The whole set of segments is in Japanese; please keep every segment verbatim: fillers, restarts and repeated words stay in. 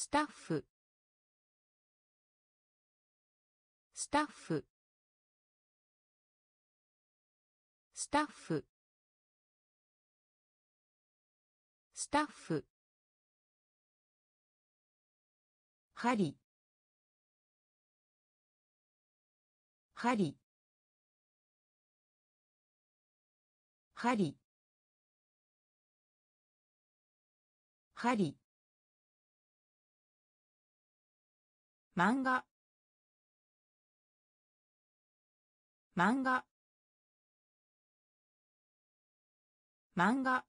スタッフスタッフスタッフスタッフ針針針針漫画漫画漫画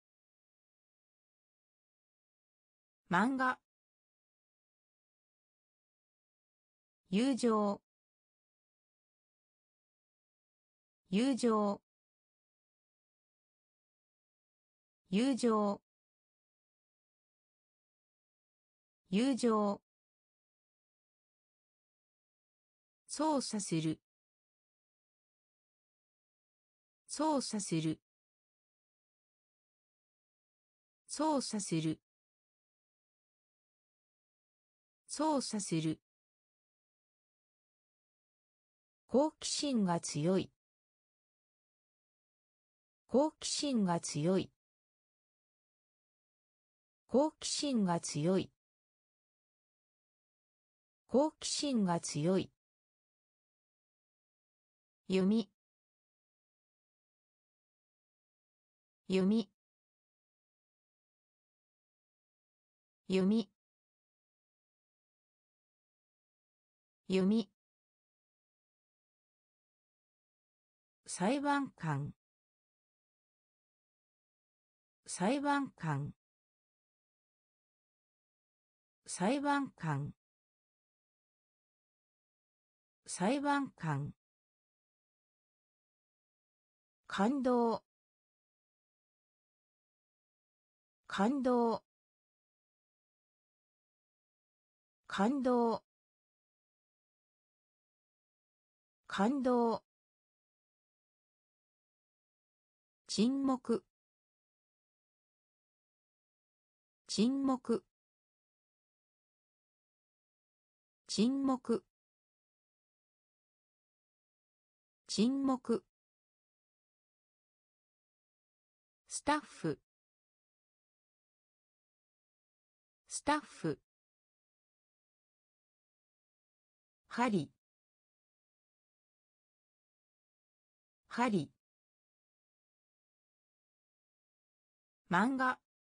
漫画友情友情友情友情操作する操作する操作する操作する好奇心が強い好奇心が強い好奇心が強い好奇心が強い弓弓弓弓裁判官裁判官裁判官裁判官感動感動感動感動沈黙沈黙沈黙沈黙スタッフスタッフ針針漫画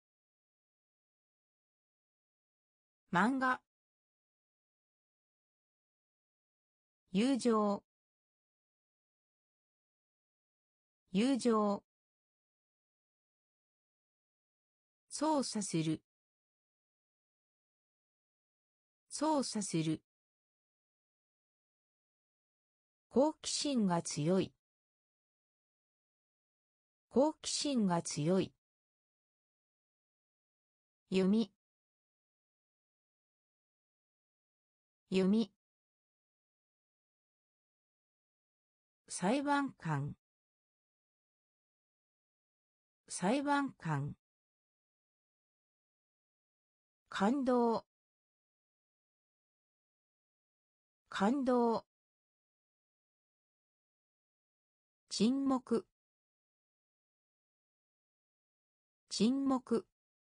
漫画友情友情操作する操作する好奇心が強い好奇心が強い弓弓裁判官裁判官感動感動沈黙沈黙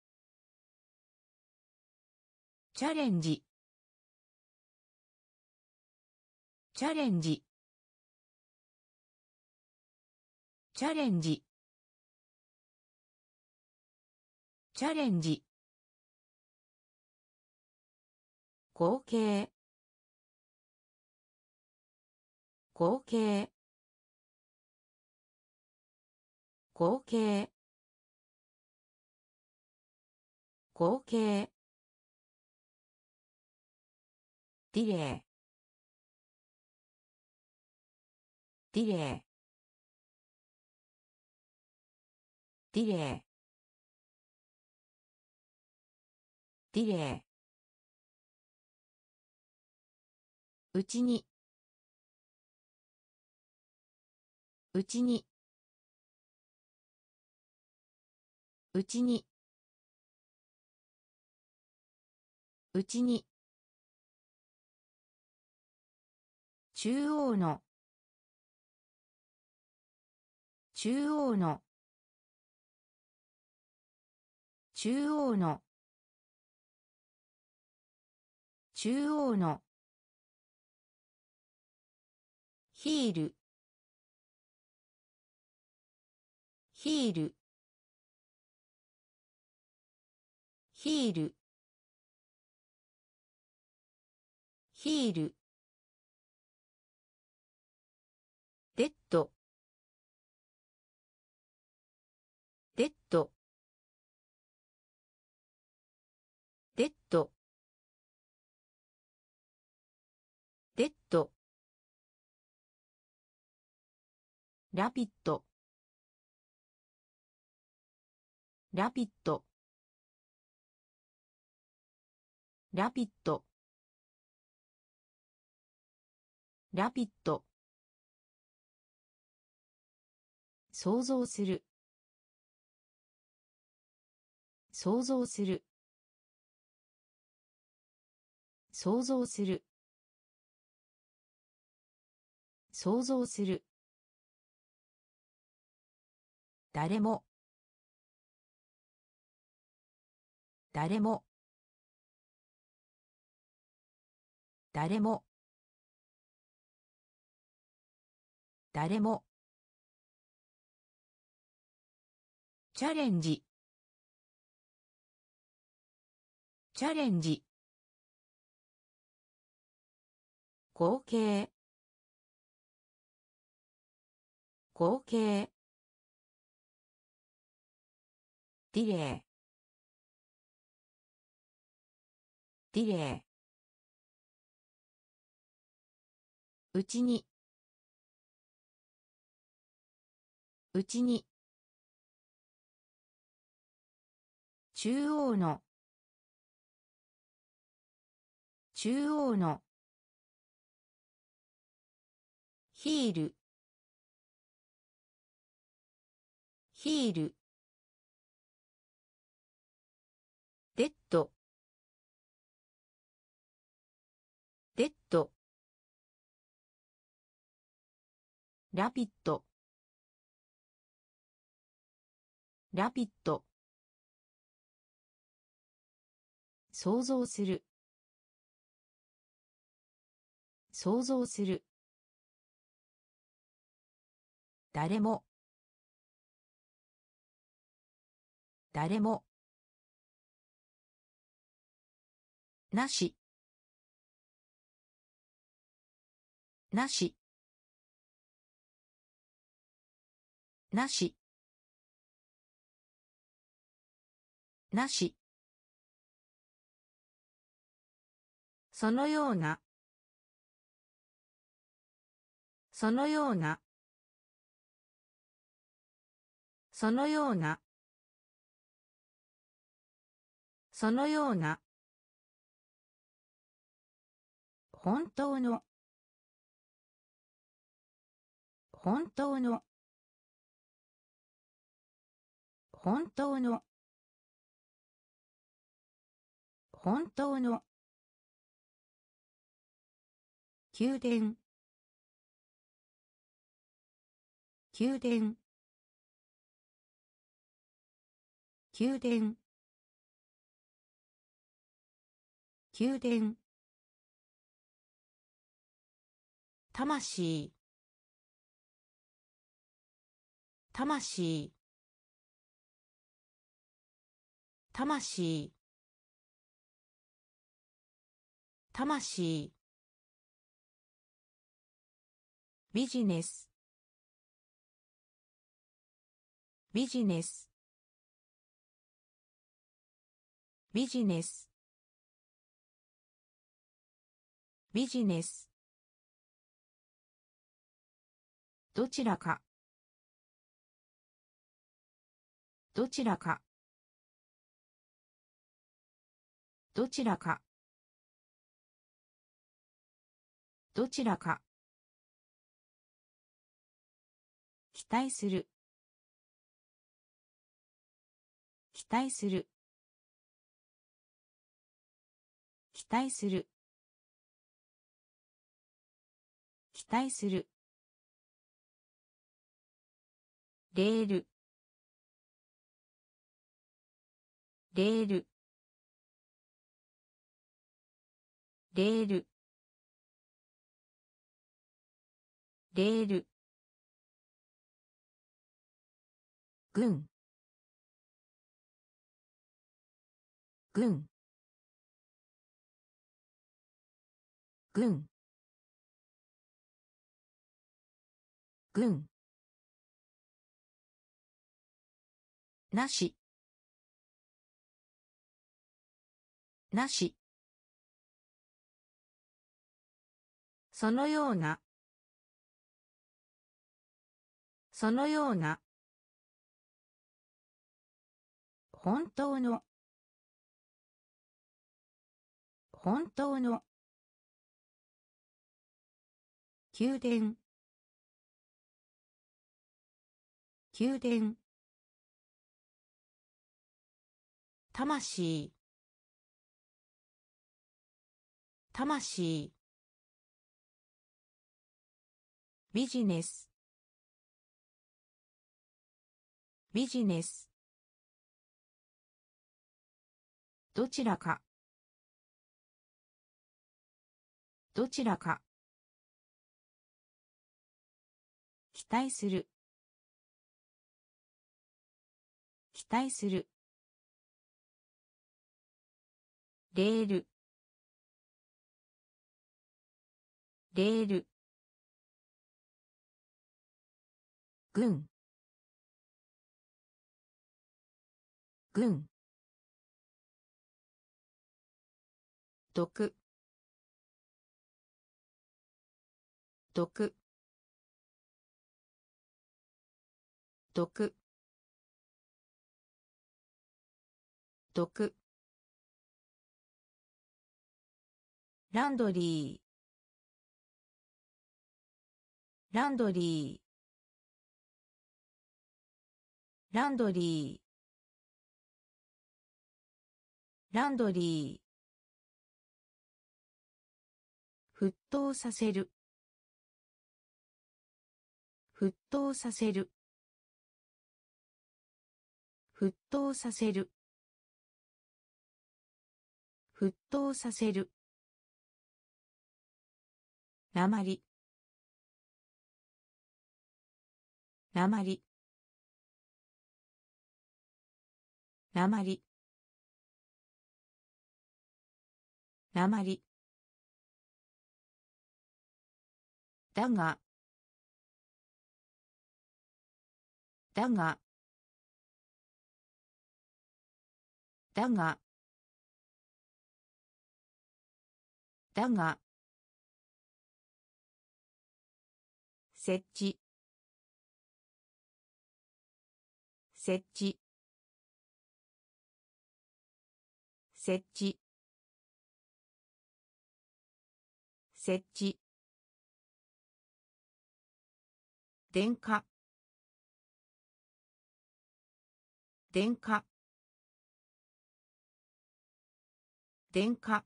チャレンジチャレンジチャレンジチャレンジ合計合計合計合計ディレイディレイディレイディレイうちにうちにうちにうちに中央の中央の中央の中央のヒールヒールヒールヒールデッドデッドデッドデッドラピッドラピッドラピッドラピッド想像する想像する想像する想像する誰も誰も誰も誰もチャレンジチャレンジ合計合計ディレイディレイうちにうちに中央の中央のヒールヒールデッドデッドラピッドラピッド想像する想像する誰も誰もなしなしなしなしそのようなそのようなそのようなそのような本当の本当の本当の本当の宮殿宮殿宮殿宮殿魂魂魂魂ビジネスビジネスビジネスビジネスどちらかどちらかどちらかどちらか期待する期待する期待する期待するレールレールレールレール軍軍軍軍なしなしそのようなそのような本当の本当の宮殿宮殿魂魂ビジネスビジネスどちらかどちらか期待する期待するレールレール軍軍毒毒毒毒ランドリーランドリーランドリーランドリー沸騰させる沸騰させる沸騰させる沸騰させるなまりなまりなまりなまりだがだがだがだが設置設置設置設置電化電化電化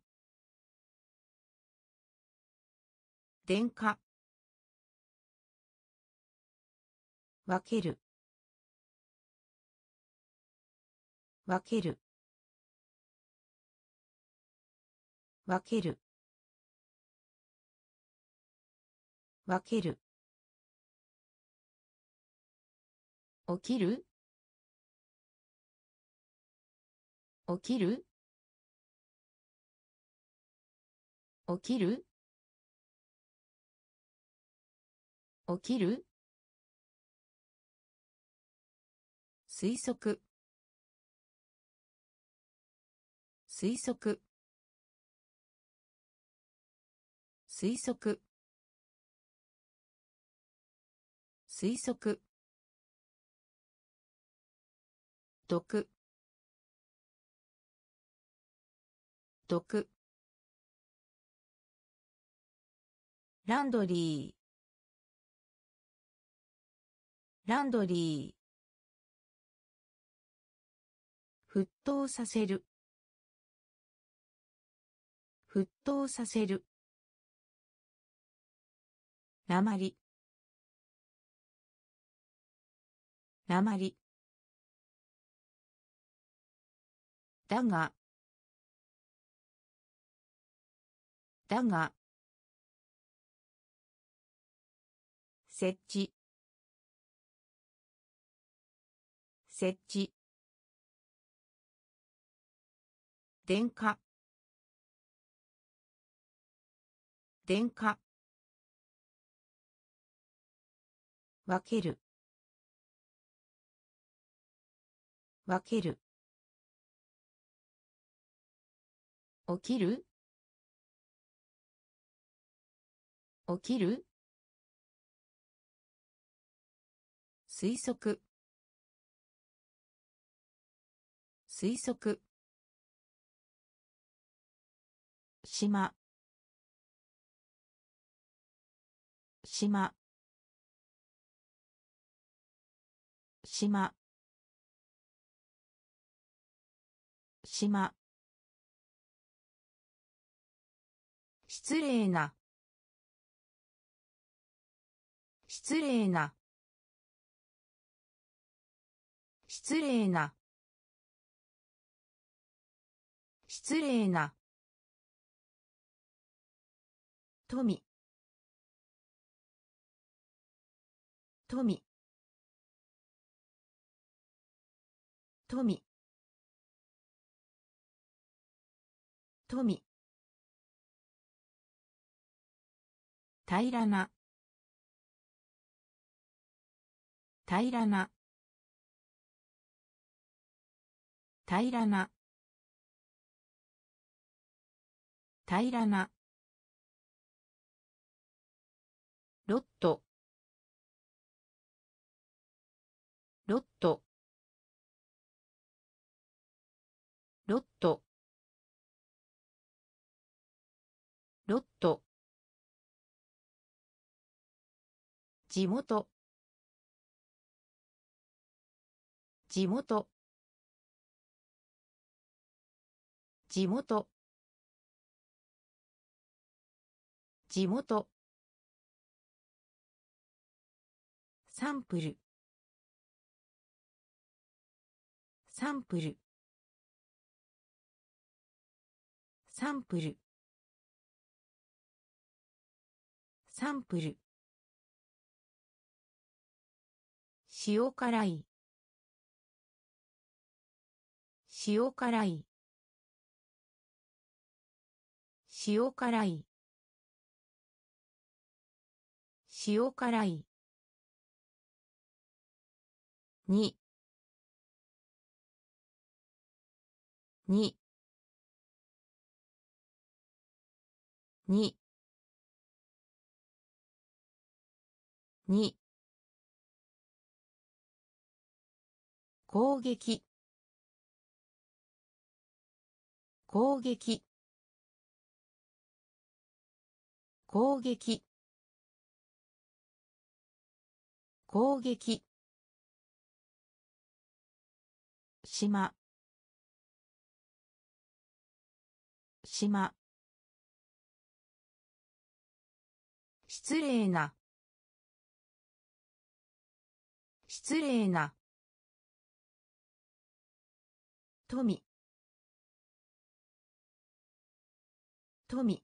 電化分ける分ける分ける分ける起きる起きる起きる起きる推測推測推測推測毒毒ランドリーランドリー沸騰させる沸騰させる。なまり。なまり。だが。だが。設置。設置。電化。電化。分ける。分ける。起きる。起きる。推測。推測。島。島。島。島。失礼な。失礼な。失礼な。失礼な。富。富。富。富。平らな。平らな。平らな。平らな。ロット。ロット。ロット。ロット。地元。地元。地元。地元。サンプル。サンプル。サンプル。サンプル。塩辛い。塩辛い。塩辛い。塩辛い。に。に。に。に。攻撃。攻撃。攻撃。攻撃。島。島。失礼な。失礼な。富。富。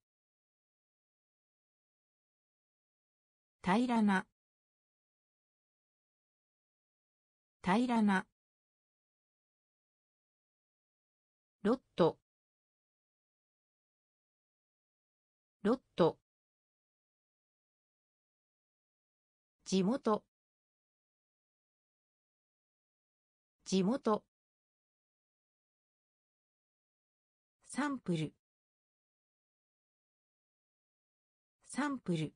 平らな。平らな。ロット。ロット。地元。地元。サンプル。サンプル。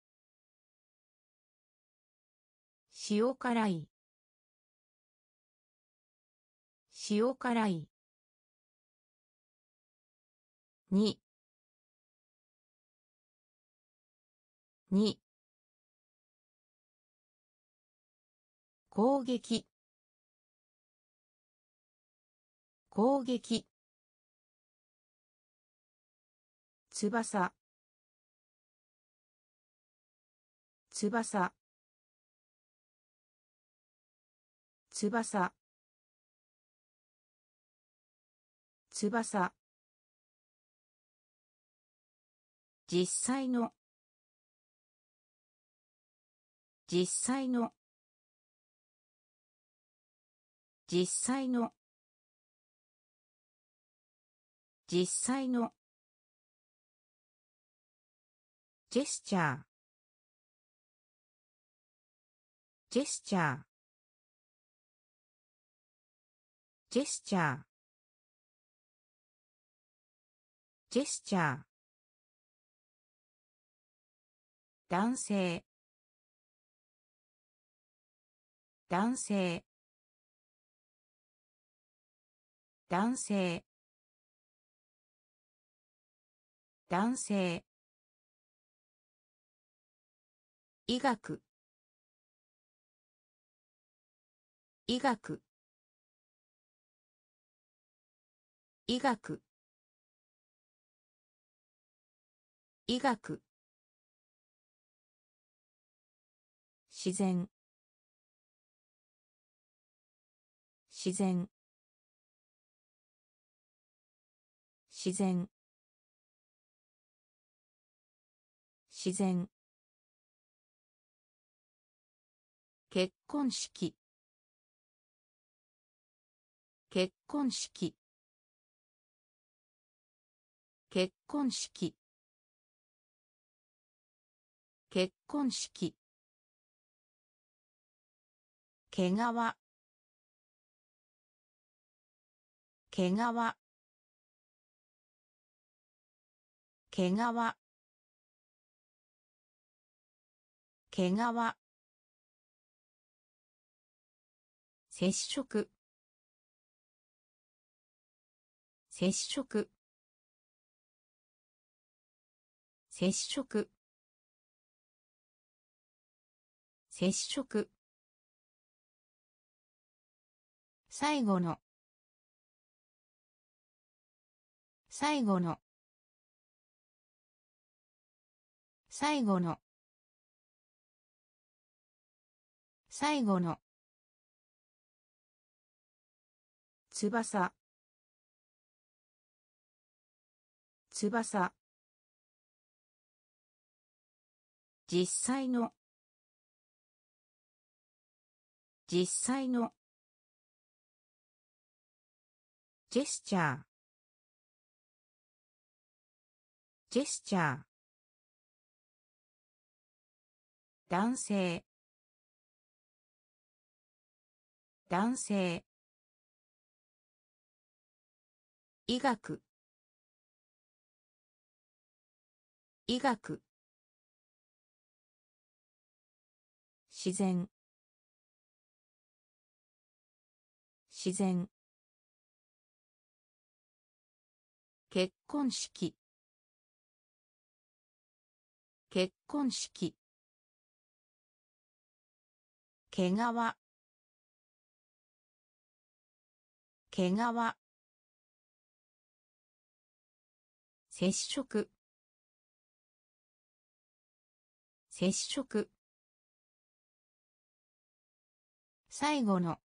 塩辛い。塩辛い。に。に。攻撃。攻撃。 翼翼翼翼実際の実際の実際の実際のジェスチャージェスチャージェスチャージェスチャー男性男性男性男性医学医学医学医学自然自然自然自然結婚式結婚式結婚式結婚式毛皮毛皮毛皮毛接触接触接触接触最後の最後の最後の最後の翼翼実際の実際のジェスチャージェスチャー男性男性医学医学自然自然結婚式結婚式毛皮毛皮接触接触最後の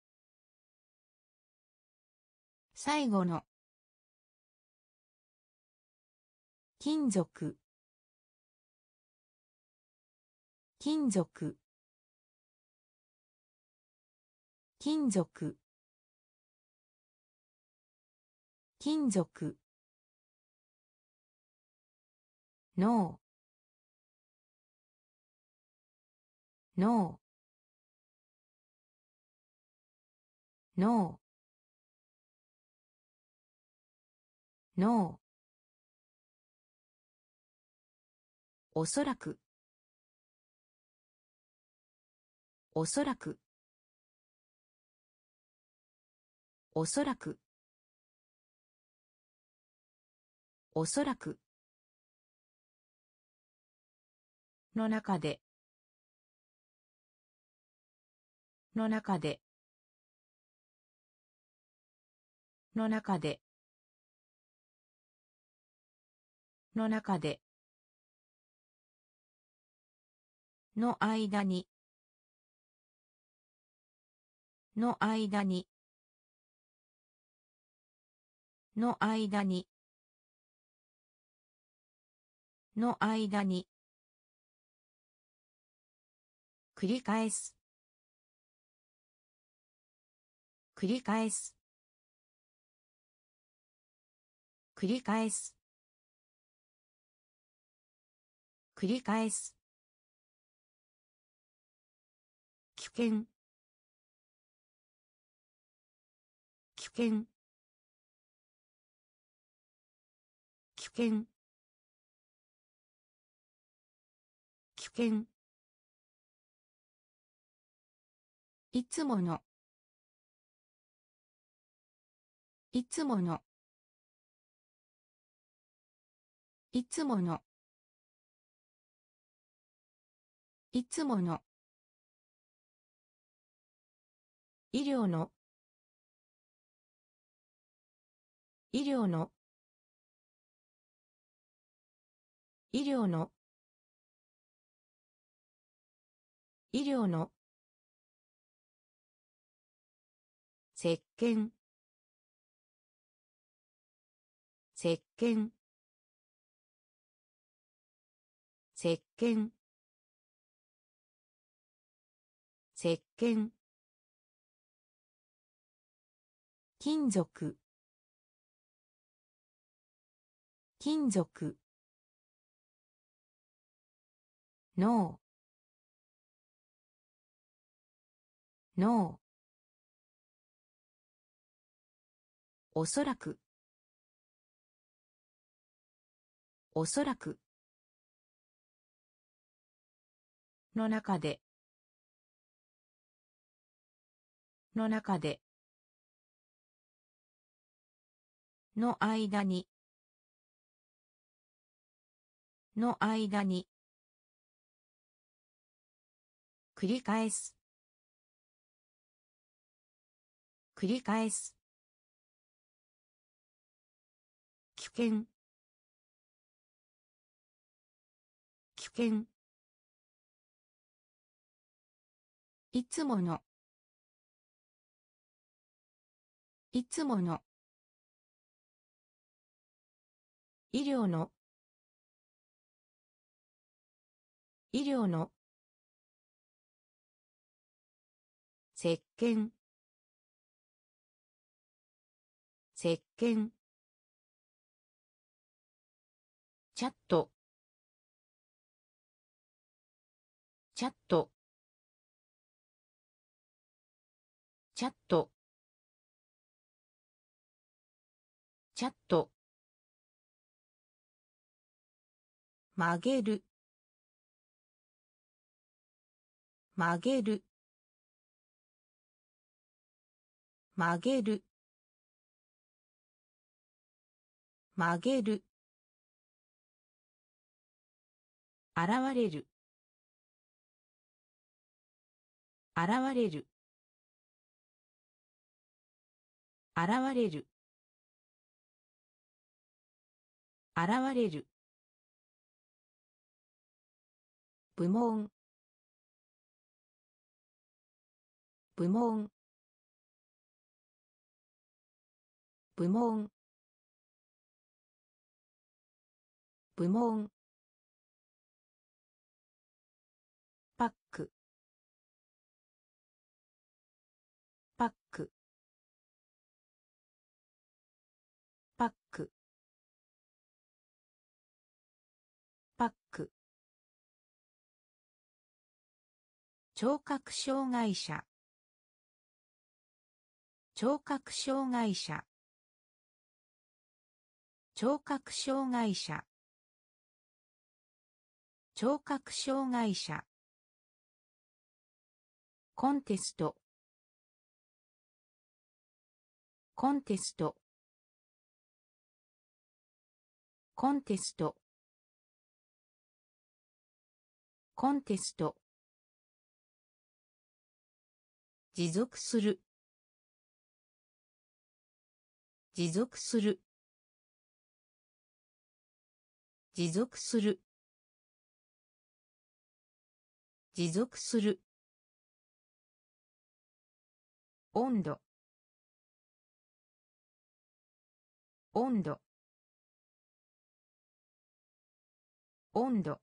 最後の金属金属金属金属脳脳脳脳おそらくおそらくおそらくおそらくの中での中での中での中での間にの間にの間にの間に繰り返す繰り返す繰り返す繰り返す危険危険危険危険いつものいつものいつものいつもの医療の医療の医療の医療の石鹸石鹸石鹸石鹸金属金属脳脳おそらくおそらくの中での中での間にの間に繰り返す繰り返す危険危険いつものいつもの医療の医療の石鹸石鹸チャットチャットチャットチャット曲げる曲げる曲げる曲げる現れる現れる現れる現れる部門部門部門部門パックパックパックパック聴覚障害者聴覚障害者聴覚障害者聴覚障害者コンテストコンテストコンテストコンテスト持続する持続する持続する持続する温度温度温度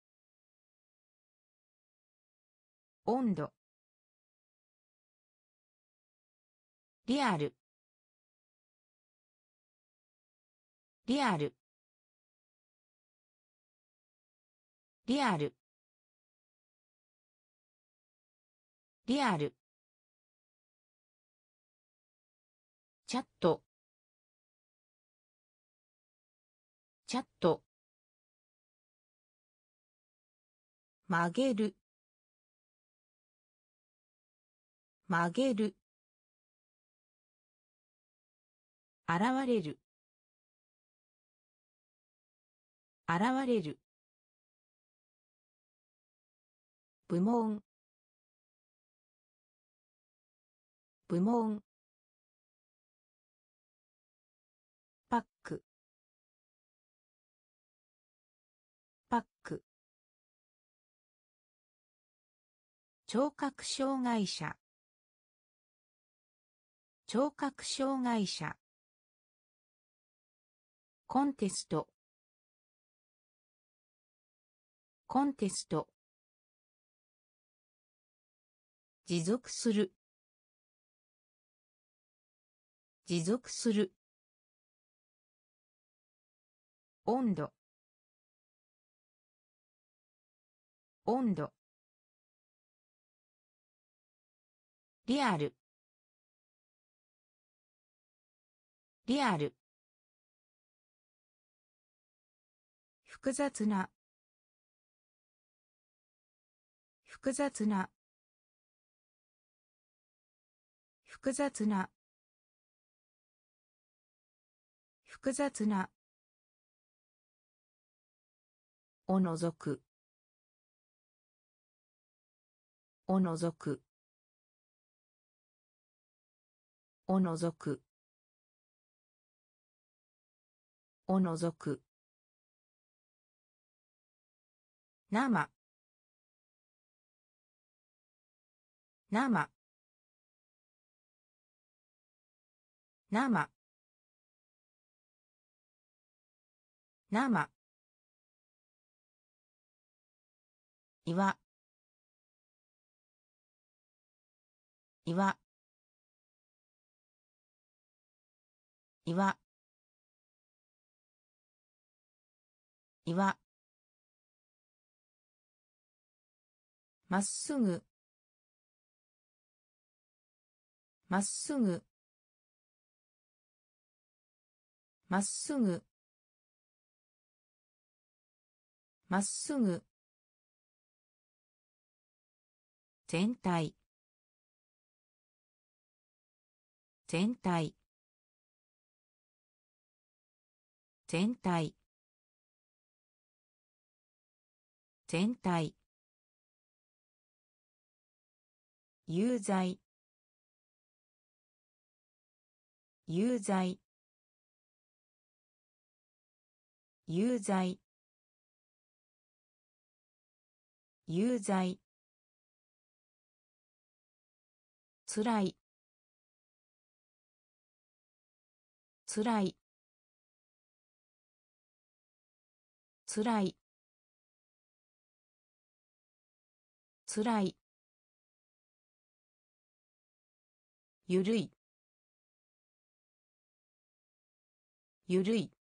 温度リアルリアルリアルリアルチャットチャット曲げる曲げる現れる現れる部門部門パックパック聴覚障害者聴覚障害者コンテストコンテスト持続する持続する温度温度リアルリアル複雑な複雑な複雑な複雑なおのぞくおのぞくおのぞくおのぞく生生生生岩岩岩岩まっすぐまっすぐまっすぐまっすぐ全体全体全体全体有罪有罪有罪有罪つらいつらいつらいつらいゆるいゆるい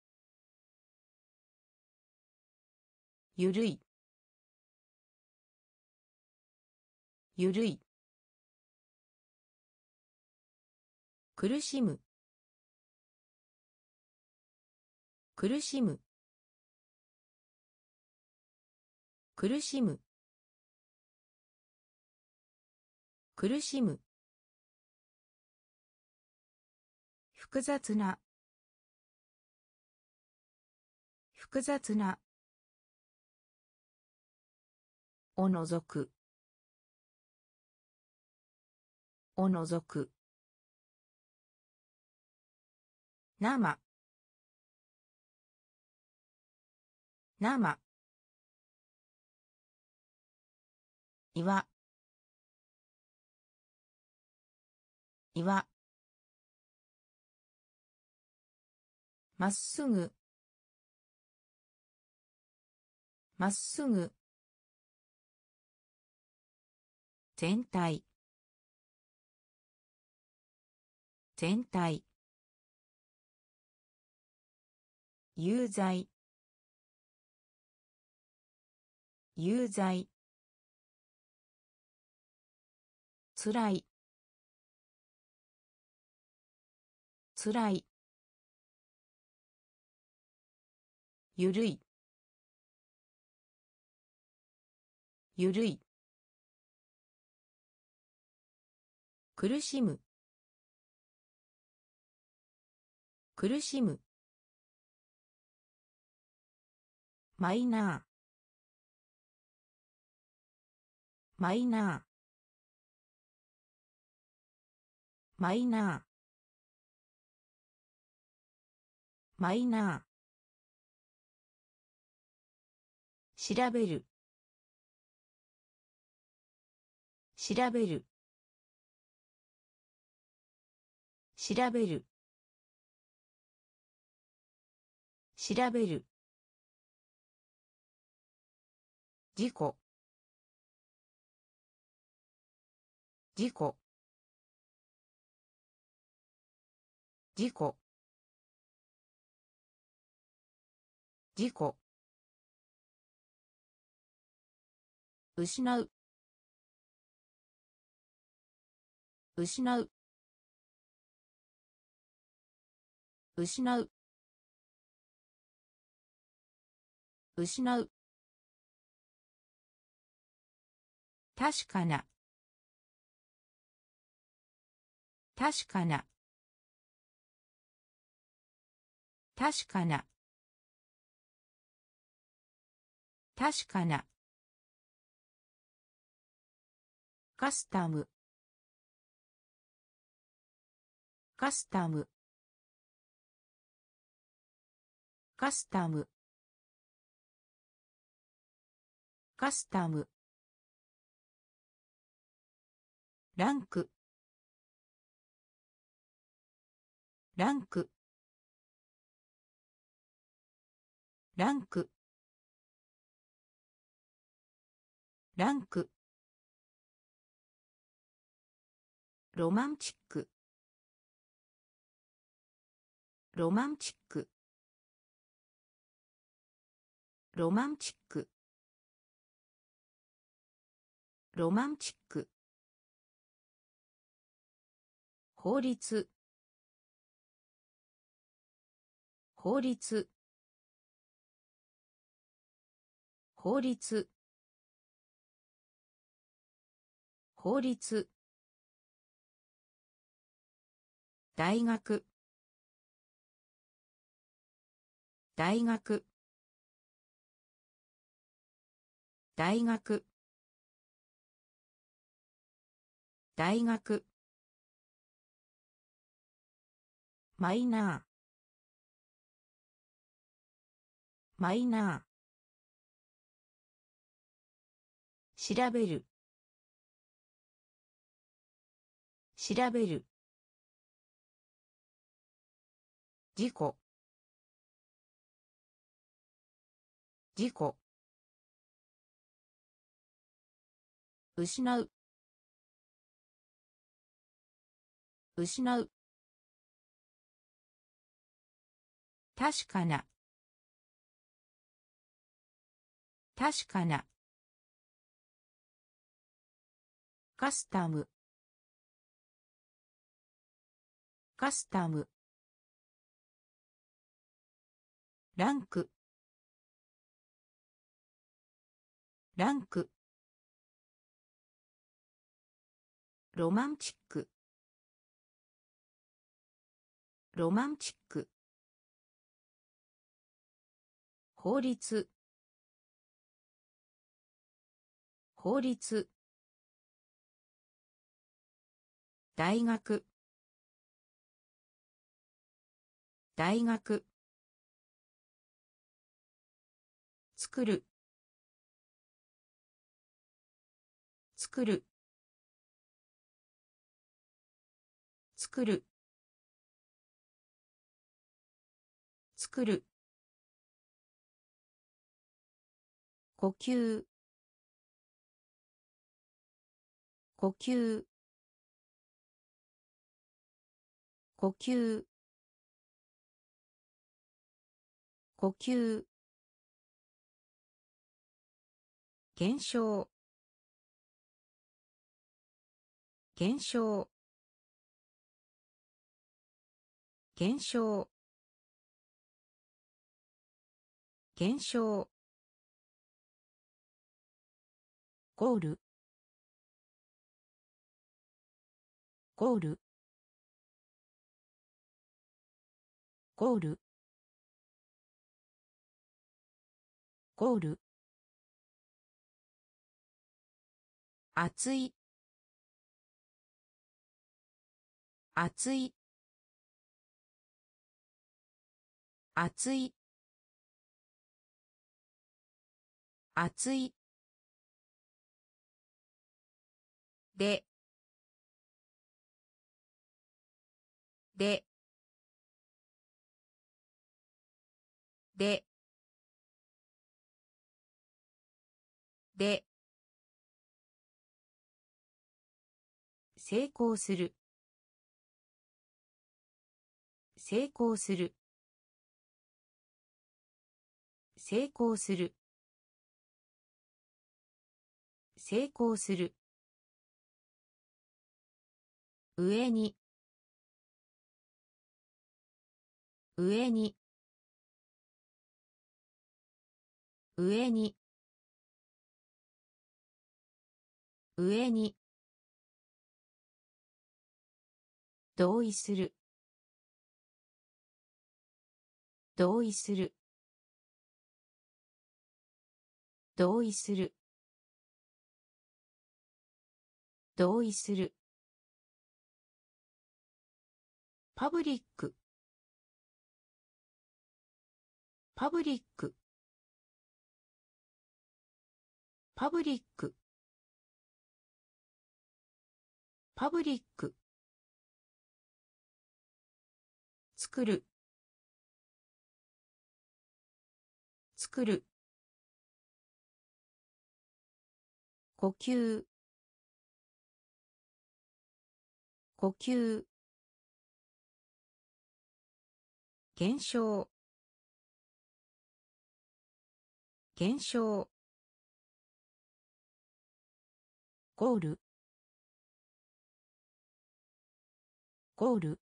ゆるいゆるい苦しむ苦しむ苦しむ苦しむ複雑な複雑なおのぞくおのぞく生生岩岩まっすぐまっすぐ全体全体有罪有罪つらいつらいゆるいゆるい苦しむ苦しむマイナーマイナーマイナーマイナー調べる調べる調べる調べる事故事故事故事故失う失う失う失う確かな確かな確かな確かなカスタムカスタムカスタムカスタムランクランクランクランクロマンチックロマンチックロマンチックロマンチック法律法律法律法律大学大学大学大学マイナーマイナー調べる調べる事故事故失う失う確かな確かなカスタムカスタムランクランクロマンチックロマンチック法律法律大学大学作る作る作る作る呼吸呼吸呼吸呼吸減少減少減少減少ゴールゴールゴールゴール熱い熱い熱い熱いでででで成功する成功する成功する成功する上に上に上に上に同意する同意する同意する同意するパブリックパブリックパブリックパブリック作る作る呼吸呼吸減少減少ゴールゴール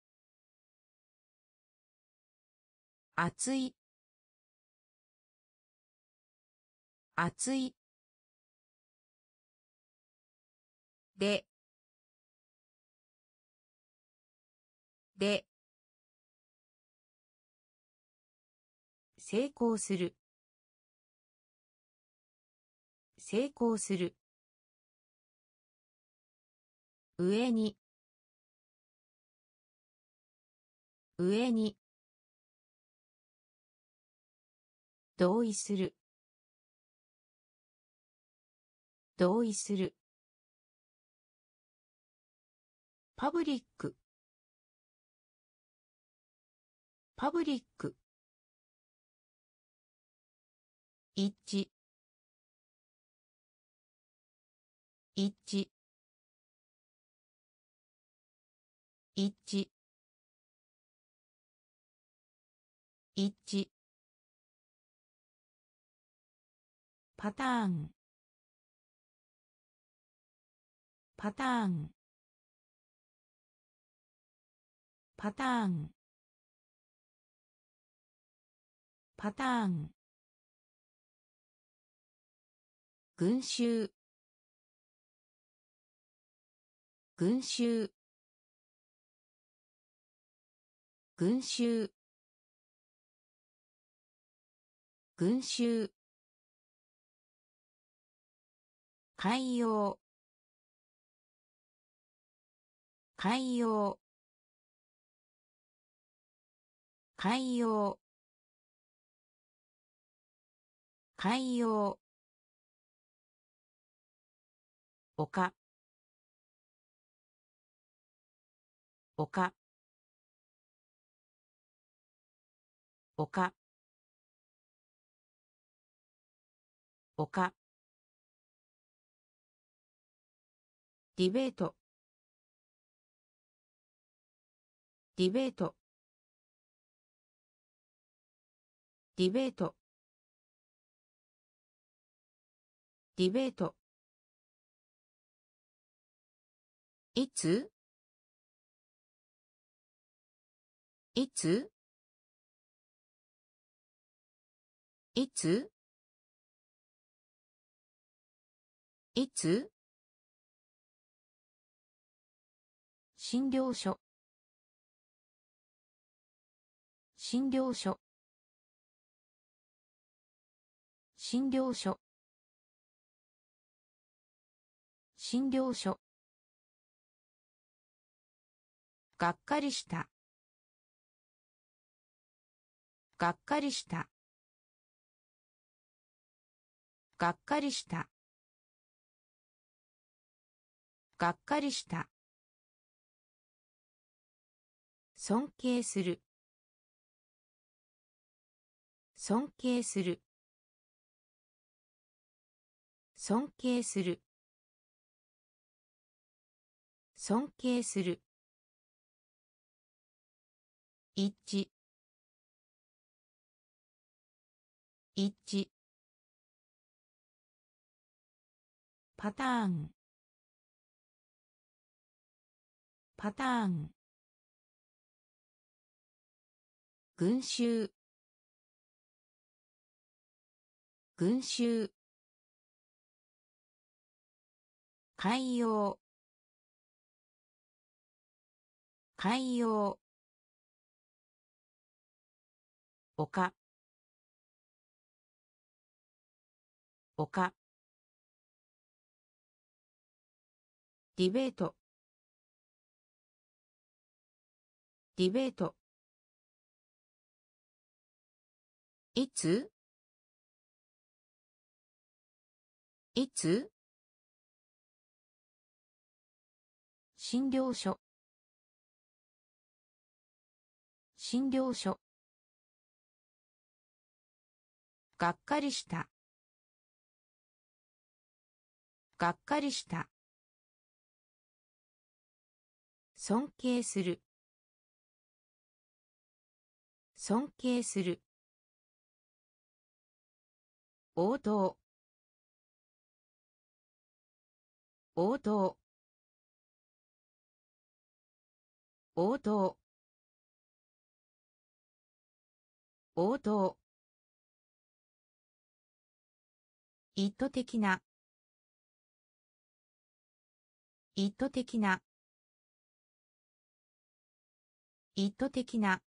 熱い熱いでで成功する成功する上に上に同意する同意するパブリックパブリック一致一致一致一致パターンパターンパターンパターン群衆群衆群衆群衆海洋海洋海洋海洋丘丘丘丘ディベートディベートディベートディベートいついついついつ診療所診療所診療所診療所がっかりしたがっかりしたがっかりしたがっかりした尊敬する尊敬する尊敬する尊敬する一致一致パターンパターン群衆群衆海洋海洋丘丘ディベートディベートいついつ診療所診療所がっかりしたがっかりした尊敬する尊敬する応答応答応答応答意図的な意図的な意図的な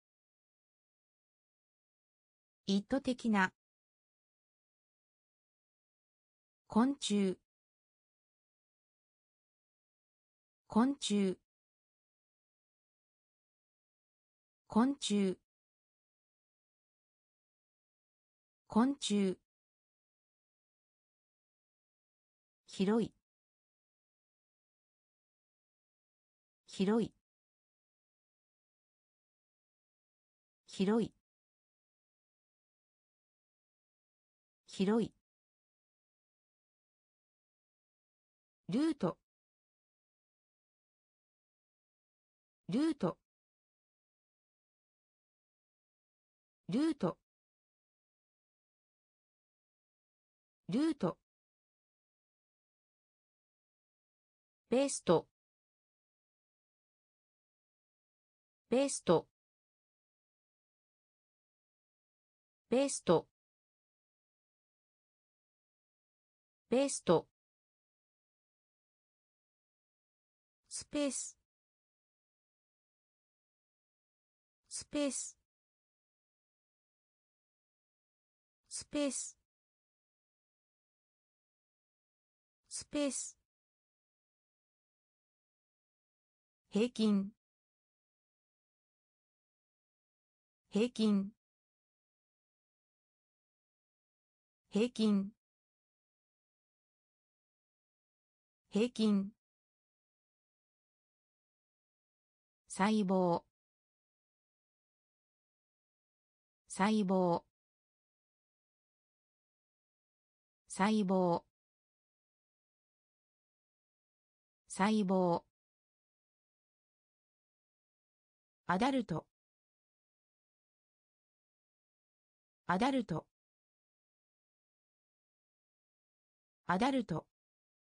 意図的な昆虫昆虫昆虫昆虫広い広い広い広いルートルートルートルートベストベストベストベストスペーススペーススペーススペース平均平均平均平均細胞細胞細胞細胞アダルトアダルトアダルト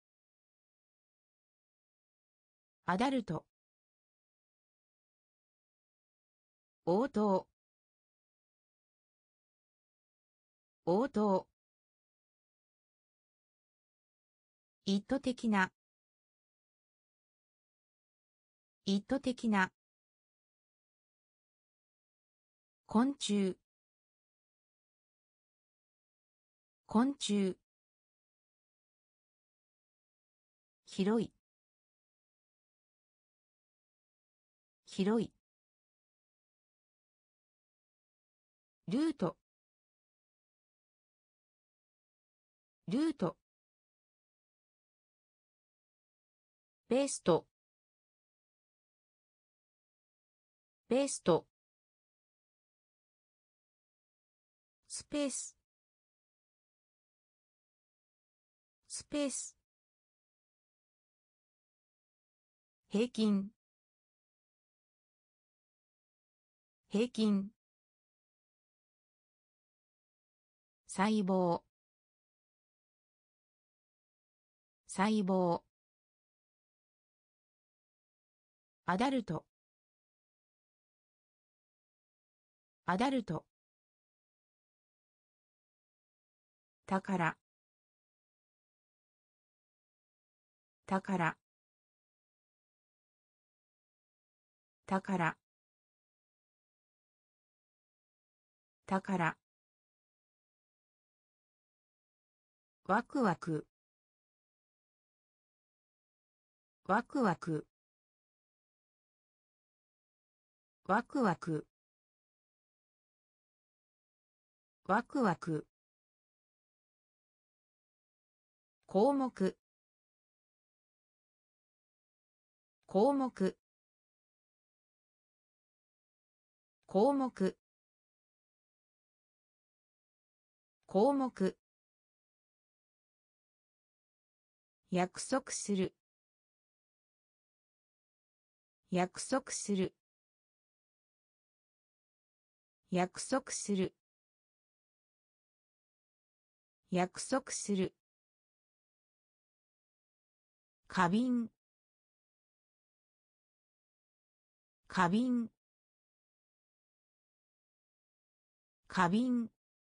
アダルト応答応答意図的な意図的な昆虫昆虫広い広いルートルートベストベストスペーススペース平均平均細胞細胞アダルトアダルト宝宝宝宝ワクワクワクワクワクワクワクワク項目項目項目項目約束する約束する約束する約束する花瓶花瓶花瓶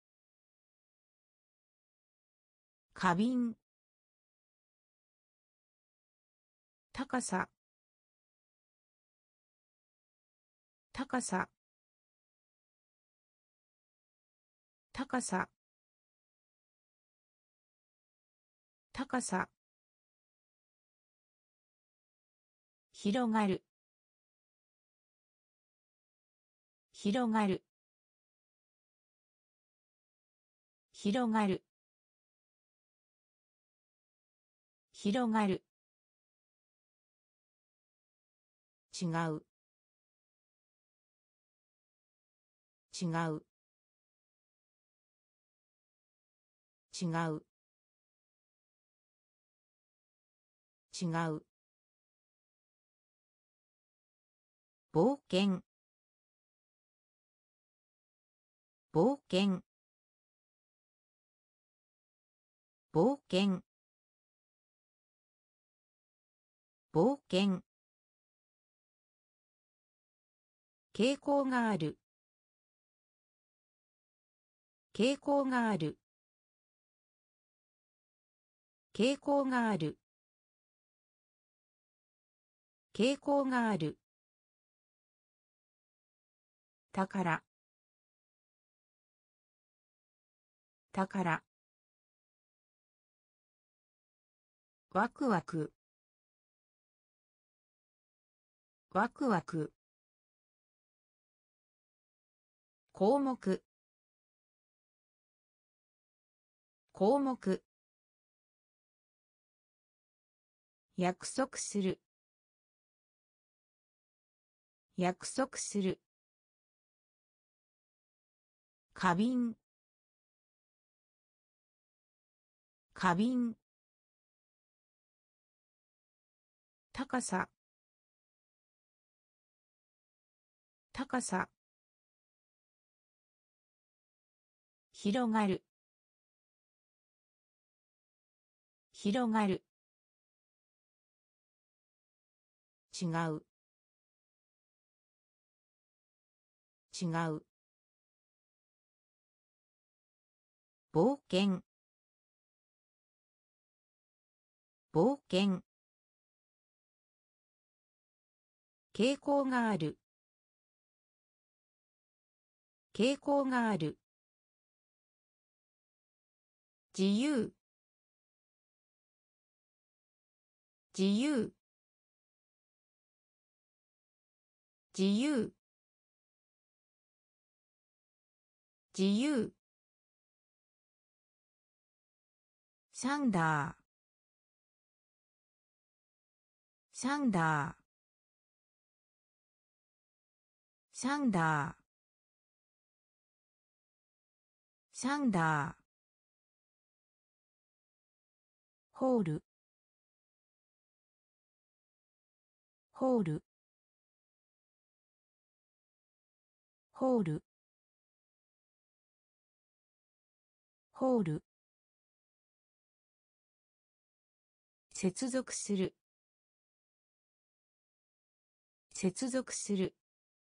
花瓶高さ高さ高さ高さ広がる広がる広がる広がる違う違う違う違う冒険冒険冒険冒険傾向がある傾向がある傾向がある傾向がある宝宝ワクワクワクワク項目項目約束する約束する花瓶花瓶高さ高さ広がる広がる違う違う冒険冒険傾向がある傾向がある自由自由自由自由サンダーサンダーサンダーサンダーホールホールホールホール接続する接続する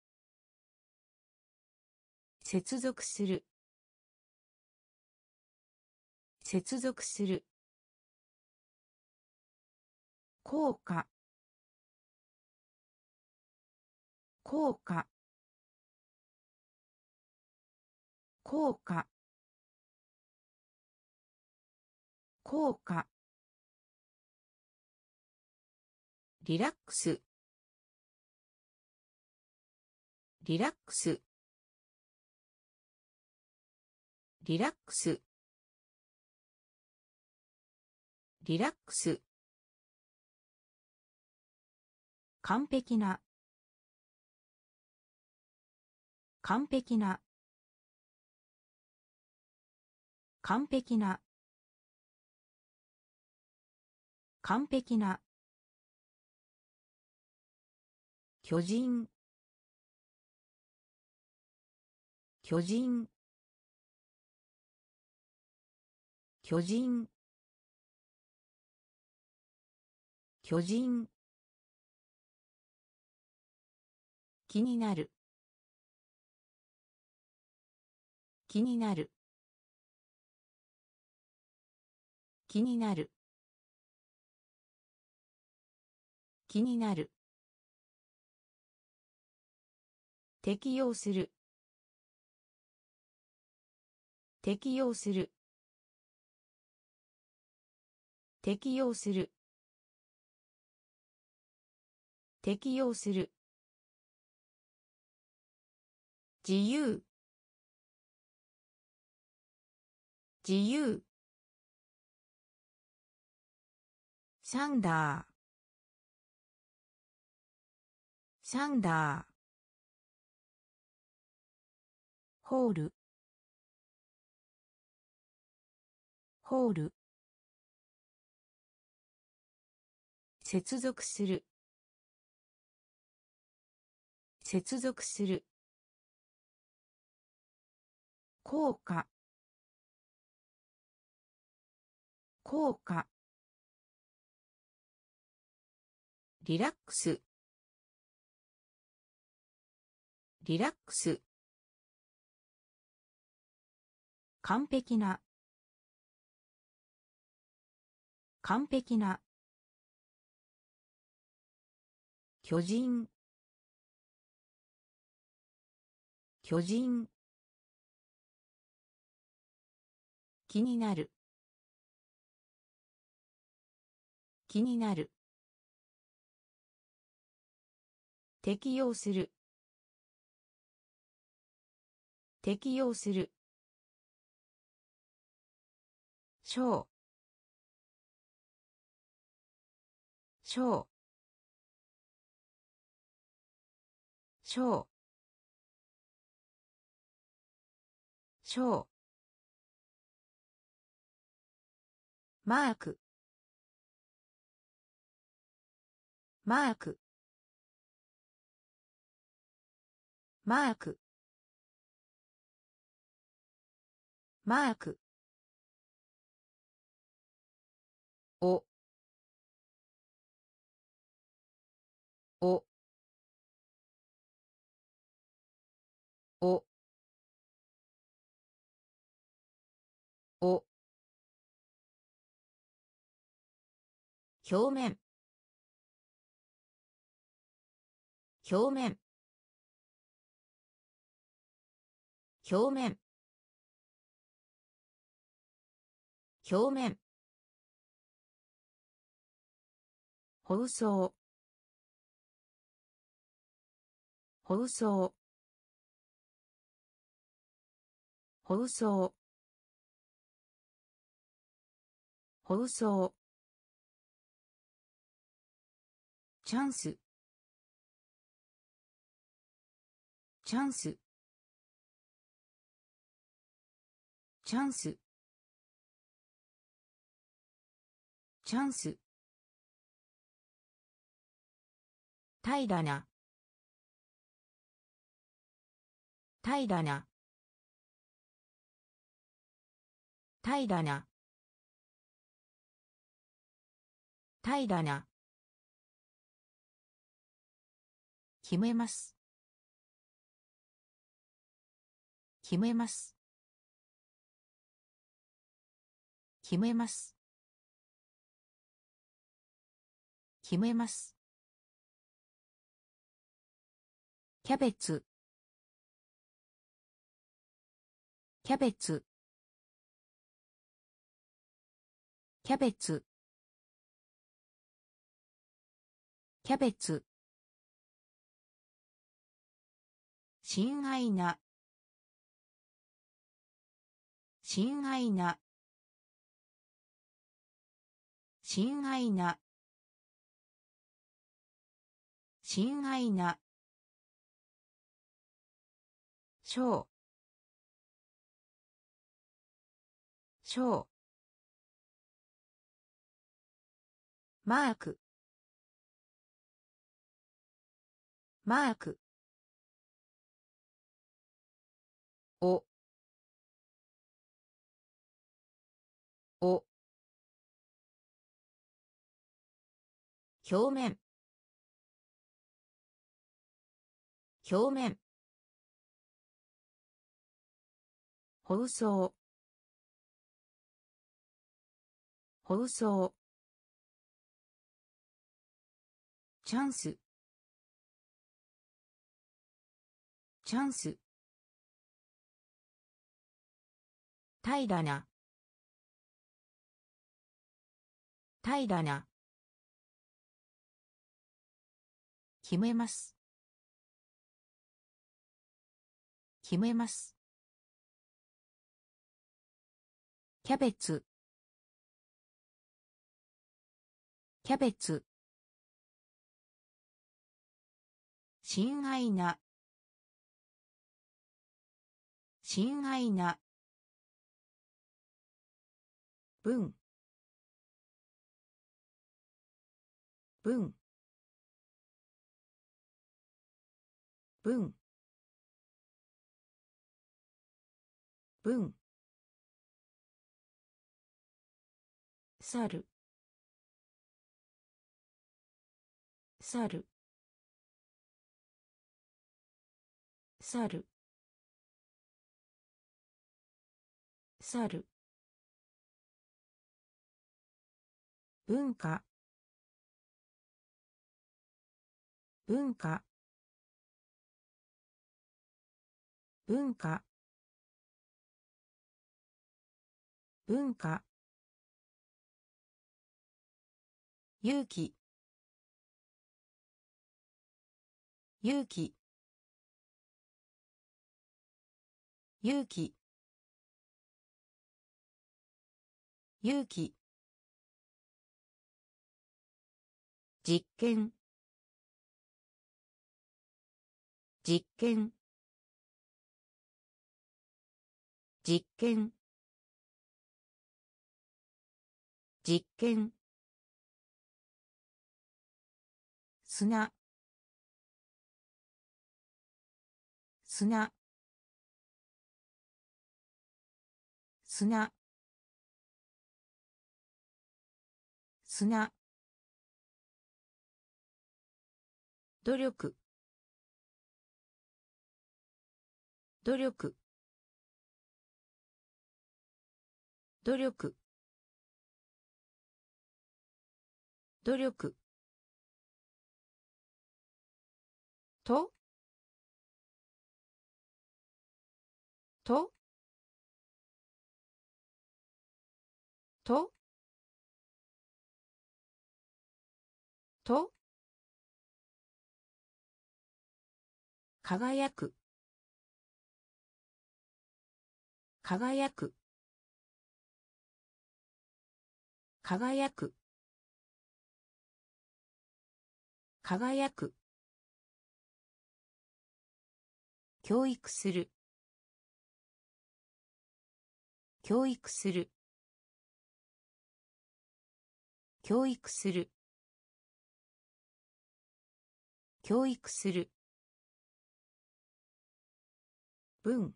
接続する接続する効果効果効果効果リラックスリラックスリラックスリラックス完璧な完璧な完璧な完璧な巨人巨人巨人巨人気になる気になる気になる気になる適用する適用する適用する適用する自由自由サンダーサンダーホールホール接続する接続する効果効果リラックスリラックス完璧な完璧な巨人巨人気になる気になる適用する適用する小小小小マークマークマークマークおおおお表面表面表面表面放送放送放送放送チャンスチャンスチャンスチャンス平らな平らな平らな平らな決めます決めます決めます決めますキャベツキャベツキャベツキャベツ親愛な親愛な親愛な親愛な小小マークマークおお表面表面放送放送チャンスチャンス平らな平らな決めます決めますキャベツキャベツ親愛な親愛な文文文文猿猿猿猿文化文化文化文化勇気勇気勇気勇気、実験、実験、実験、実験、砂、砂、砂、砂、努力、努力、努力、努力とととと輝く、輝く、輝く、輝く、教育する、教育する、教育する、教育する、文、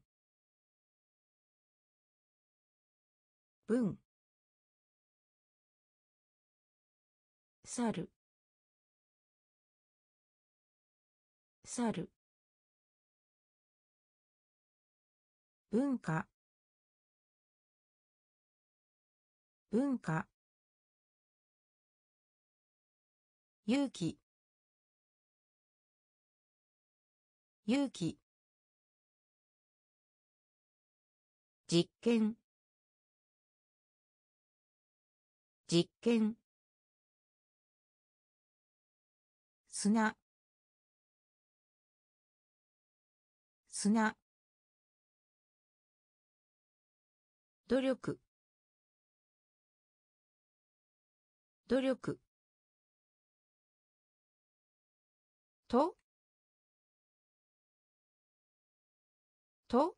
文、猿、猿、文化、文化、勇気、勇気、実験、実験、砂、砂、努力、努力とと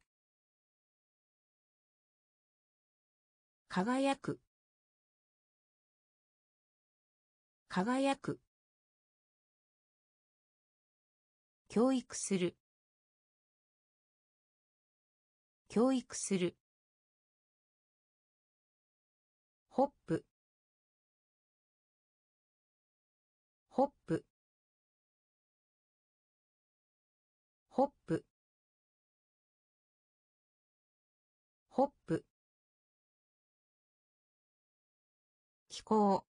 輝く、輝く、教育する、教育する、ホップ、ホップ、ホップ、ホップ、気候、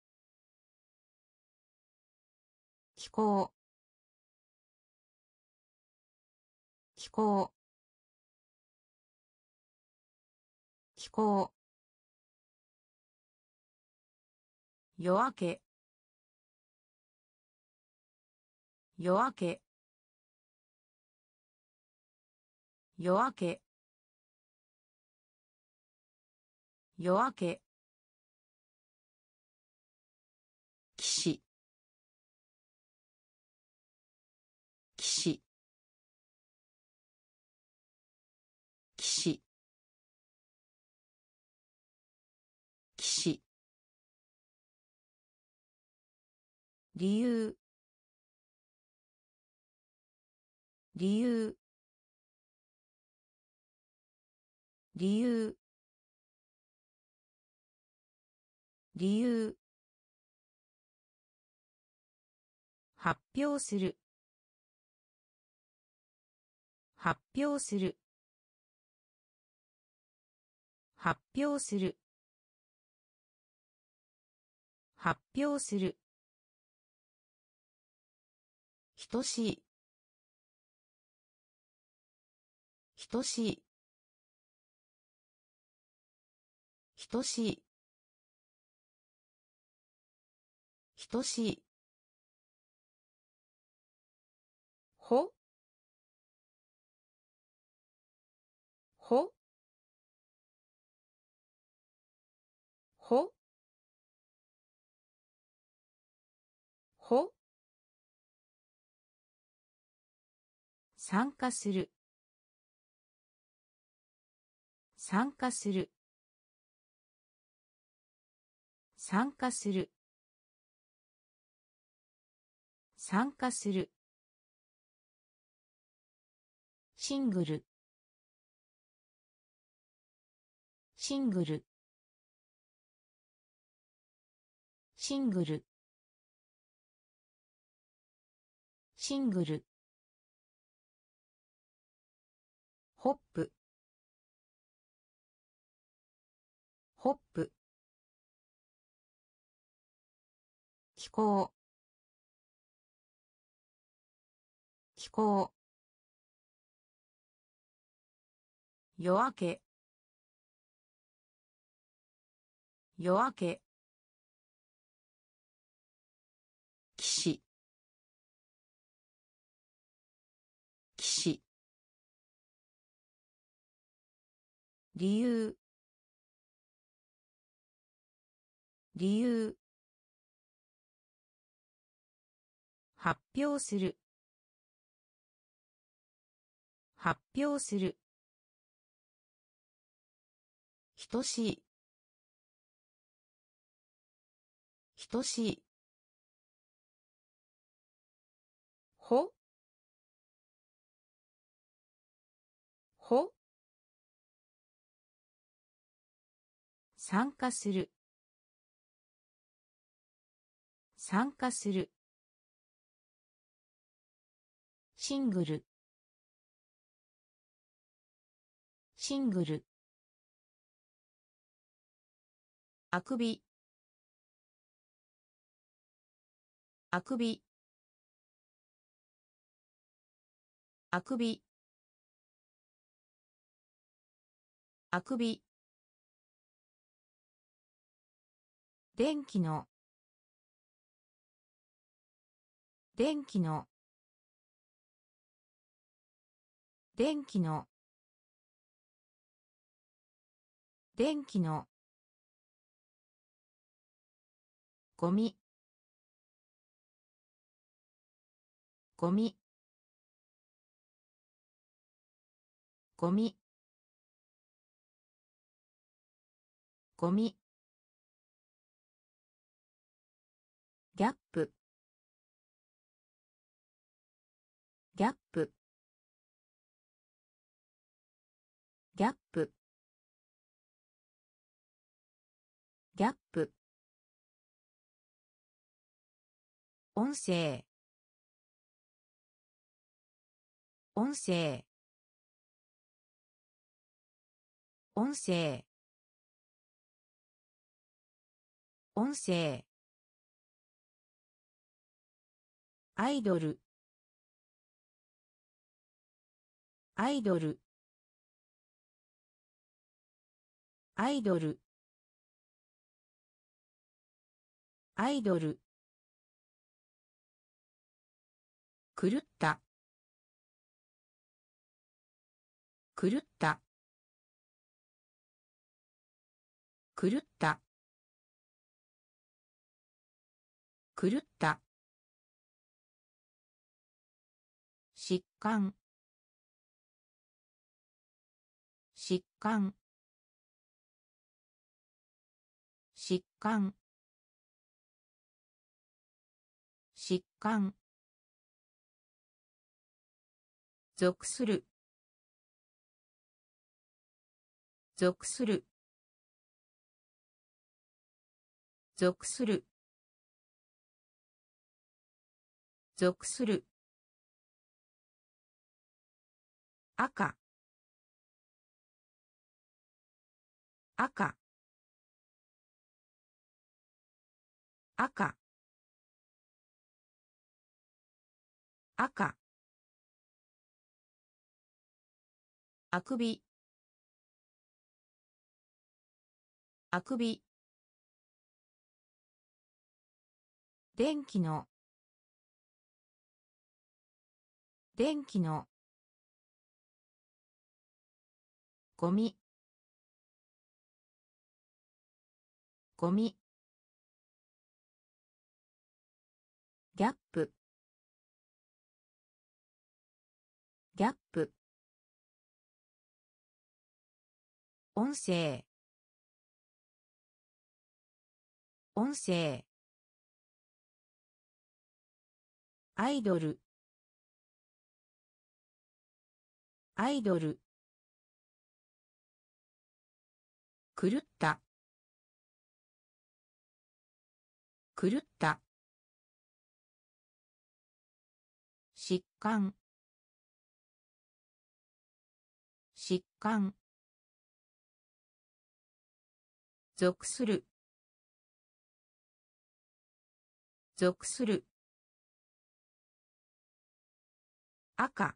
気候、気候、気候、夜明け、夜明け、夜明け、夜明け、騎士、騎士、騎士、騎士、理由、理由、理由、理由、発表する、発表する、発表する、発表する、等しい、等しい、等しい、等しい、ほ、ほ、 ほほ参加する参加する参加する参加するシングルシングルシングルシングルホップホップ気候気候夜明け夜明け騎士騎士理由理由発表する発表する等しい等しいほほ参加する参加するシングルシングルあくびあくびあくびあくび電気の電気の電気の電気のゴミゴミゴミゴミギャップギャップギャップギャップ音声音声音声音声アイドルアイドルアイドルアイドル狂った狂った狂った狂った疾患疾患疾患疾患属する属する属する属する赤赤赤赤あくびあくび電気の電気のゴミゴミ、ギャップ、ギャップ、音声、音声、アイドル、アイドル、狂った、狂った、疾患、疾患、属する、属する、赤、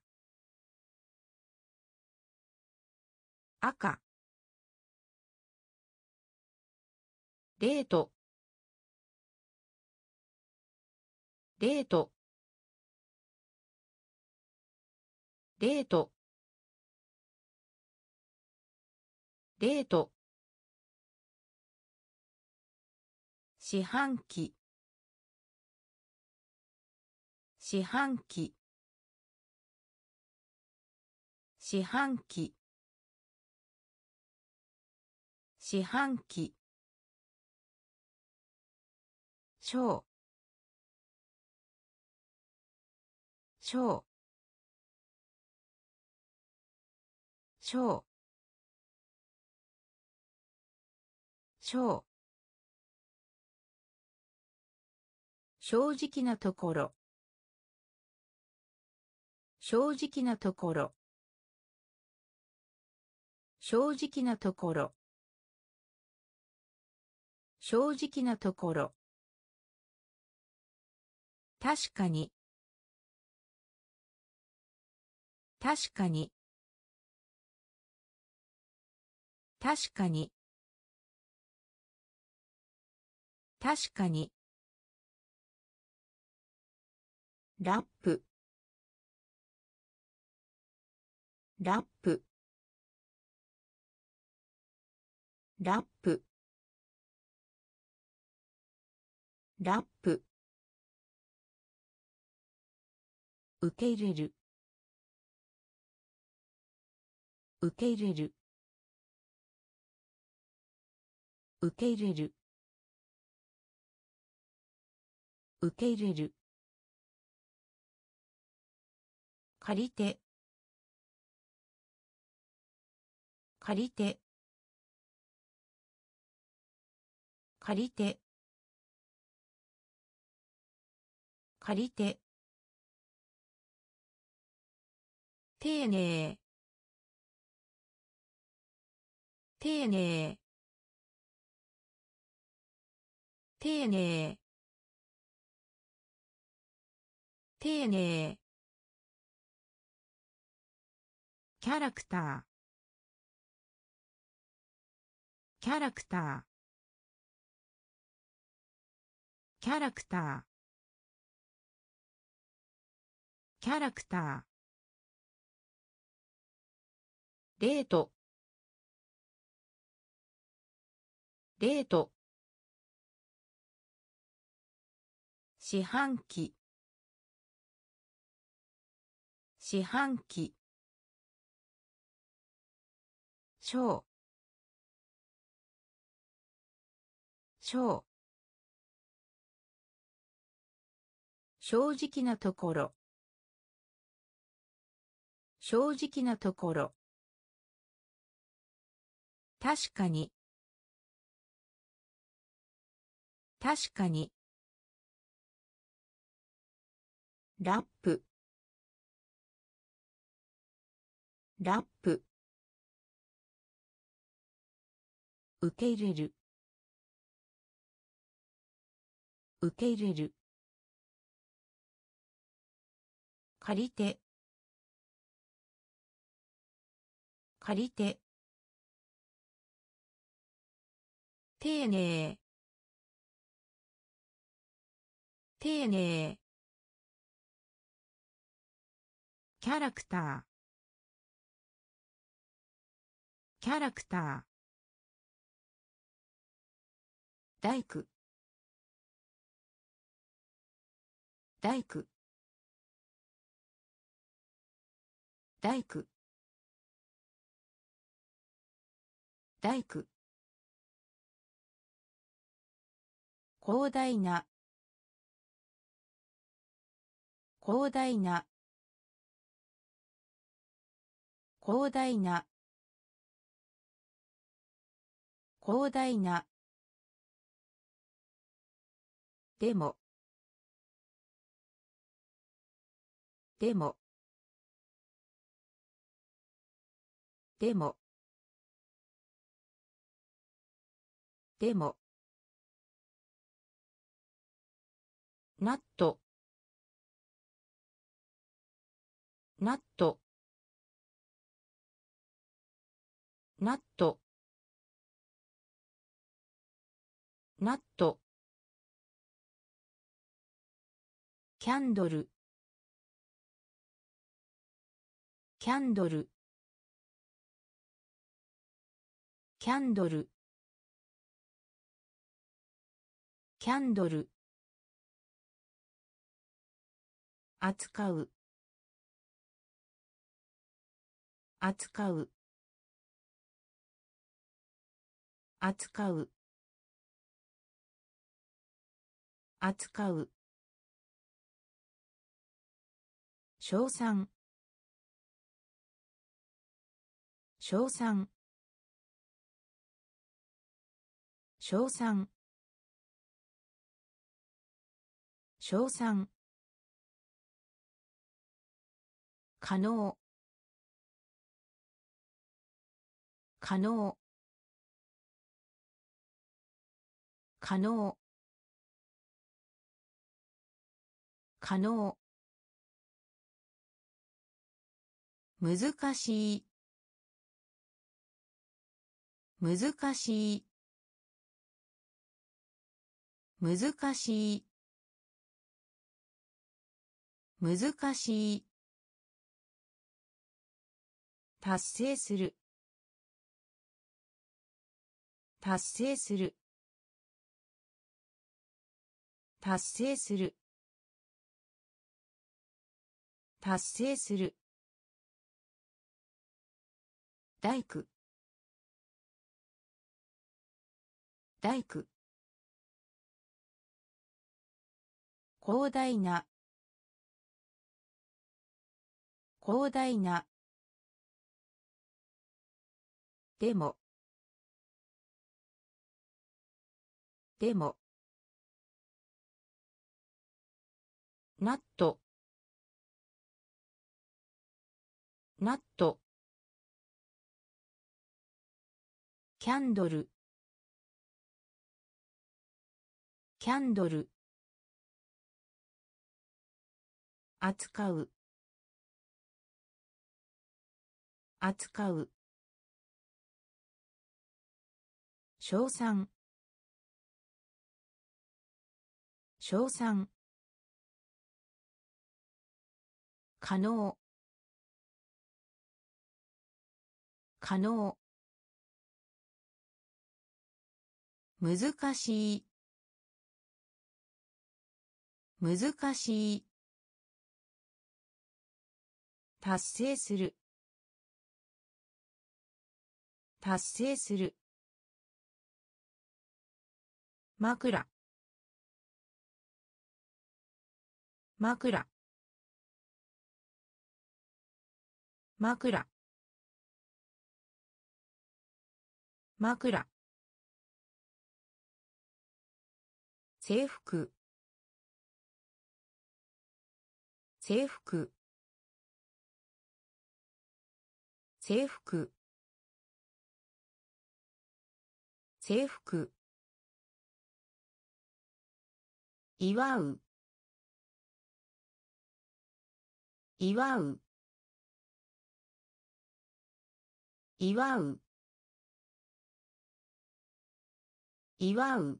赤、デート、デート、デート、デート、四半期、四半期、四半期、四半期、小、小、小、小、正直なところ、正直なところ、正直なところ、正直なところ、確かに、確かに、確かに、確かに、ラップ、ラップ、ラップ、ラップ、受け入れる、受け入れる、受け入れる、受け入れる、借りて、借りて、借りて、借りて、丁寧、丁寧、丁寧、丁寧、キャラクター、キャラクター、キャラクター、キャラクター、デート、デート、四半期、四半期、小、小、正直なところ、正直なところ、確かに、確かに、ラップ、ラップ、受け入れる、受け入れる、借りて、借りて、丁寧、丁寧、キャラクター、キャラクター、 大工大工大工大工広大な広大な広大な広大なでもでもでもでもナットナットナットナットキャンドルキャンドルキャンドルキャンドル扱う扱う扱う扱う称賛称賛称賛称賛可能可能可能可能難しい難しい難しい難しい達成する達成する達成する達成する大工大工広大な広大なでもでもナットナットキャンドルキャンドル扱う扱う称賛称賛可能可能難しい難しい達成する達成する枕枕枕枕制服制服制服制服祝う祝う祝う祝う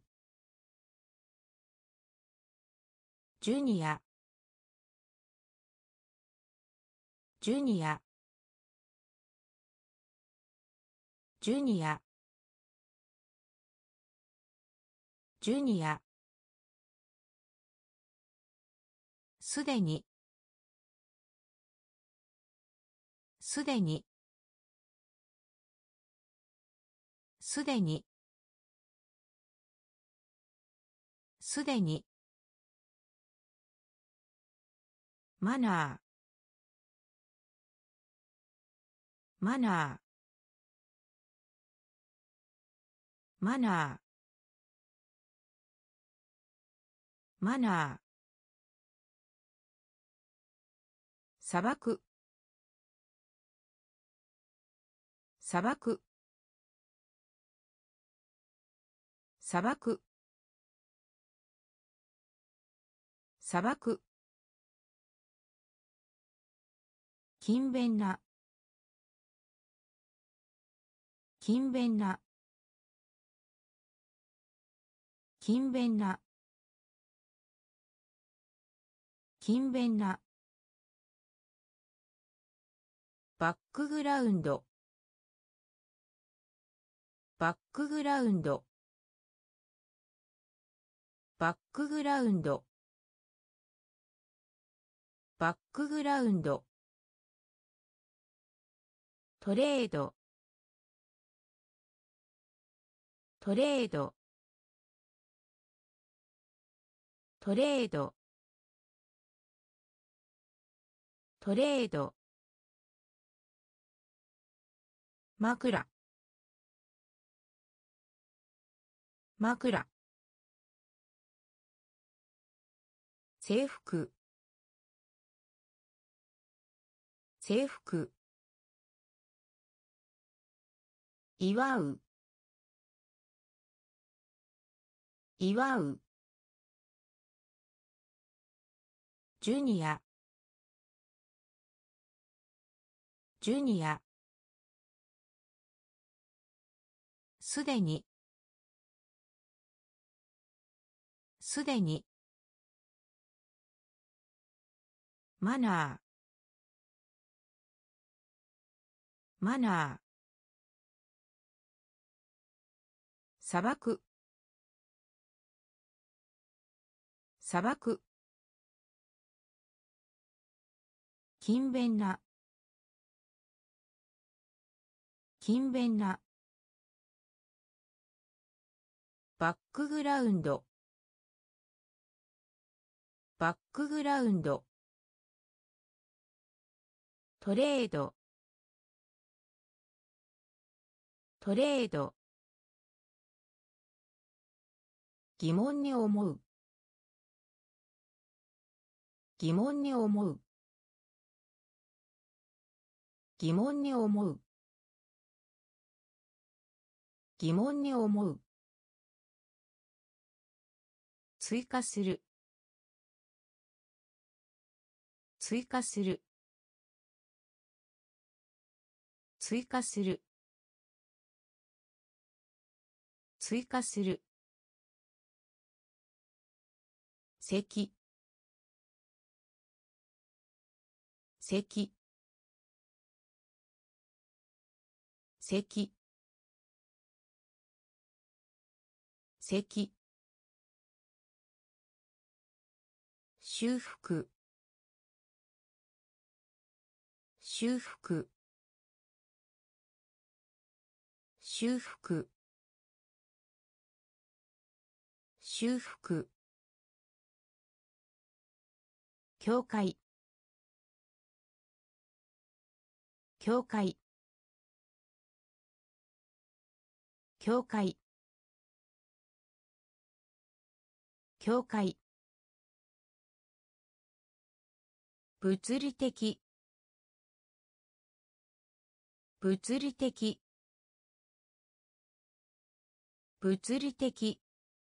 ジュニアジュニアジュニアジュニア、すでに、すでに、すでに、すでに、マナー、マナー、マナー、マナー、砂漠、砂漠、砂漠、砂漠、勤勉な、勤勉な、勤勉な、勤勉な、バックグラウンド、バックグラウンド、バックグラウンド、バックグラウンド、トレード、トレード、トレード、トレード、枕、枕、制服、制服、祝う、祝う、ジュニア、ジュニア、すでに、すでに、マナー、マナー、砂漠、砂漠、勤勉な、勤勉な、バックグラウンド、バックグラウンド、トレード、トレード、疑問に思う、疑問に思う、疑問に思う、疑問に思う、追加する、追加する、追加する、追加する、咳、咳、咳、咳、修復、修復、修復、修復、教会、教会、教会、教会、物理的、物理的、物理的、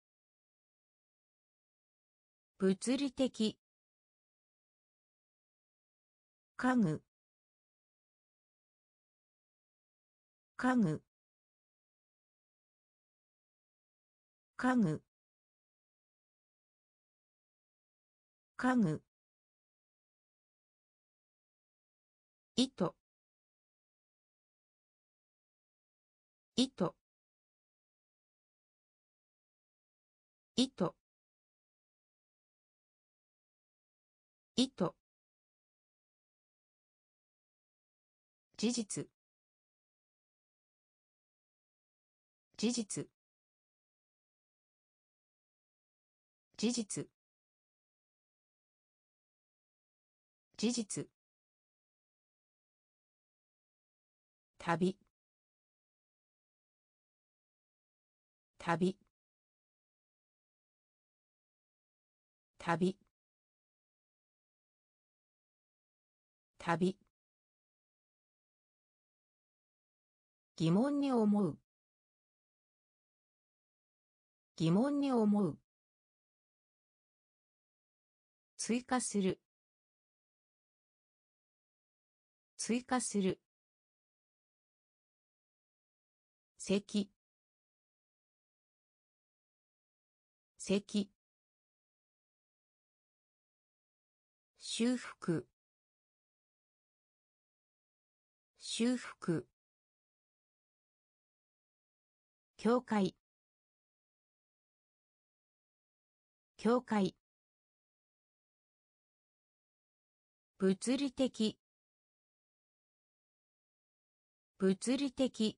物理的、家具、家具、家具、家具、糸、糸、 意図意図事実事実事実事実旅旅旅旅疑問に思う疑問に思う追加する追加する咳咳修復修復境界境界物理的物理的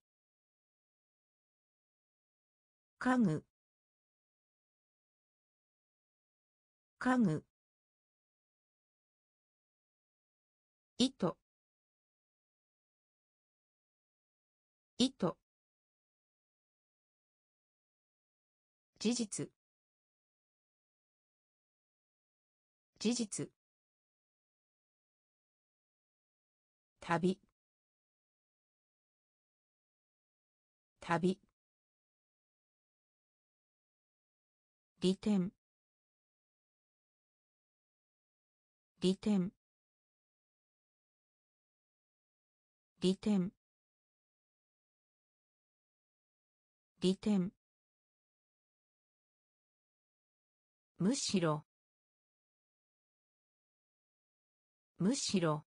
家具家具意図意図事実事実旅旅利点利点利点利点むしろむしろ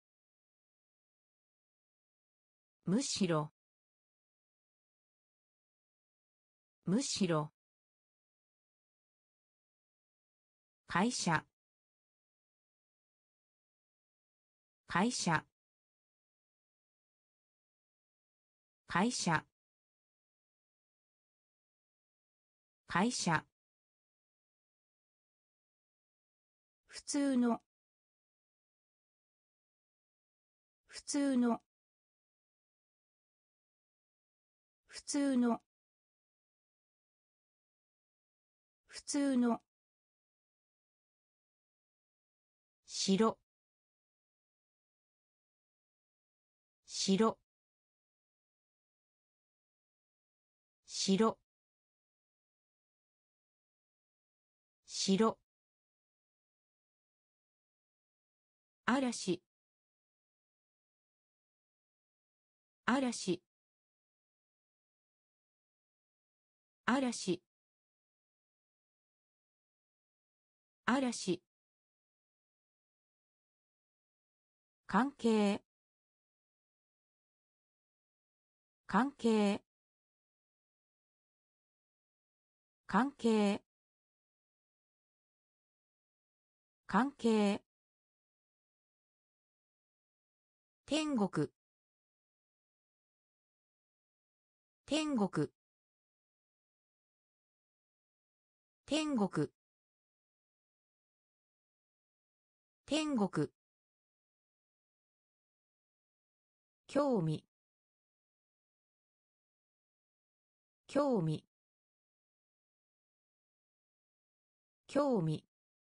むしろむしろ会社会社会社会社普通の普通の普通の普通の白白白白嵐嵐嵐嵐関係関係関係関係天国天国天国天国興味興味興味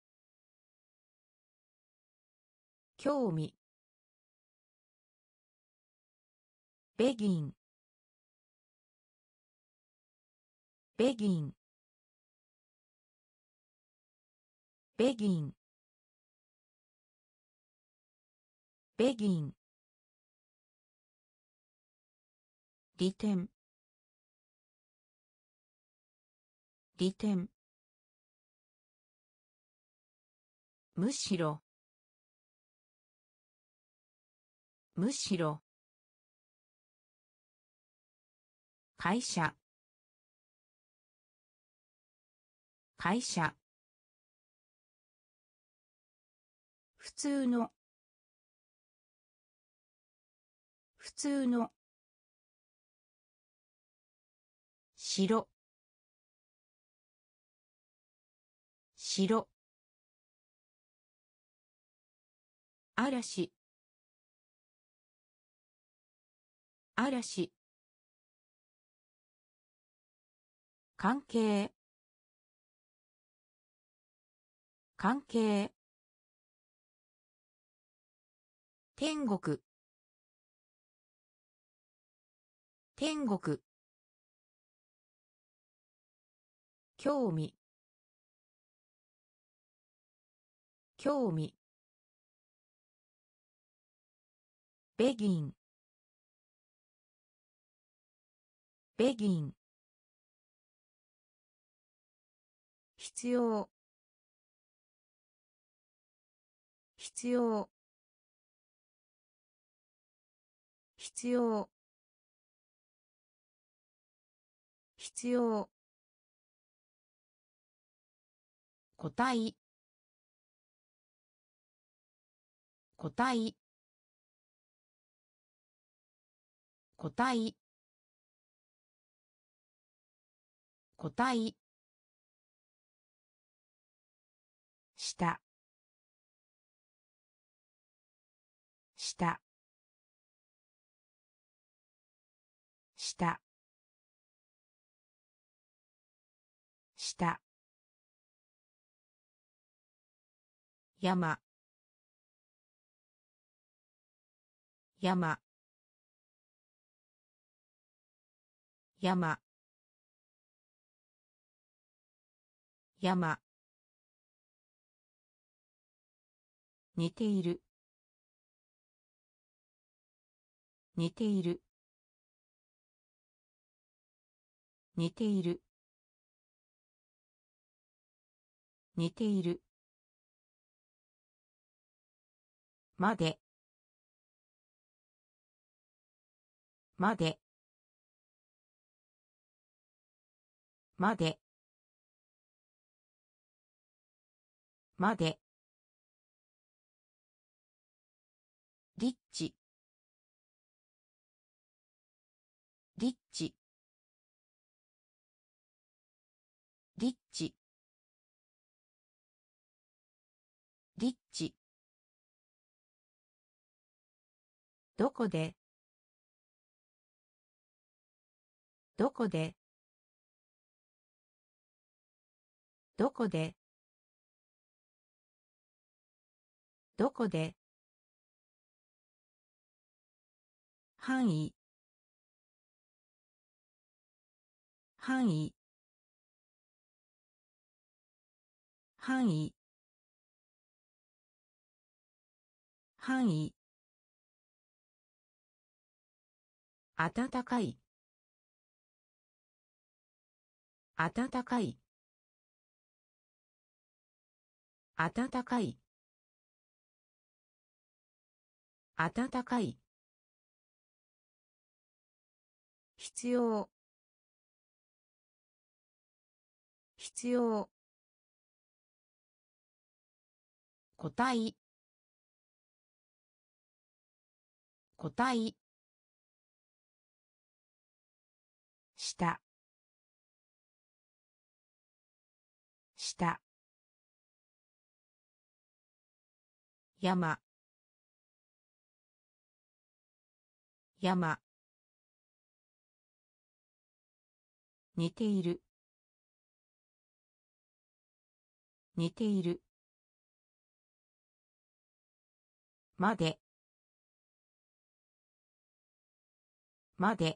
興味ベギンベギンベギンベギン利点利点むしろむしろ会社会社、普通の、普通の、城、城、嵐、嵐、関係、関係、天国、天国、興味、興味、ベギン、ベギン、必要、必要、必要、必要、個体、個体、個体、個体、下、下、下、下、山、山、山、山、似ている、似ている、似ている、似ている、まで、まで、まで、まで、リッチ、リッチ、リッチ、リッチ、どこで、どこで、どこで、どこで、範囲、範囲、範囲、範囲、暖かい、暖かい、暖かい、暖かい、必要、必要、個体、個体、下、下、山、山、似ている、似ている、まで、まで、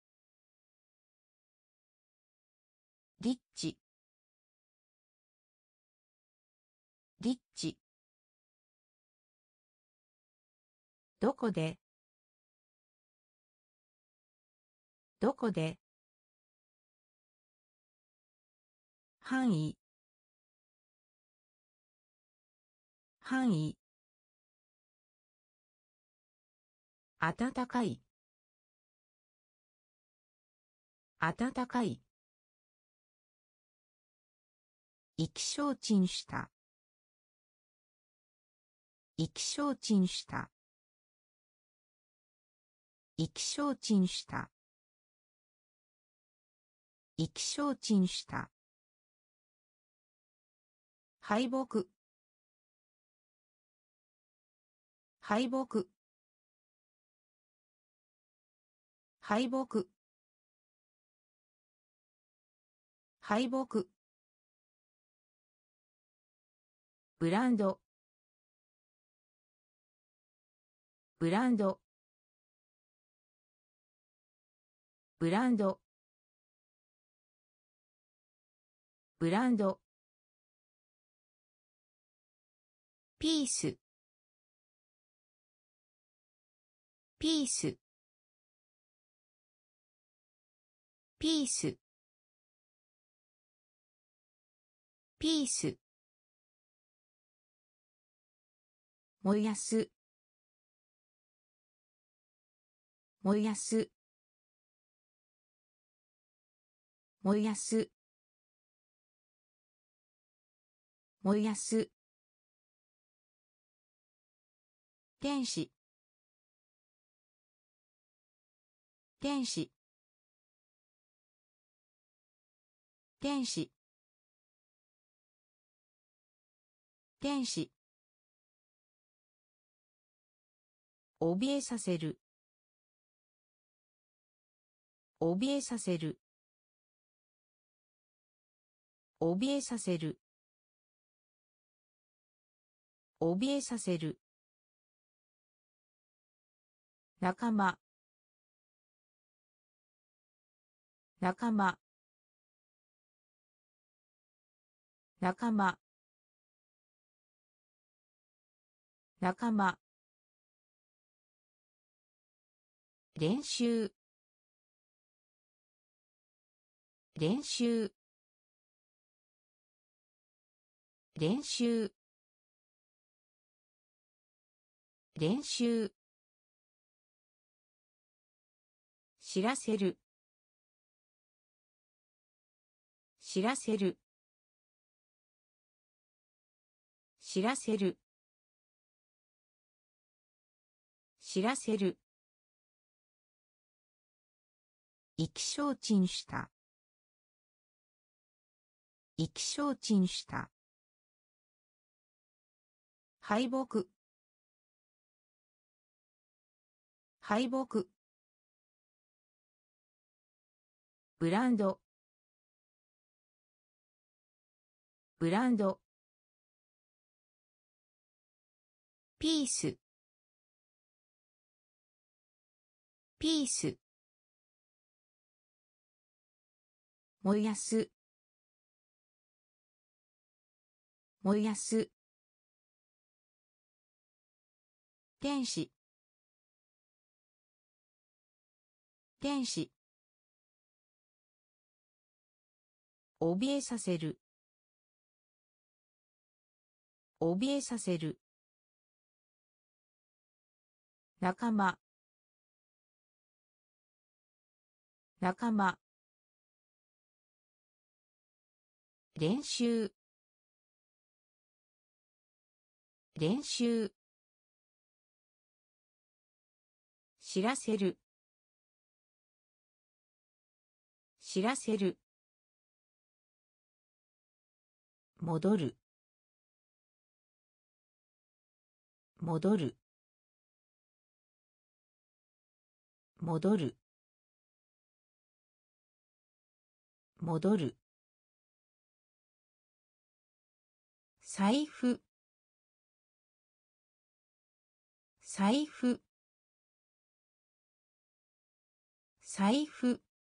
リッチ、リッチ、どこで、どこで、範囲、範囲、暖かい、暖かい、 意気消沈した。意気消沈した。意気消沈した。意気消沈した。敗北。敗北。敗北。敗北。ブランド。ブランド。ブランド。ブランド。ピース。ピース。ピース。ピース。燃やす。燃やす。燃やす。燃やす。天使。天使。天使。天使。怯えさせる。怯えさせる。怯えさせる。怯えさせる。仲間。仲間。仲間。仲間。練習。練習。練習。練習。知らせる。知らせる。知らせる。知らせる。意気消沈した。意気消沈した。敗北。敗北。ブランド。ブランド。ピース。ピース。燃やす。燃やす。天使。天使。怯えさせる。怯えさせる。仲間。仲間。練習。練習。知らせる。知らせる。戻る。戻る。戻る。戻る。財布。財布。財布。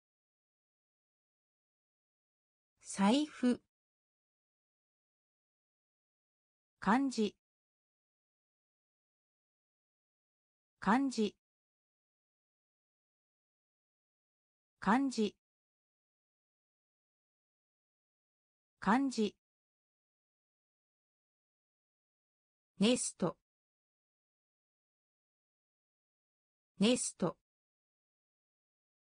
財布。漢字。漢字。漢字。漢字。ネスト。ネスト。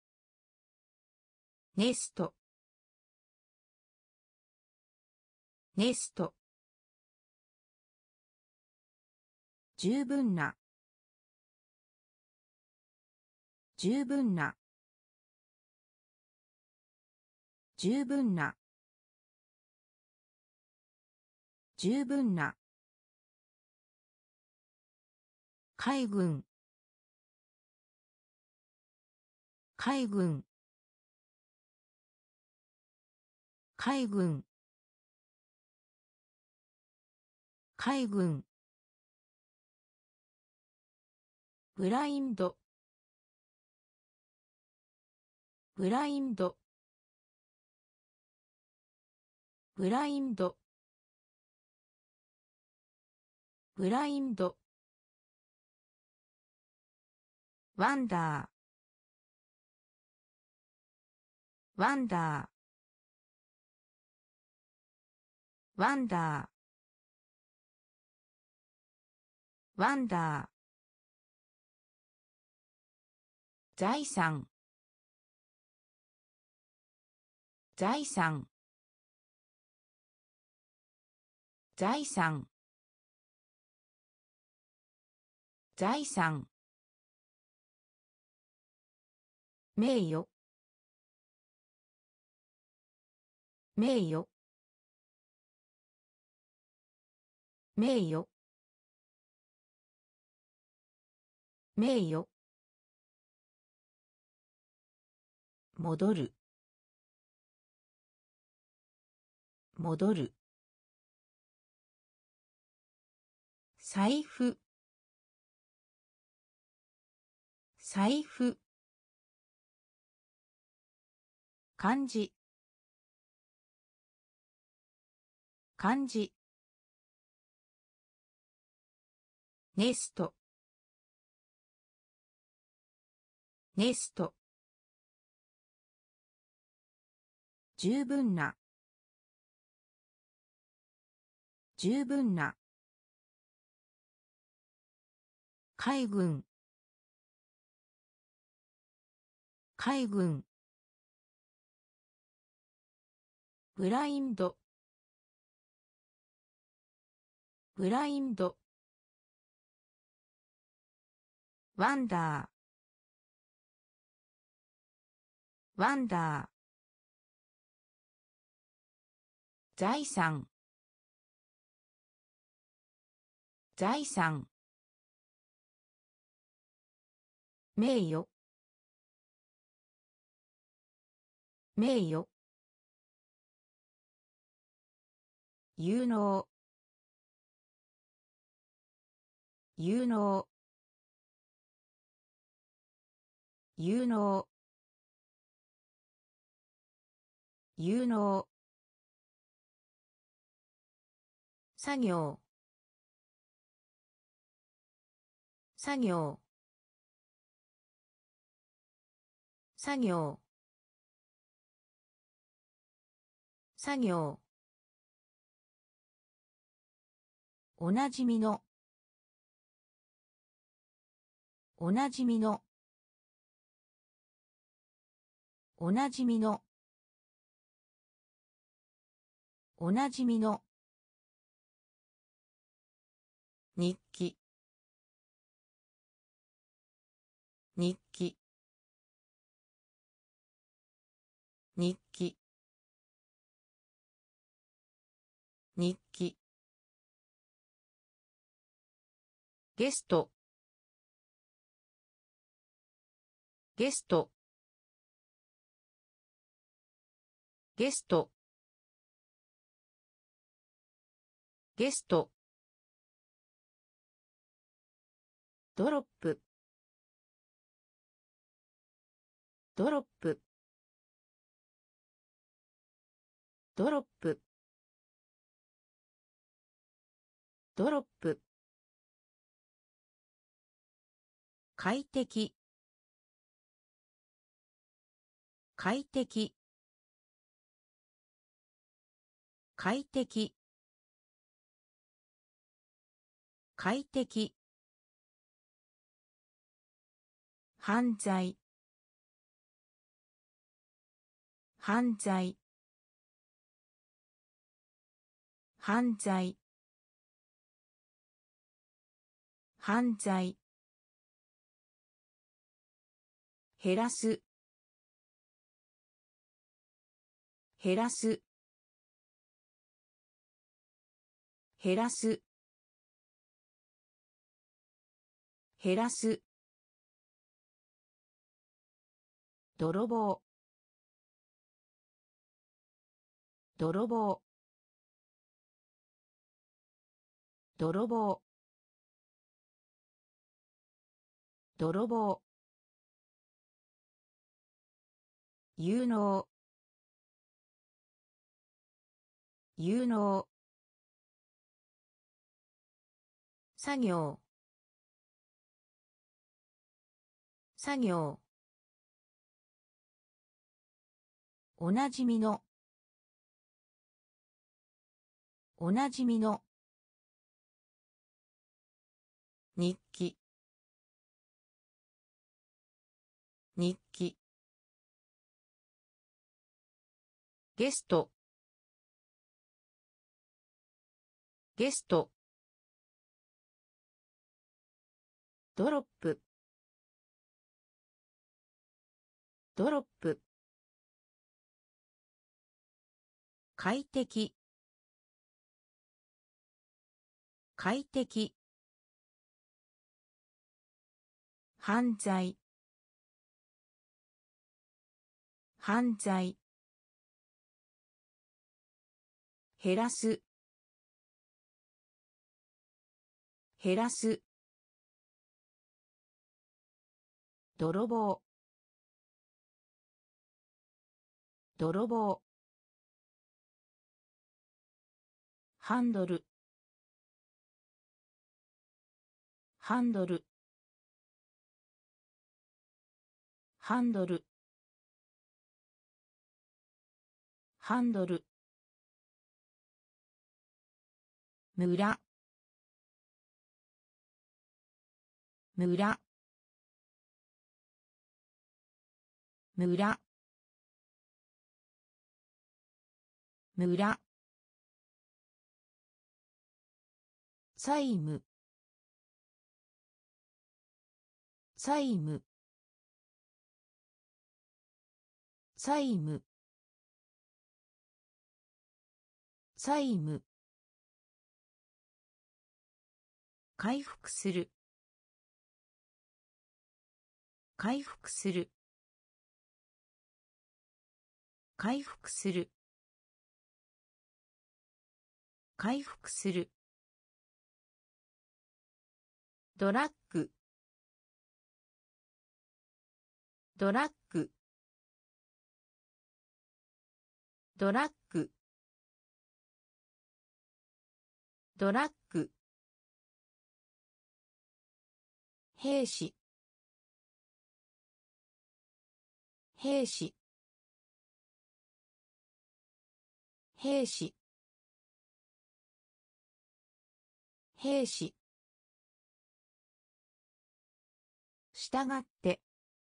ネスト。 ネスト。十分な。十分な。十分な。十分な。海軍。海軍。海軍。海軍。ブラインド。ブラインド。ブラインド。ブラインド。ワンダー。ワンダー。ワンダー。ワンダー。財産。財産。財産。財産。名誉。名誉。名誉。名誉。戻る。戻る。財布。財布。漢字。漢字。ネスト。ネスト。十分な。十分な。海軍。海軍。ブラインド。ブラインド。ワンダー。ワンダー。財産。財産。名誉。名誉。有能。有能。有能。有能。作業。作業。作業。作業。おなじみの。おなじみの。おなじみの。おなじみの。日記。日記。日記。日記。ゲスト。ゲスト。ゲスト。ゲスト。ドロップ。ドロップ。ドロップ。ドロップ。快適。快適。快適。快適。犯罪。犯罪。 犯罪犯罪減らす減らす減らす減らす泥棒泥棒泥棒泥棒有能有能作業作業おなじみのおなじみの日記日記ゲストゲストドロップドロップ快適快適犯罪犯罪減らす減らす泥棒泥棒ハンドルハンドルハンドルハンドル村村村村債務債務債務債務回復する回復する回復する回復するドラッグドラッグドラッグドラッグ兵士兵士兵士兵士したがって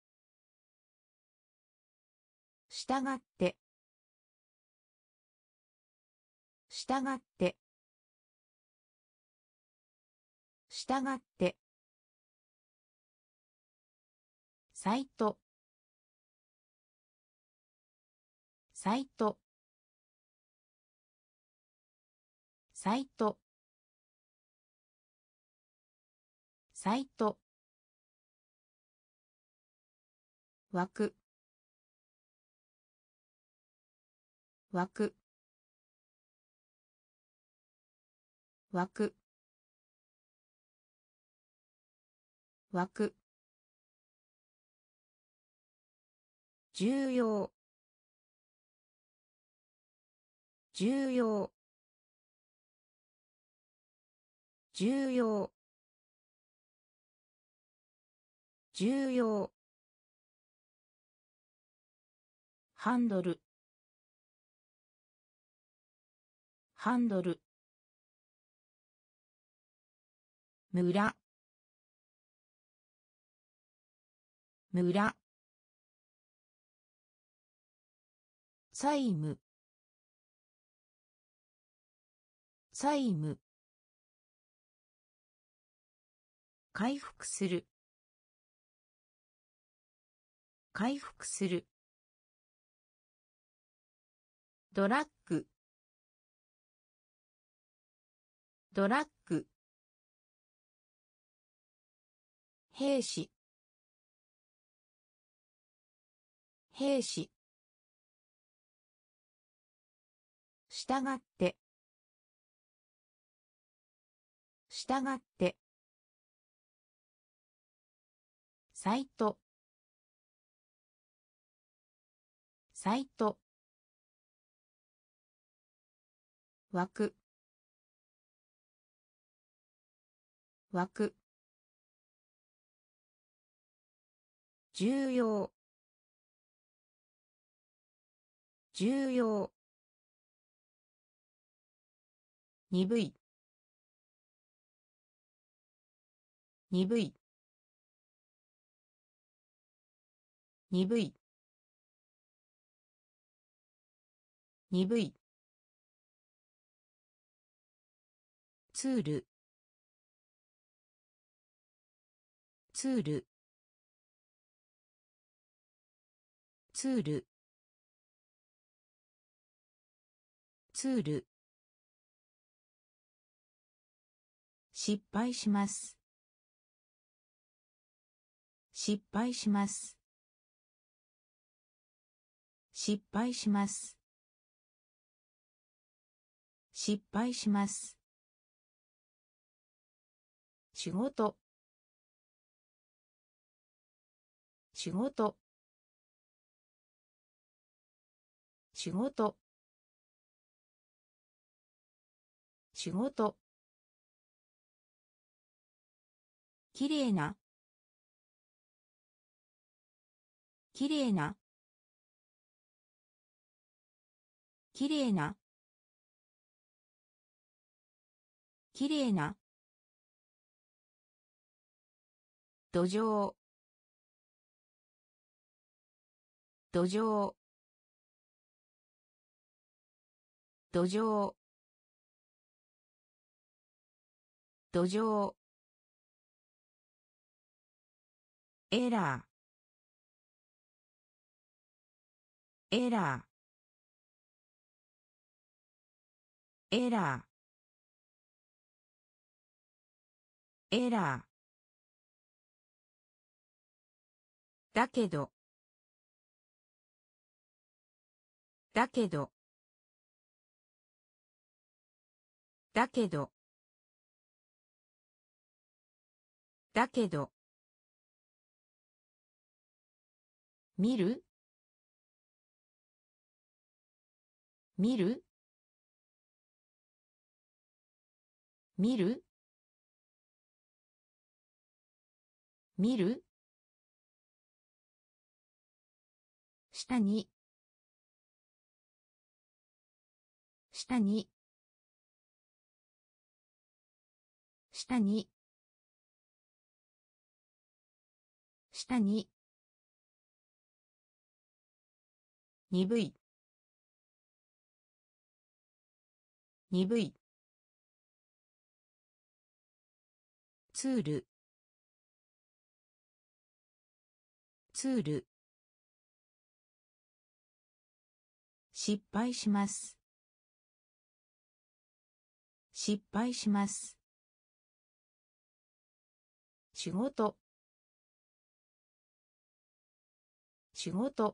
したがってしたがってしたがってサイトサイトサイトサイト枠枠枠枠重要重要重要重要ハンドルハンドル村村債務債務、回復する、回復する、ドラッグ、ドラッグ、兵士、兵士、したがって、したがって、サイト、サイト、枠、枠、重要、重要、鈍い、鈍い、鈍い、鈍い、ツール、ツール、ツール、ツール、失敗します、失敗します、失敗します、失敗します、仕事、仕事、仕事、仕事、きれいな、きれいな、きれいな、きれいな、土壌、土壌、土壌、土壌、エラー、エラー、エラー、エラー、だけど、だけど、だけど、だけど、見る、見る、見る、見る、下に、下に、下に、下に、鈍い、鈍い、ツール、ツール、失敗します、失敗します、仕事、仕事、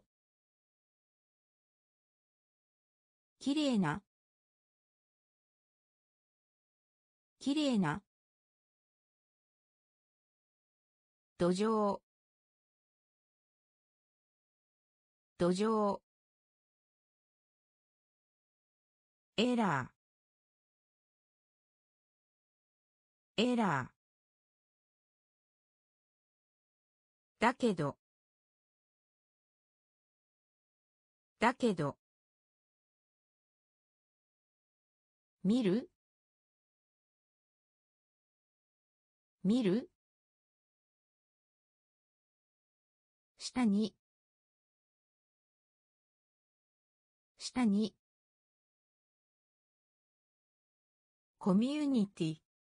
きれいな、きれいな、土壌、土壌、エラー、エラー、だけど、だけど、見る、見る、下に、下に、 コミュニティ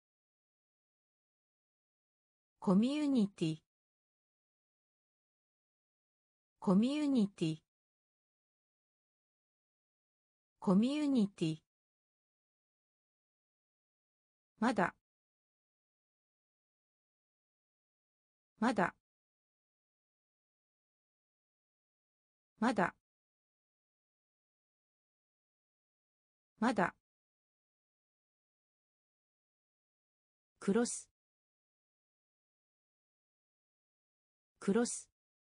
コミュニティコミュニティコミュニティまだまだまだまだクロスクロス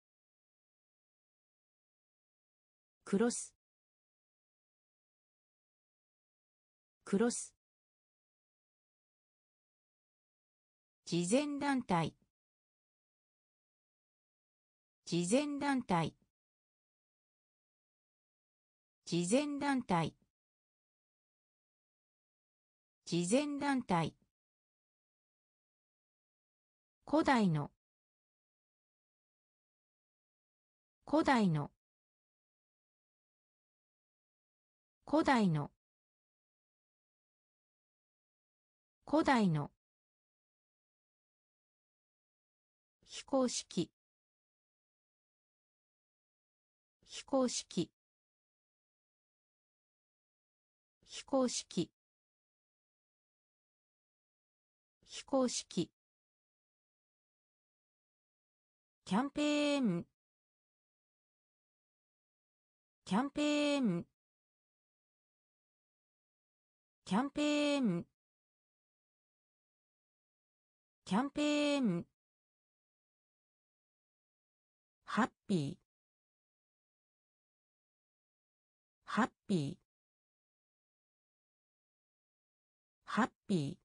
クロスクロス慈善団体慈善団体慈善団体慈善団体古代の古代の古代の古代の非公式非公式非公式非公式キャンペーンキャンペーンキャンペーンキャンペーンハッピーハッピーハッピー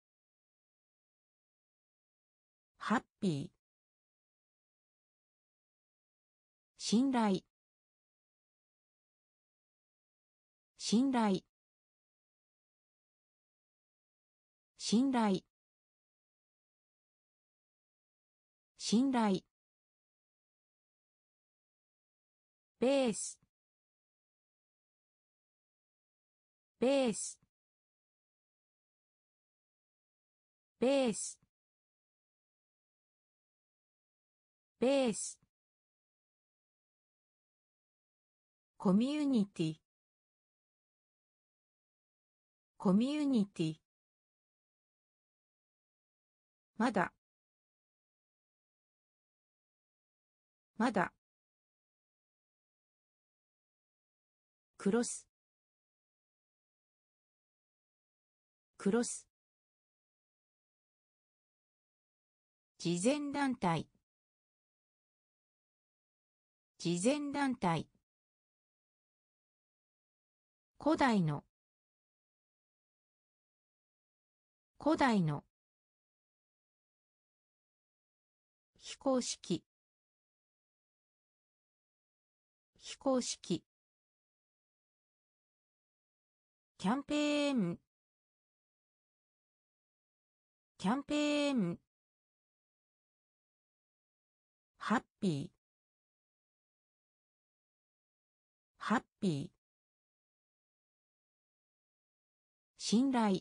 ハッピー信頼信頼信頼信頼ベースベースベースベースコミュニティコミュニティまだまだクロスクロス慈善団体慈善団体古代の古代の非公式非公式キャンペーンキャンペーンハッピーハッピー信頼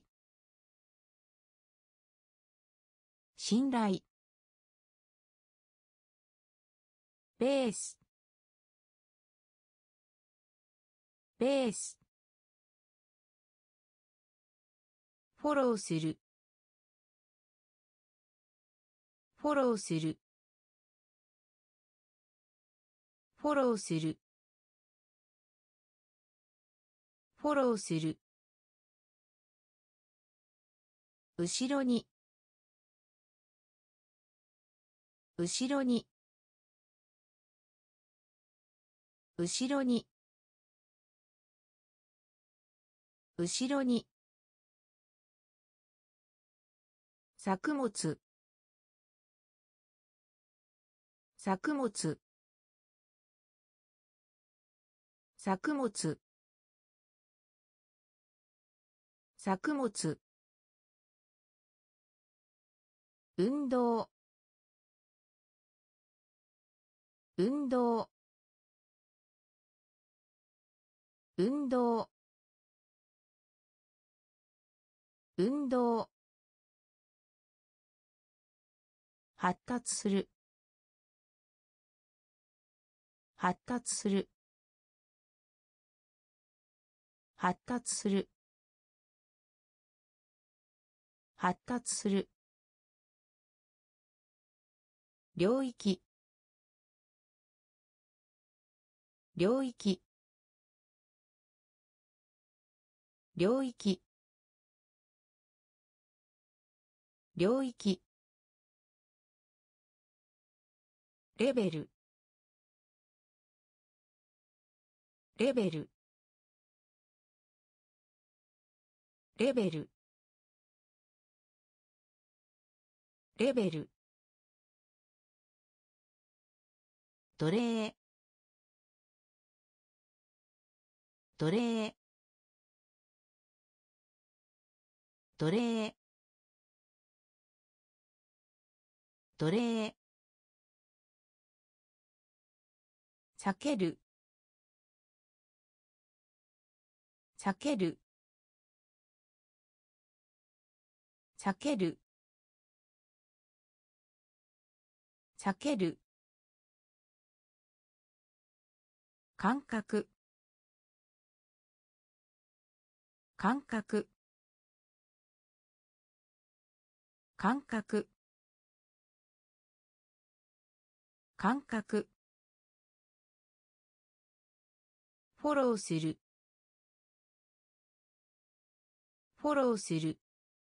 信頼ベースベースフォローするフォローするフォローするフォローする後ろに後ろに後ろに後ろに作物作物作物作物運動運動運動運動、発達する、発達する、発達する、発達する、領域、領域、領域、領域、レベル、レベル、レベル、レベル、奴隷、奴隷、奴隷、奴隷、避ける、避ける、避ける、避ける、感覚、感覚、感覚、感覚、フォローする、フォローする、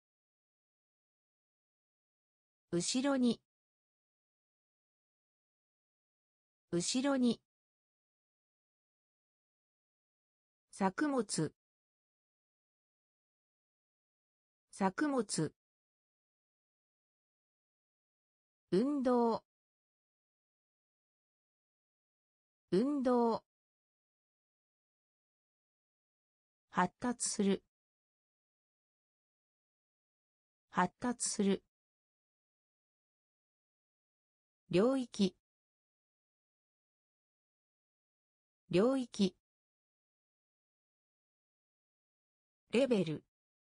後ろに、後ろに、作物、作物、運動、運動、発達する、発達する、領域、領域、レベル、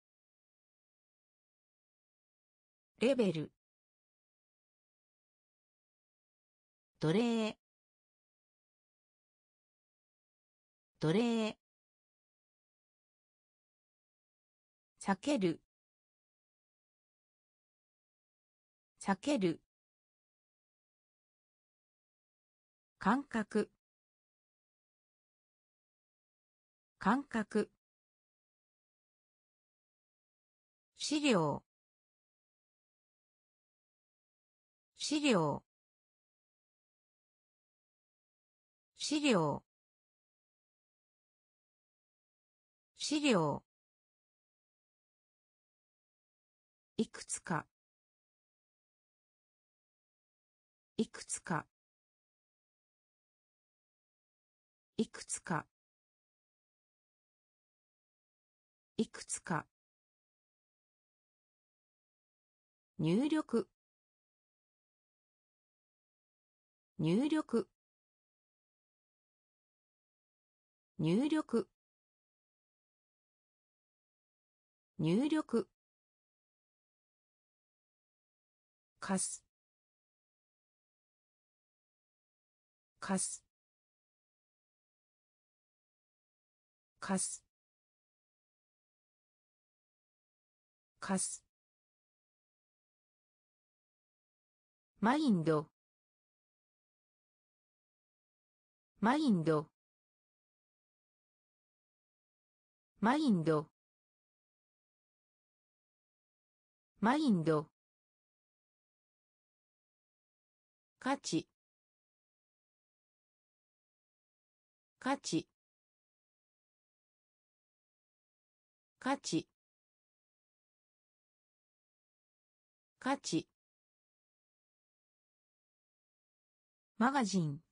レベル、奴隷、奴隷、避ける、避ける、感覚、感覚、資料、資料、資料、資料、いくつか、いくつか、いくつか、いくつか、入力、入力、入力、入力、かす、かす、かす、かす、マインド、マインド、マインド、マインド、価値、価値、価値、価値、マガジン、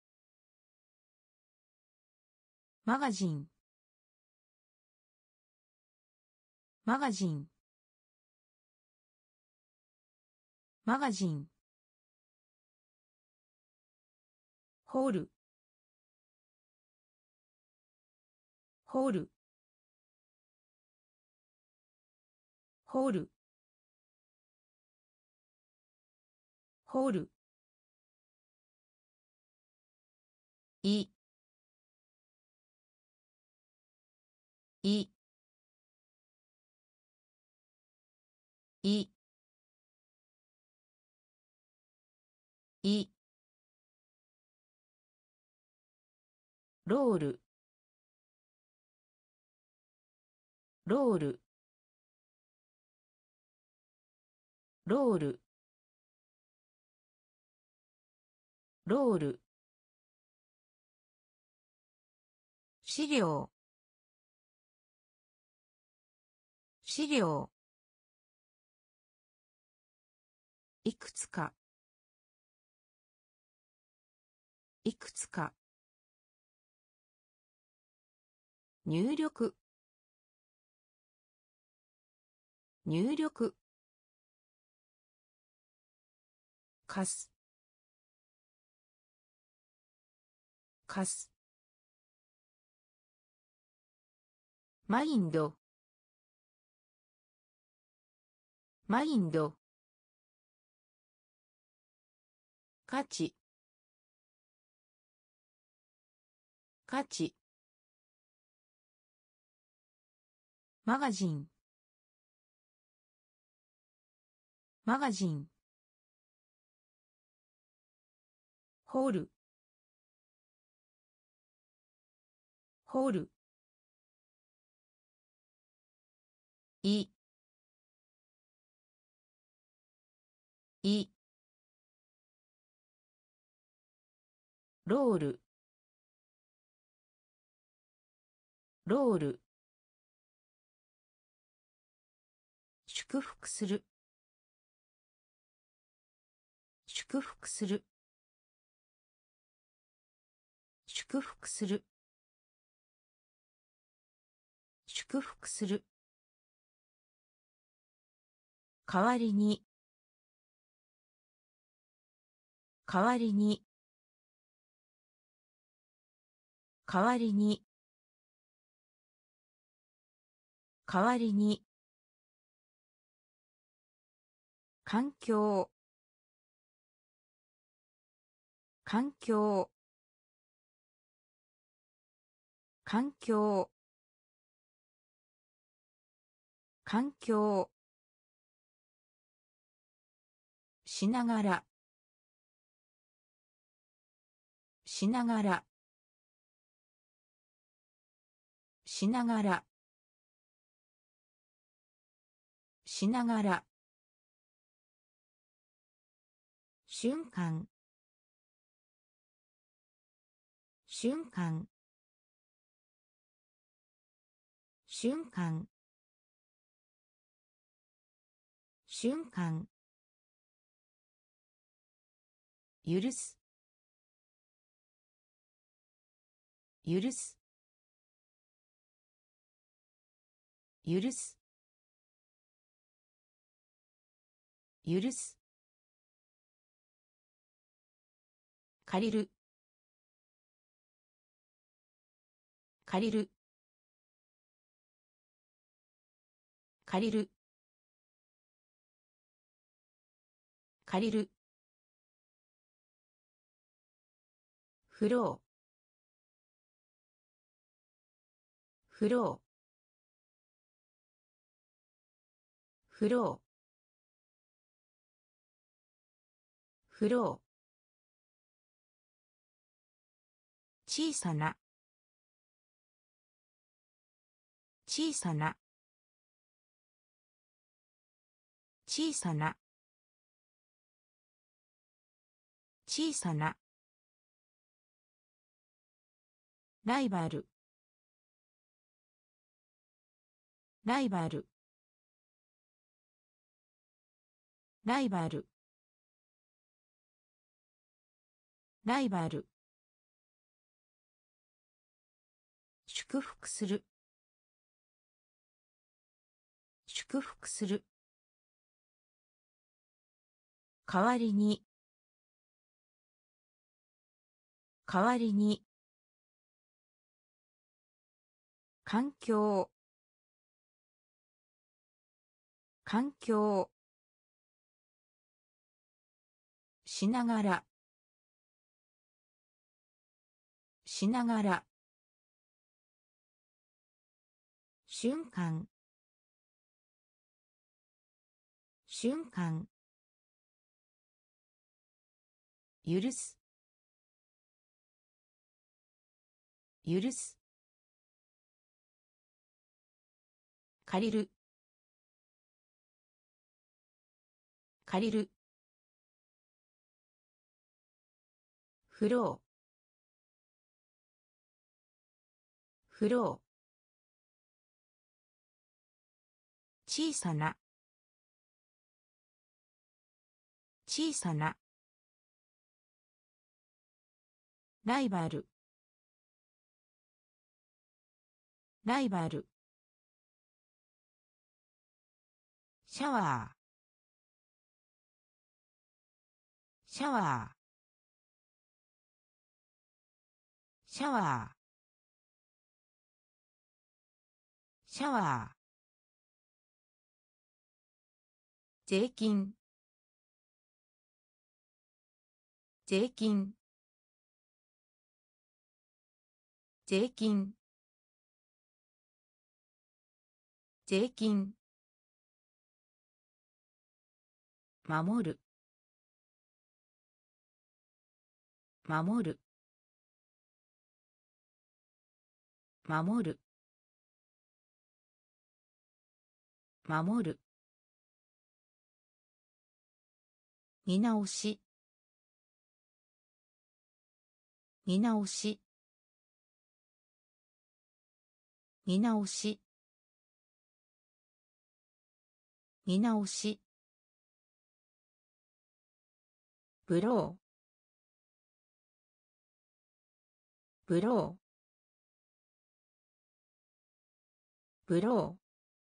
マガジン、マガジン、マガジン、ホール、ホール、 ホールホールいいいいロールロールロールロール資料資料いくつかいくつか入力入力かすかすマインドマインド価値価値マガジンマガジンホールホールいいロールロール祝福する祝福する祝福する祝福する代わりに代わりに代わりに代わりに環境環境環境環境しながらしながらしながらしながら瞬間瞬間瞬間瞬間許す許す許す許す借りる借りる借りる借りるフローフローフローフロー小さな小さな小さな小さなライバルライバルライバルライバル祝福する祝福する代わりに代わりに環境環境しながらしながら瞬間瞬間許す許す借りる借りるフローフロー小さな小さなライバルライバルシャワーシャワーシャワーシャワー税金税金税金税金守る守る守る守る見直し見直し見直し見直しブローブローブロー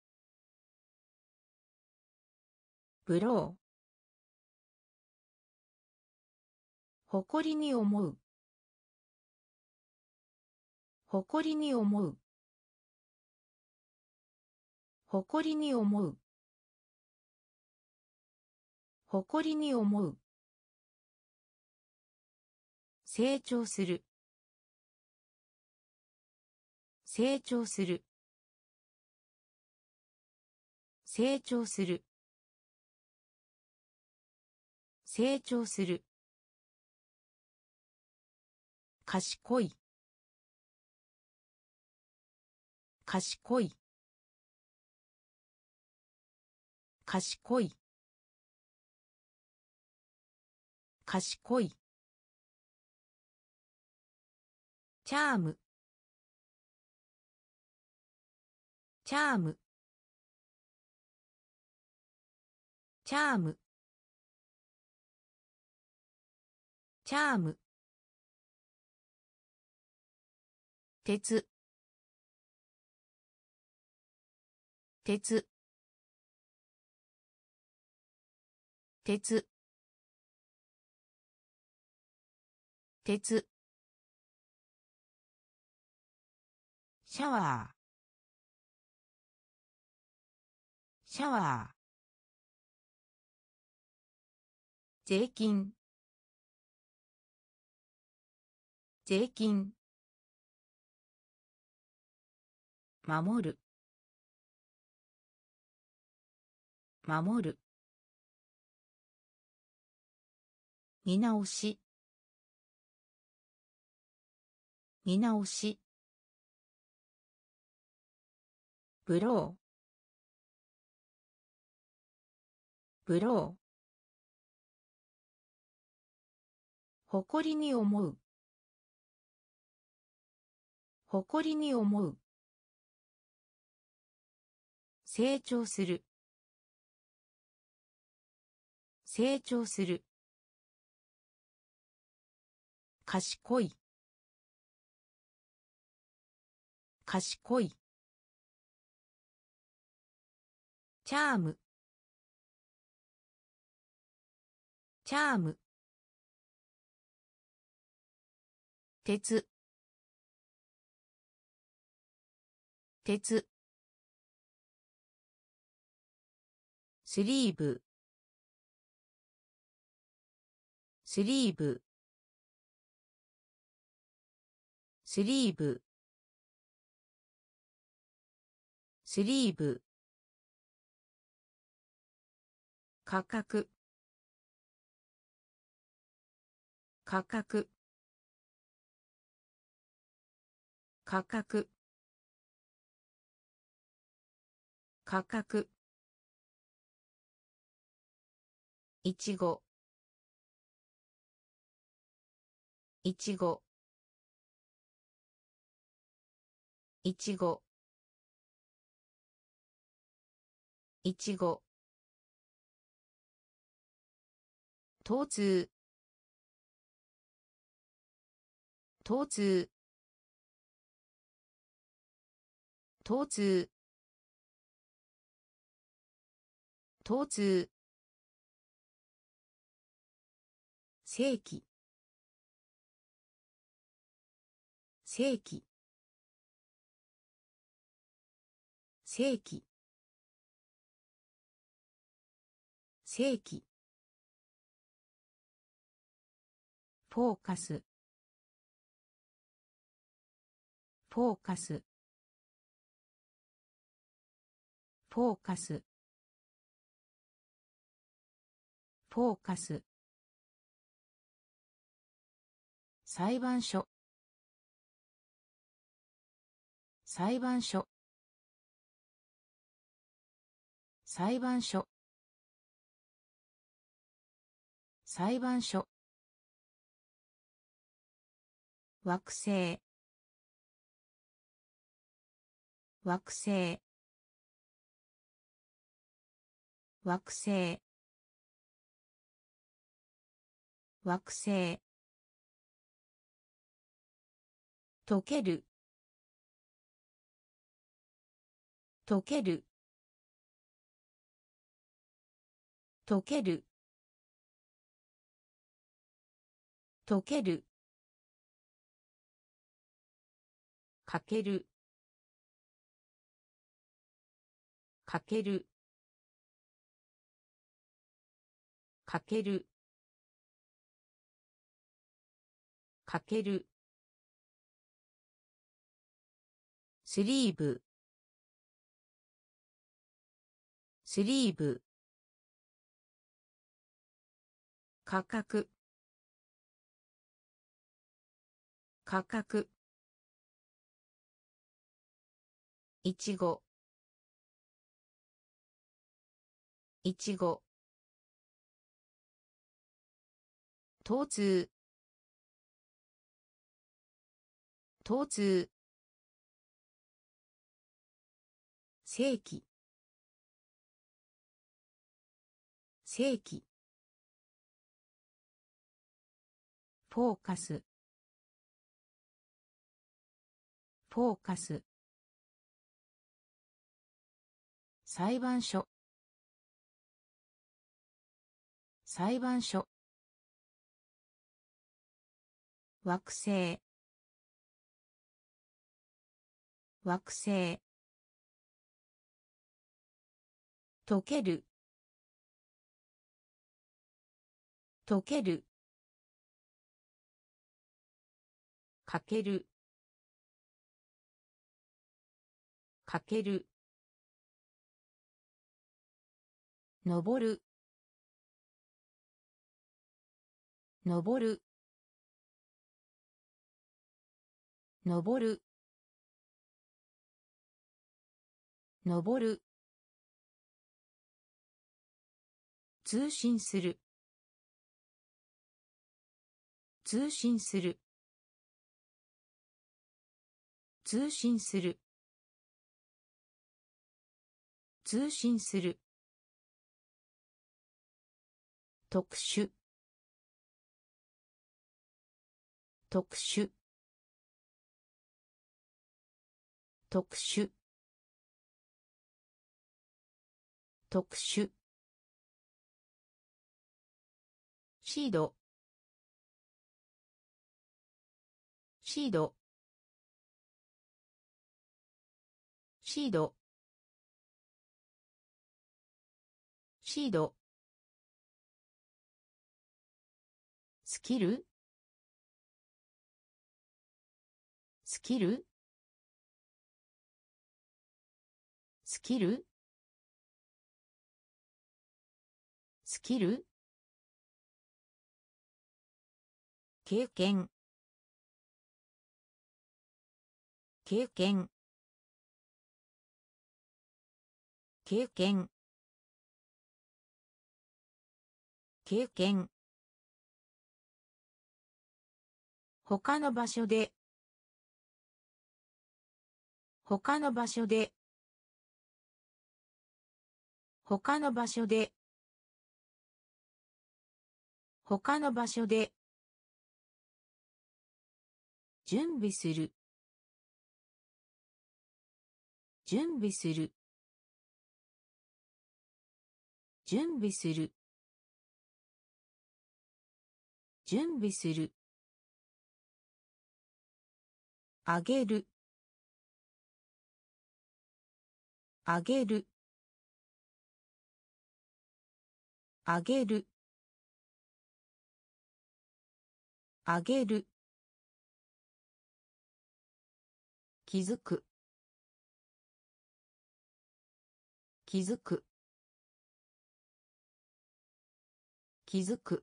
ブロー誇りに思う誇りに思う誇りに思う誇りに思う成長する成長する成長する成長する賢い賢い賢い賢いチャームチャームチャームチャーム鉄鉄鉄鉄シャワーシャワー税金税金守る守る見直し見直しブローブロー誇りに思う誇りに思う成長する成長する賢い賢いチャームチャーム鉄鉄スリーブスリーブスリーブスリーブ価格価格価格価格いちごいちごいちごいちご疼痛疼痛疼痛疼痛正規正規正規正規フォーカスフォーカスフォーカスフォーカス裁判所裁判所裁判所裁判所惑星惑星惑星惑星溶ける溶ける溶ける溶けるかけるかけるかけるかけるスリーブスリーブ価格価格いちごいちご疼痛疼痛正規正規フォーカスフォーカス裁判所裁判所惑星惑星溶ける溶けるかけるかける登る登る登る登る通信する通信する通信する通信する特殊特殊特殊特殊シードシードシードシード、スキル、スキル、スキル、スキル、経験、経験、経験、経験、他の場所で、他の場所で、他の場所で、他の場所で、準備する、準備する、準備する、準備する、あげる、あげる、あげる、あげる、気づく、気づく、気づく、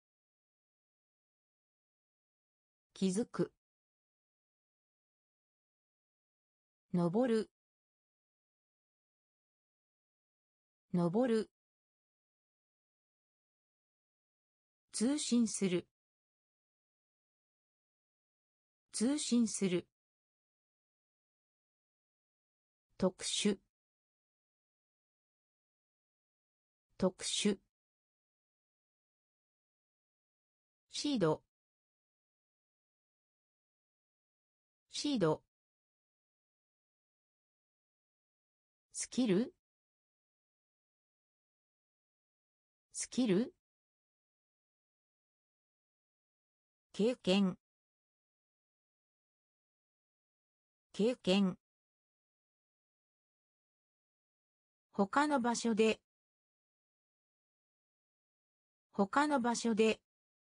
気づく、登る、登る、通信する、通信する、特殊、特殊、シード、シード、スキル、スキル、経験、経験、他の場所で、他の場所で、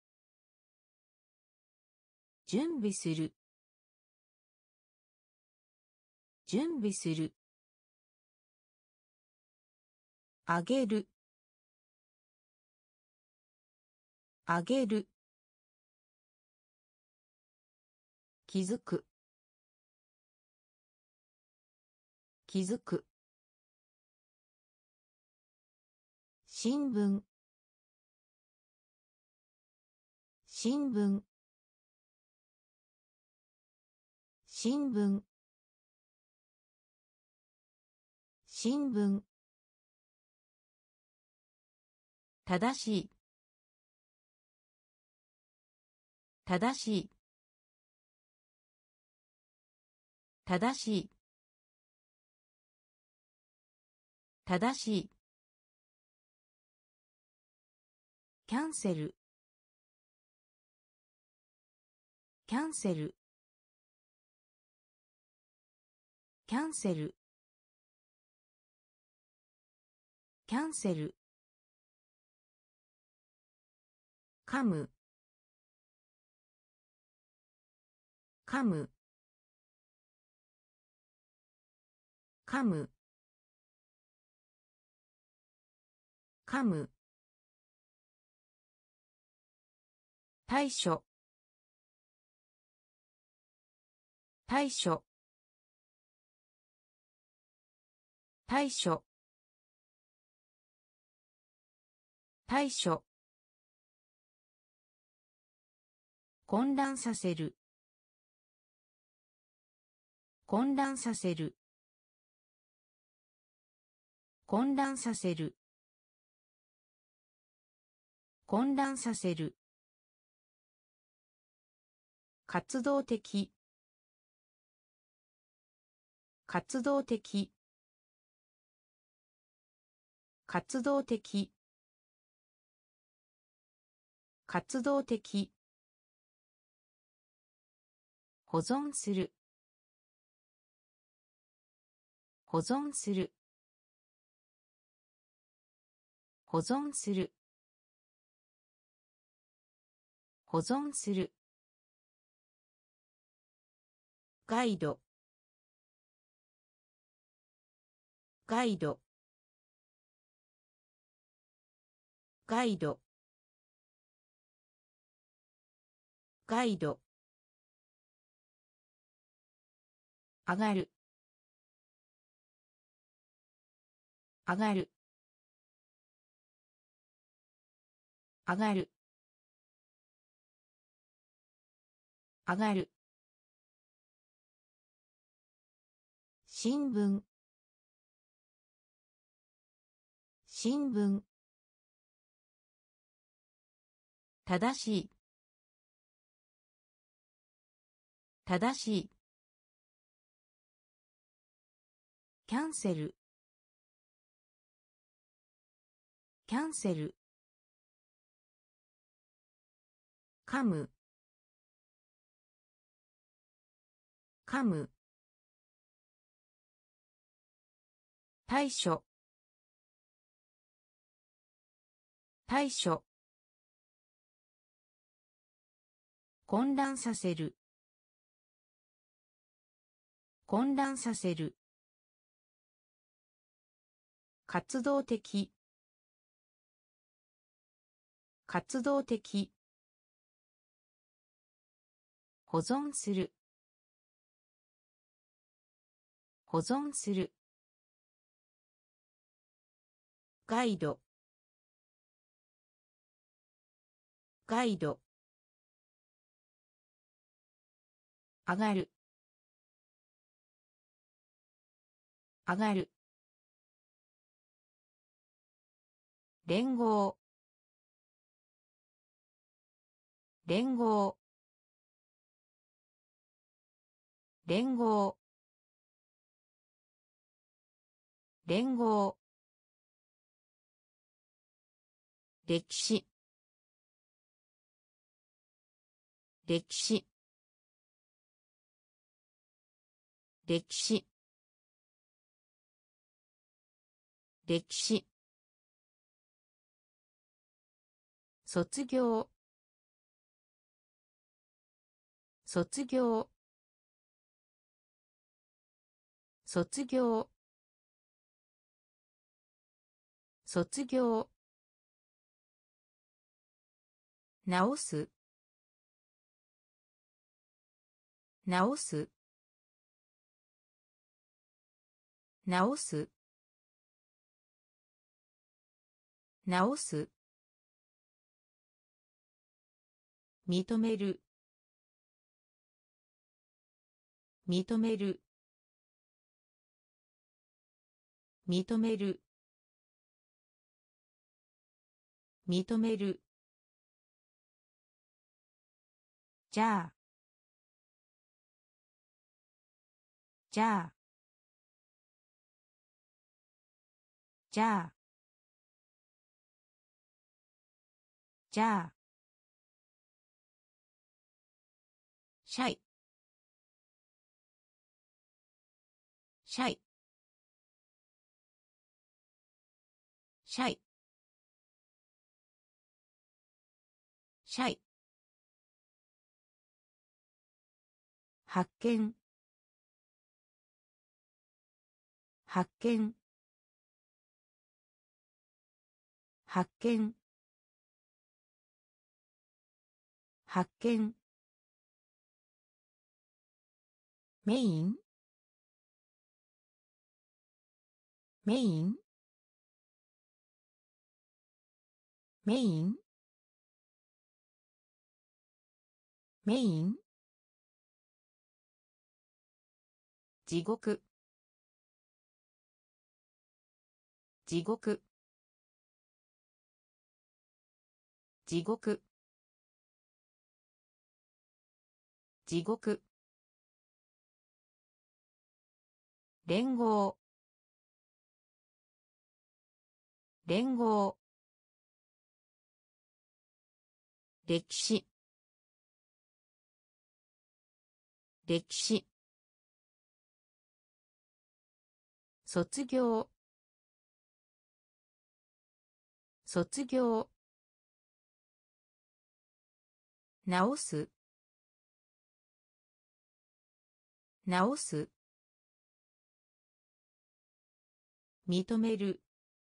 準備する、準備する、あげる、あげる、気づく、気づく、新聞、新聞、新聞、新聞、正しい、正しい、正しい、正しい、キャンセル、キャンセル、キャンセル、キャンセル、噛む、噛む、噛む、噛む、対処、対処、対処、対処、混乱させる、混乱させる、混乱させる、混乱させる、活動的、活動的、活動的、活動的、保存する、保存する、 保存する保存するガイドガイドガイドガイド上がる上がる上がる上がる新聞新聞正しい正しいキャンセルキャンセル噛む噛む対処対処混乱させる混乱させる活動的活動的保存する保存するガイドガイド上がる上がる連合連合連合連合歴史歴史歴史歴史卒業卒業卒業卒業直す直す直す直す認める認める認める認めるじゃあじゃあじゃあじゃあシャイシャイシャイシャイ発見発見発見発見メインメインメインメイン地獄地獄地獄地獄連合連合歴史歴史卒業卒業、直す、直す、認める、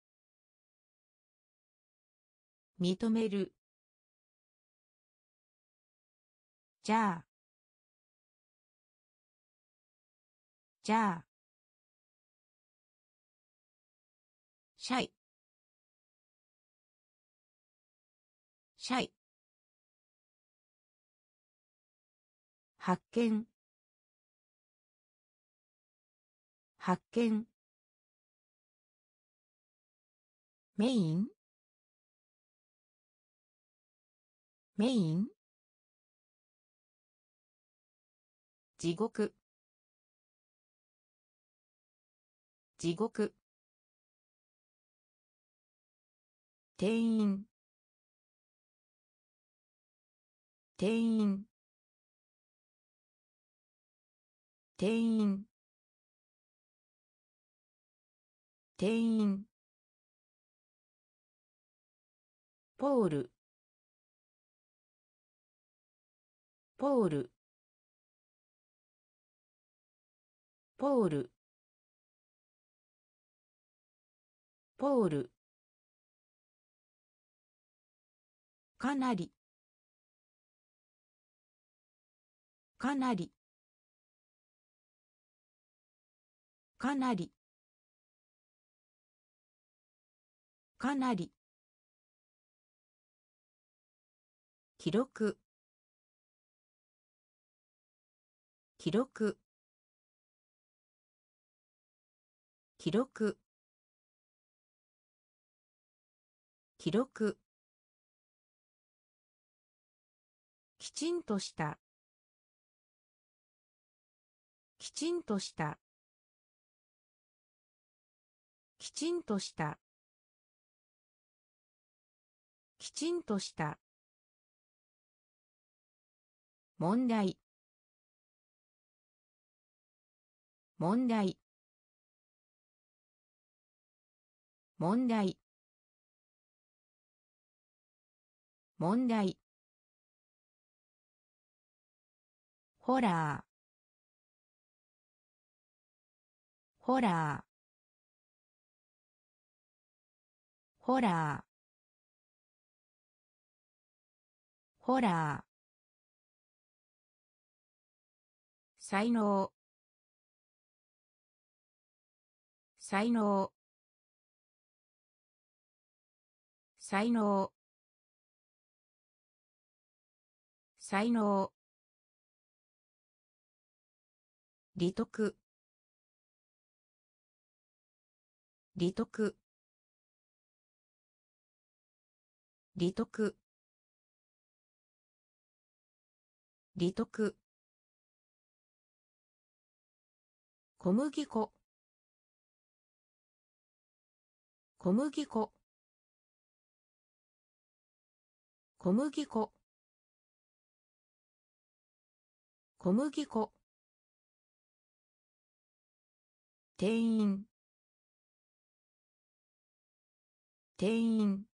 認める、じゃあ、じゃあ、シャイ、シャイ、発見、発見、メイン、メイン、地獄、地獄、店員、店員、店員、店員、ポール、ポール、ポール、ポール、かなり、かなり、かなり、かなり、記録、記録、記録、記録、きちんとした、きちんとした、きちんとした、きちんとした、問題、問題、問題、問題、ホラー、ホラー、ホラー、ホラー、才能、才能、才能、才能、利得、利得、利得、利得、小麦粉、小麦粉、小麦粉、小麦粉、店員、店員、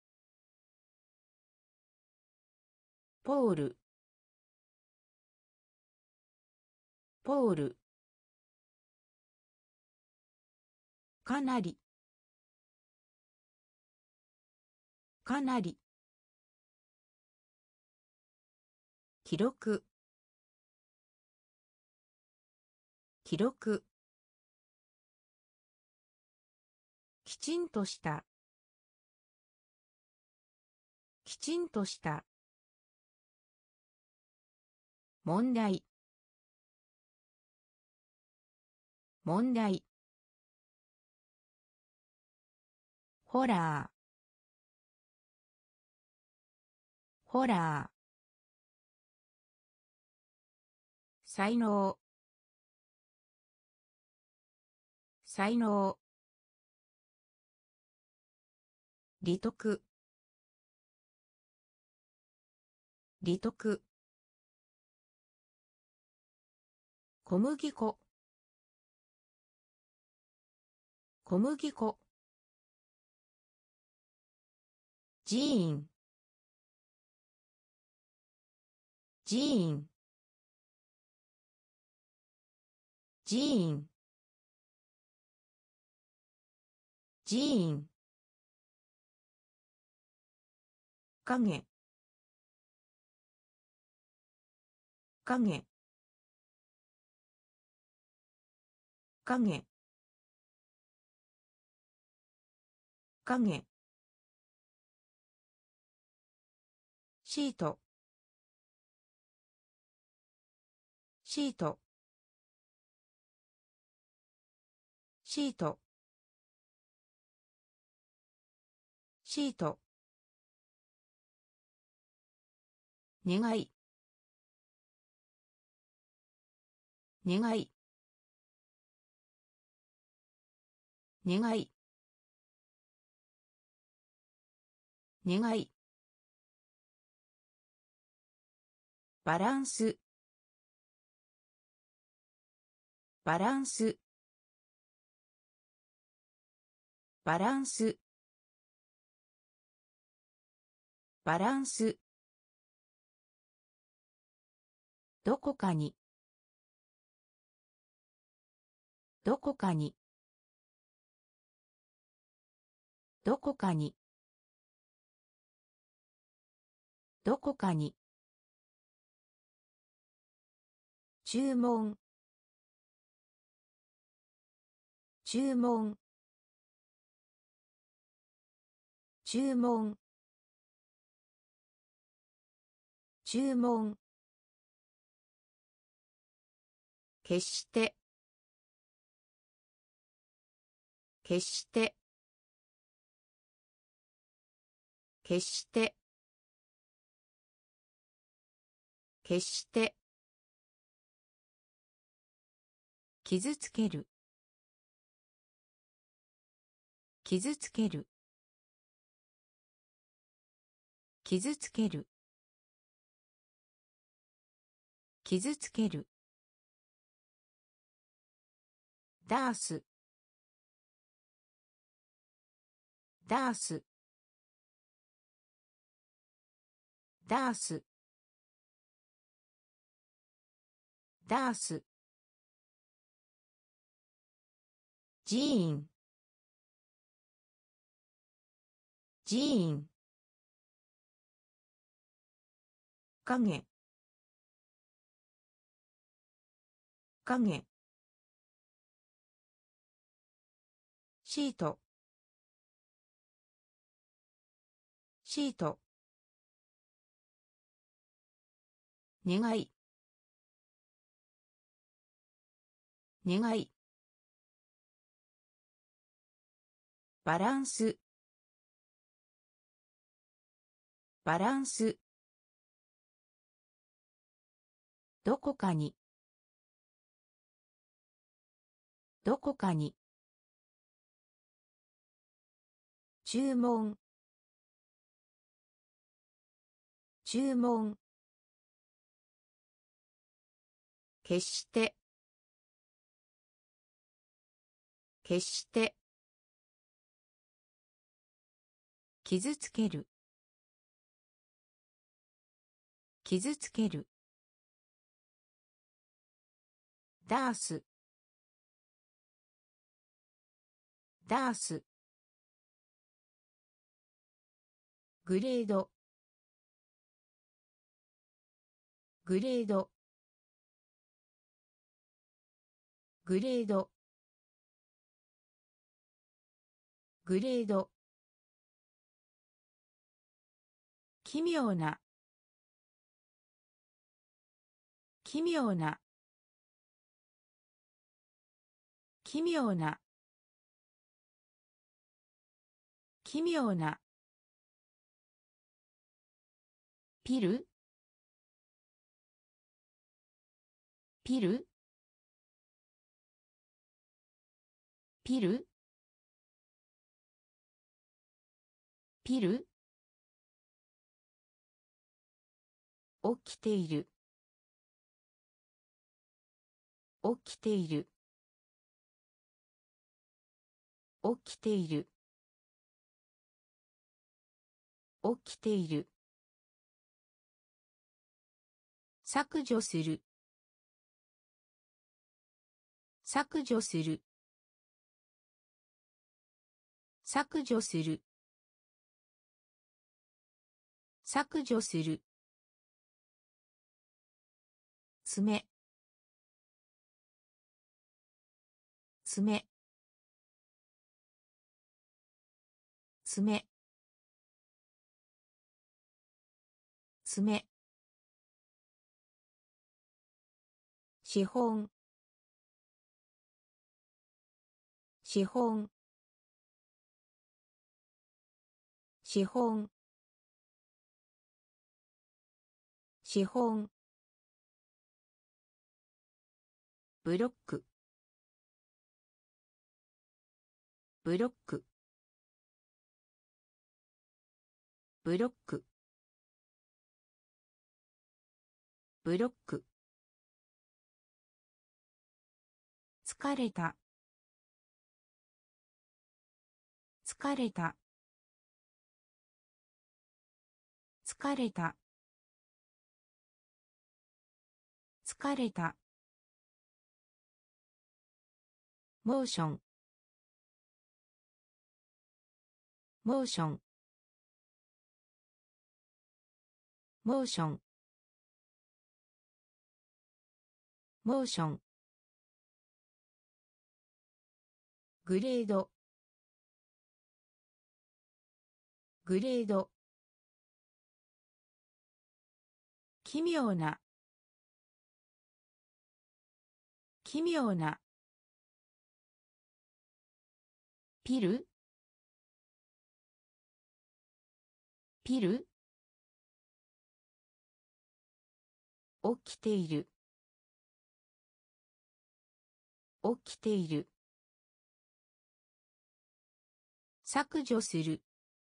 ポール、ポール、かなり、かなり、記録、記録、きちんとした、きちんとした、問題、問題、ホラー、ホラー、才能、才能、利得、利得、小麦粉、小麦粉、 寺院寺院寺院寺院影影影影シートシートシートシート願い願い願い願いバランスバランスバランスバランスどこかにどこかにどこかにどこかに注文注文注文注文決して決して決して決して傷つける傷つける傷つける傷つけるダースダースダースダース寺院寺院影影シートシート願い願いバランスバランスどこかにどこかに注文注文決して決して傷つける傷つけるダースダースグレードグレードグレードグレード奇妙な奇妙な奇妙な奇妙なピルピルピルピル起きている起きている起きている起きている。削除する。削除する。削除する。削除する。爪。爪。爪。爪。資本。資本。資本。資本。ブロック。ブロック。ブロック。ブロック。疲れた。疲れた。疲れた。疲れた。モーション。モーション。モーション。モーション。グレード。グレード。奇妙な。奇妙な。ピル。ピル。起きている。起きている。削除する。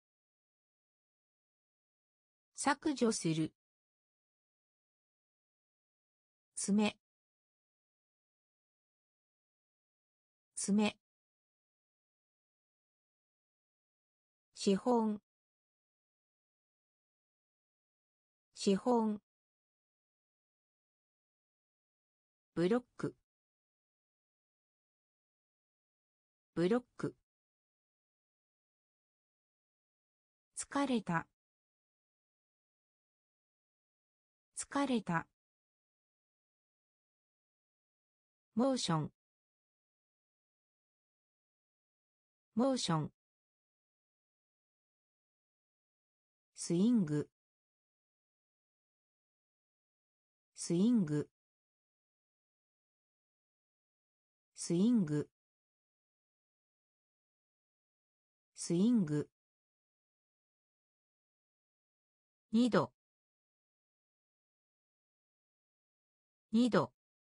削除する。爪。爪。資本。資本。ブロック。ブロック。疲れた。疲れた。モーション。モーション。スイング。スイング。スイング。スイング。二度。二度。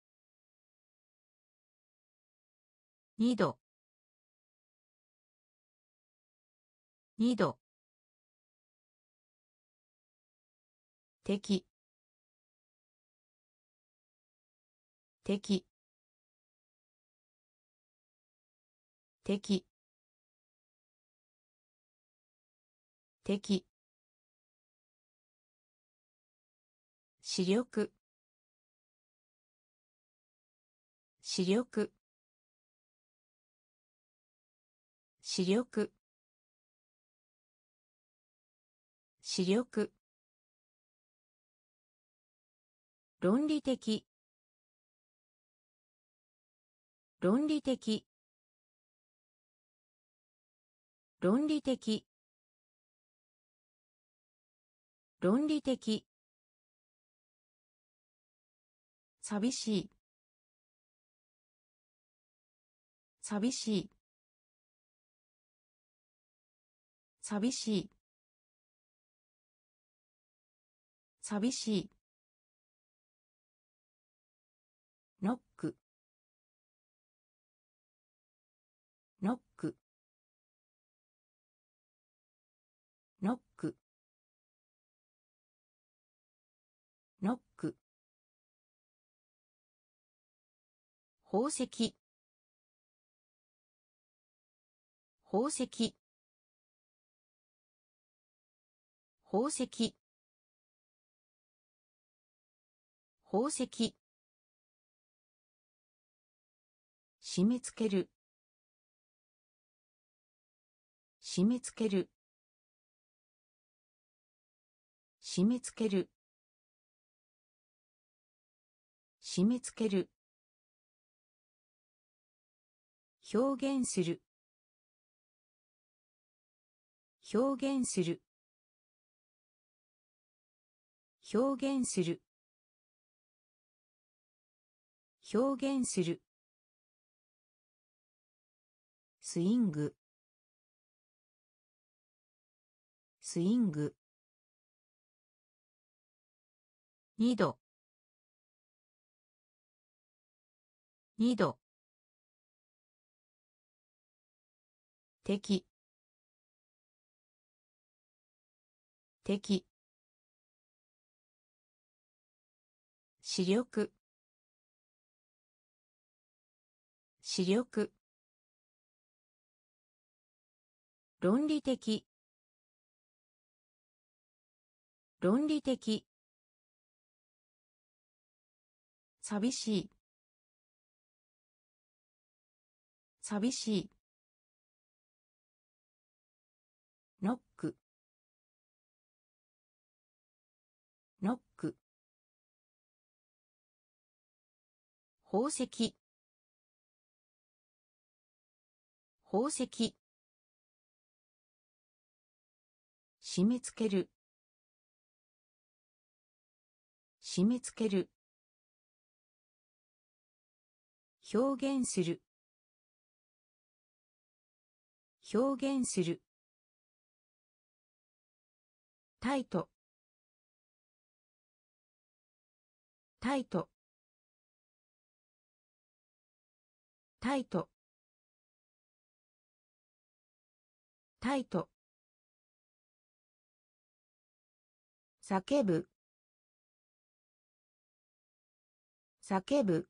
二度。二度。敵。敵。敵。敵。視力。視力。視力。視力。論理的。論理的。論理的。論理的。寂しい。寂しい。寂しい。寂しい。ノック。ノック。ノック。ノック。宝石。宝石。 宝石宝石締め付ける締め付ける締め付ける締め付ける表現する表現する表現する表現するスイングスイング二度二度敵敵視力視力論理的論理的寂しい寂しいノックノック宝石宝石締め付ける締め付ける表現する表現するタイトタイトタイトタイト叫ぶ叫ぶ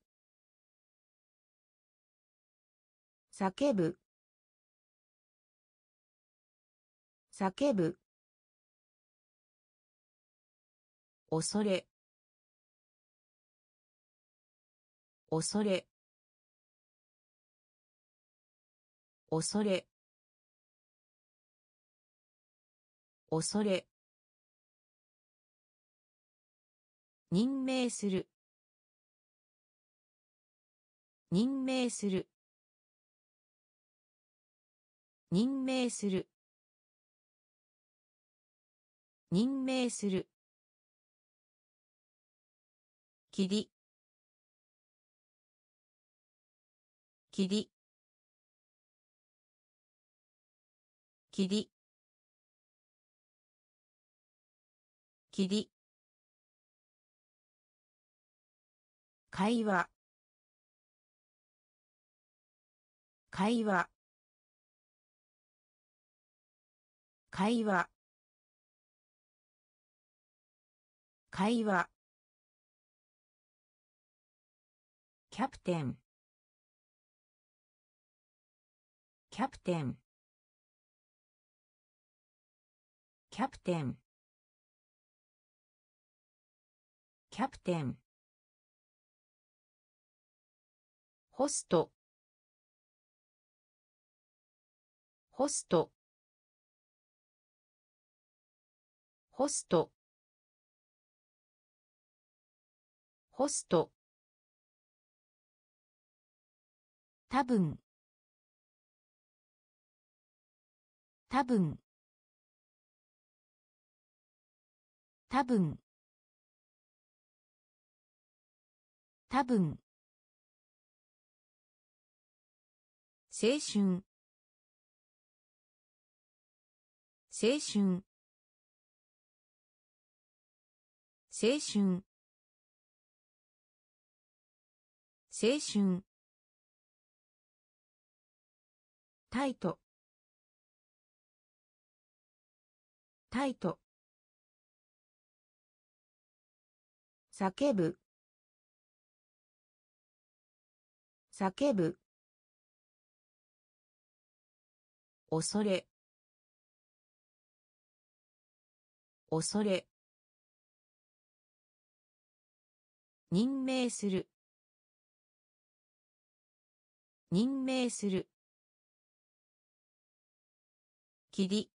叫ぶ叫ぶ恐れ恐れ恐れ恐れ任命する任命する任命する任命する霧霧霧霧会話会話会話会話キャプテンキャプテンキャプテンキャプテンホストホストホストホスト多分多分多分多分青春青春青春青春タイトタイト叫ぶ叫ぶ恐れ恐れ、任命する、任命する、霧、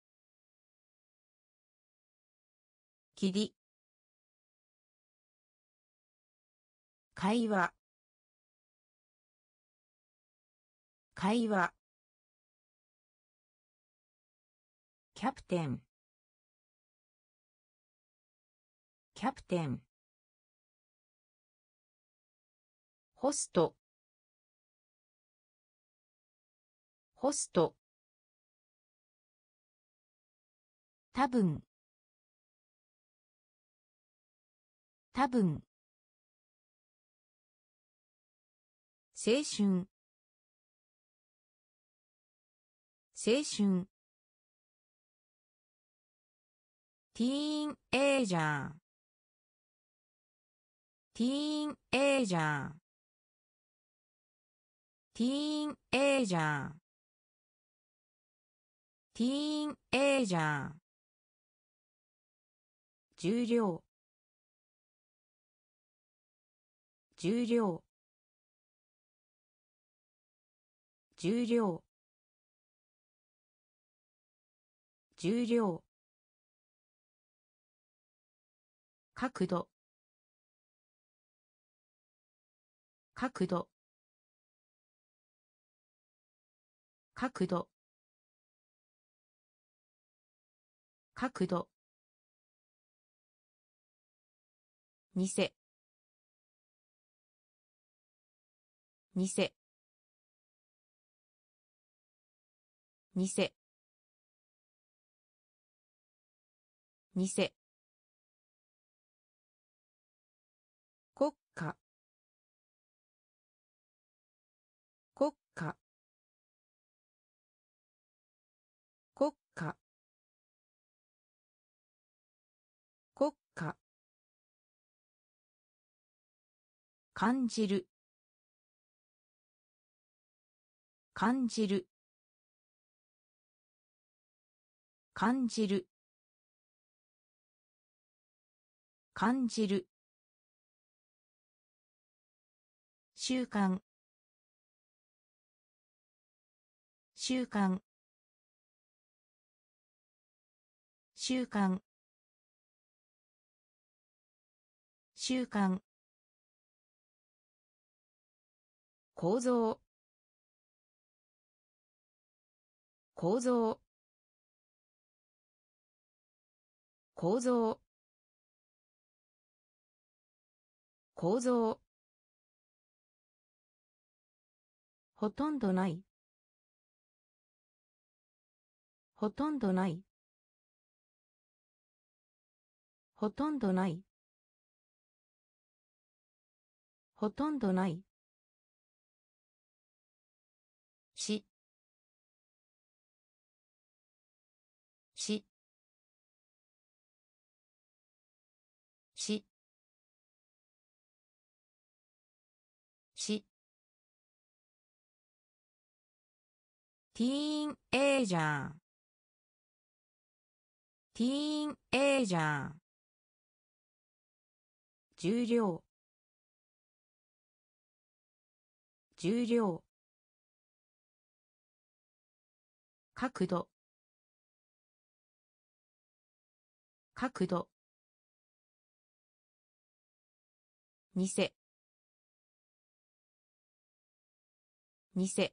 霧、会話、会話、キャプテン、キャプテン、ホスト、ホスト、多分、多分、青春、青春、ティーンエイジャー、ティーンエイジャー、ティーンエイジャー、ティーンエイジャー、重量、重量、重量、重量、角度、角度、角度、角度、偽、偽、偽、偽、国家、国家、国家、国家、感じる、感じる、感じる、感じる、習慣、習慣、習慣、習慣、構造、構造、構造、構造、ほとんどない、ほとんどない、ほとんどない、ほとんどない、し、し、し、し、ティーンエイジャー、ティーンエイジャー、重量、重量、角度、角度、偽、偽、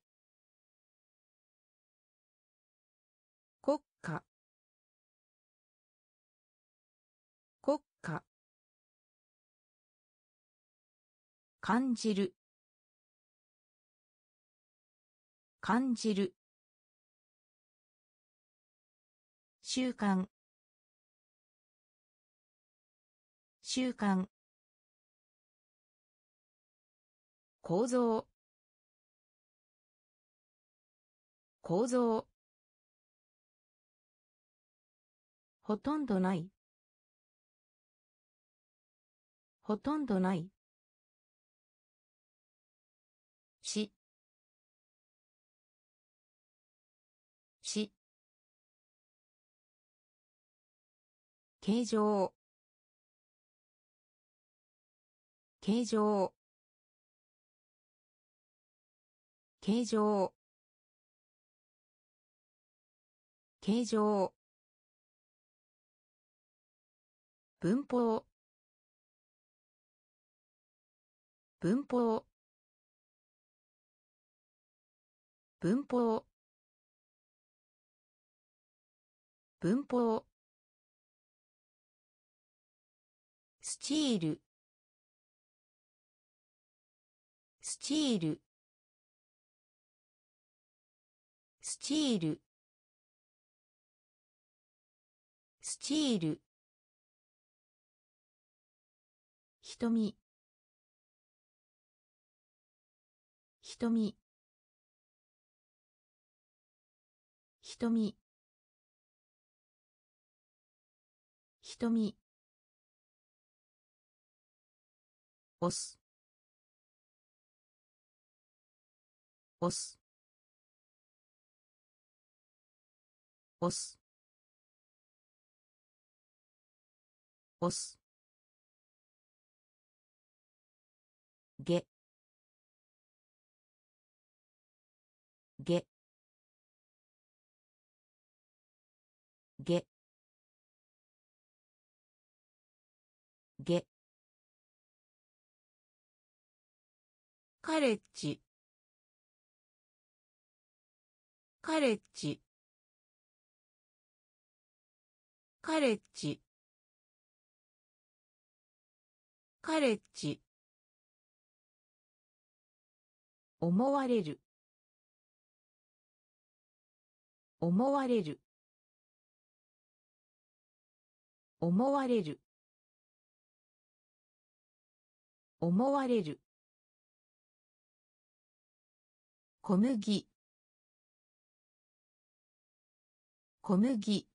国家、国家、感じる、感じる、習慣、習慣、構造、構造、ほとんどない、ほとんどない、し、し、 形状形状形状形状文法文法文法文法スチールスチールスチールスチール瞳瞳瞳瞳押す押す押す押すげげげげカレッジカレッジカレッジカレッジ思われる思われる思われる思われる小麦小麦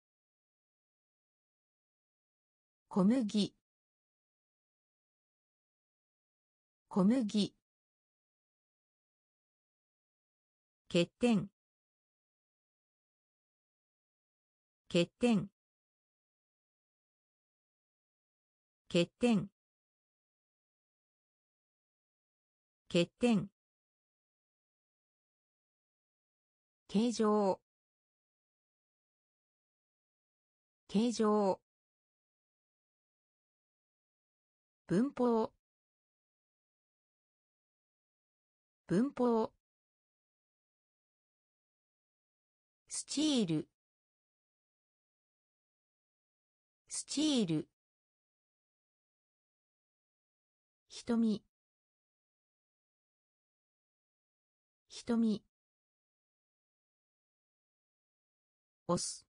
小麦小麦欠点欠点欠点欠点形状形状文法文法スチールスチール瞳瞳押す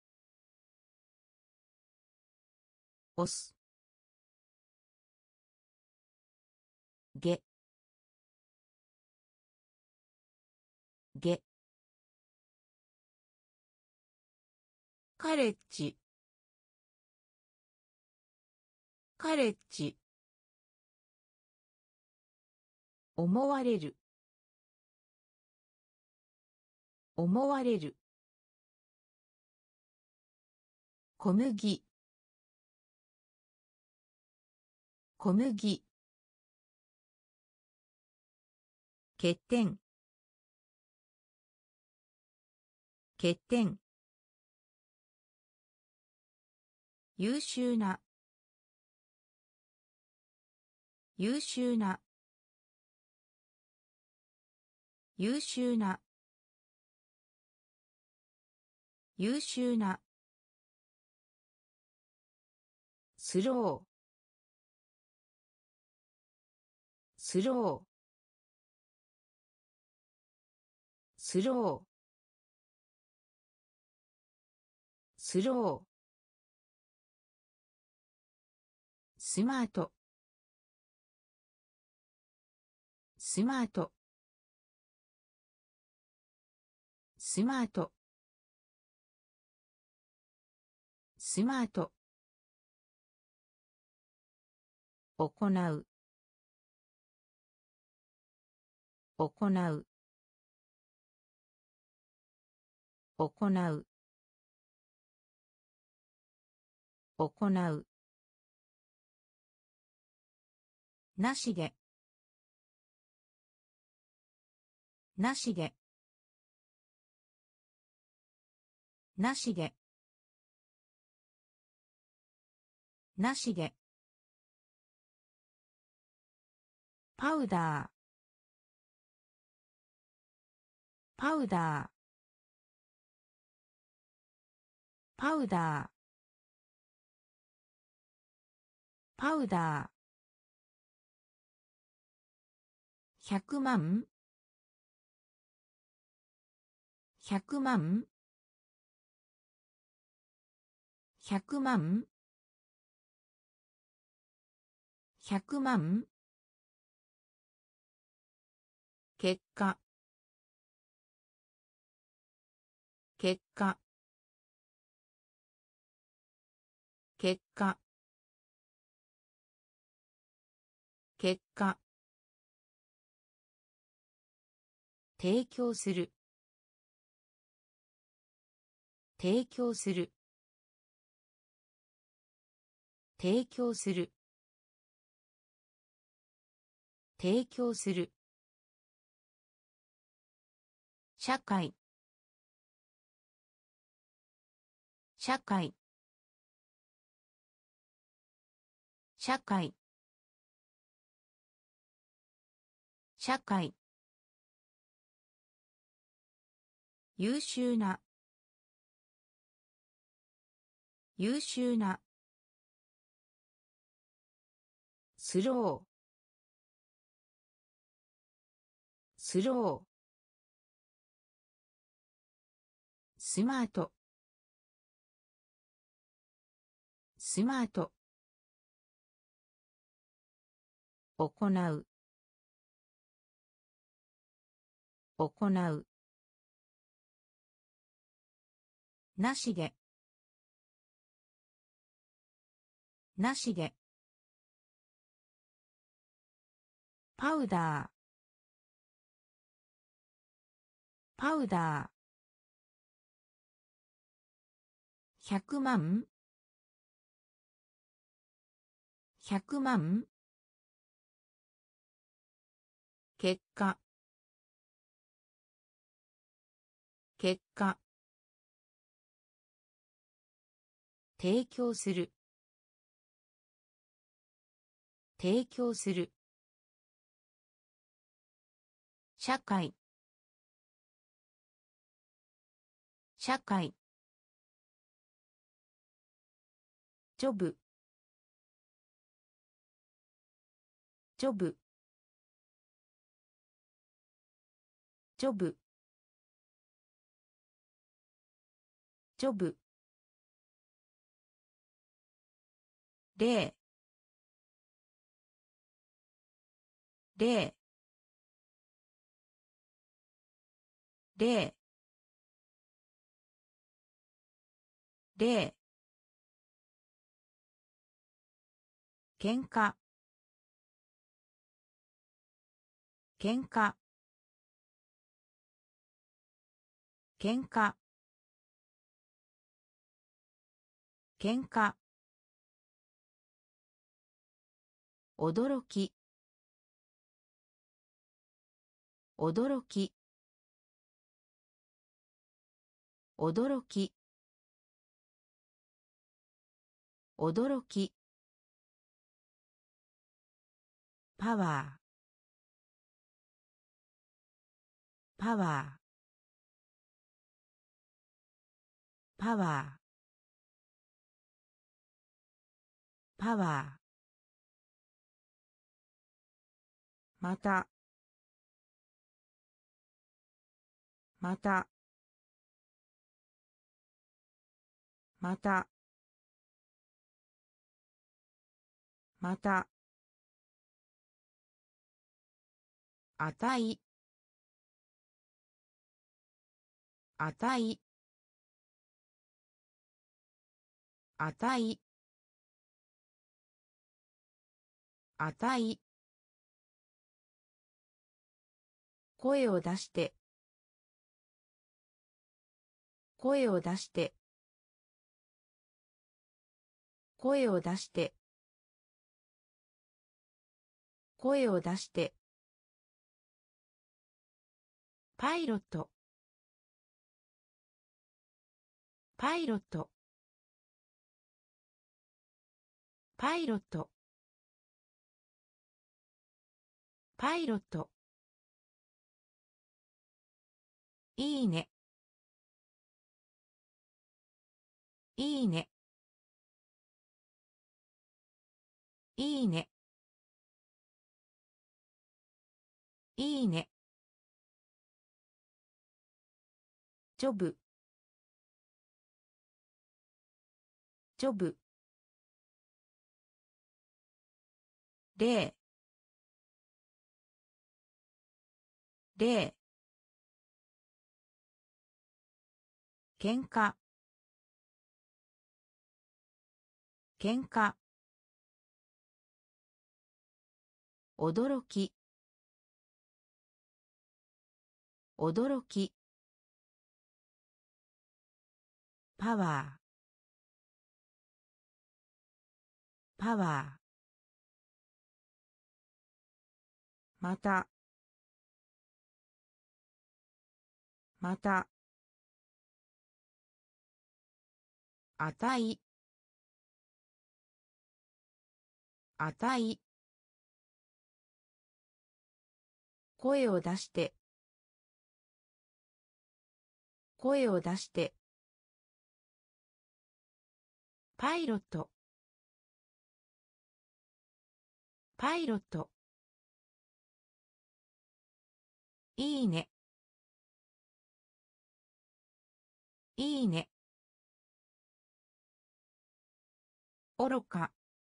押すげげカレッジカレッジ思われる思われる小麦小麦欠点欠点優秀な優秀な優秀な優秀なスロースロースロースロースマートスマートスマートスマート行う行う行う行う。なしげ。なしげ。なしげ。なしげ。パウダー。パウダー。パウダー。パウダー。百万。百万。百万。百万。結果。結果。結果。結果。提供する。提供する。提供する。提供する。社会。社会。社会。社会。優秀な。優秀な。スロー。スロー。スマート。スマート。行う。行う。なしげ。なしげ。パウダー。パウダー。百万。百万。結果。結果。提供する。提供する。社会。社会。ジョブ。ジョブ。ジョブ。ジョブ。例。例。例。例。喧嘩。喧嘩。喧嘩。喧嘩。驚き。驚き。驚き。驚き。パワー。パワー。パワー。パワー。また。また。また。また。値。値。値。値。声を出して。声を出して。 声を出して、声を出して、パイロット、パイロット、パイロット、パイロット、いいね、いいね、いいね、いいね、ジョブ、ジョブ、例、例、喧嘩、喧嘩、驚き、驚き、パワー、パワー、また、また、値、値、声を出して、声を出して、パイロット、パイロット、いいね、いいね、愚か、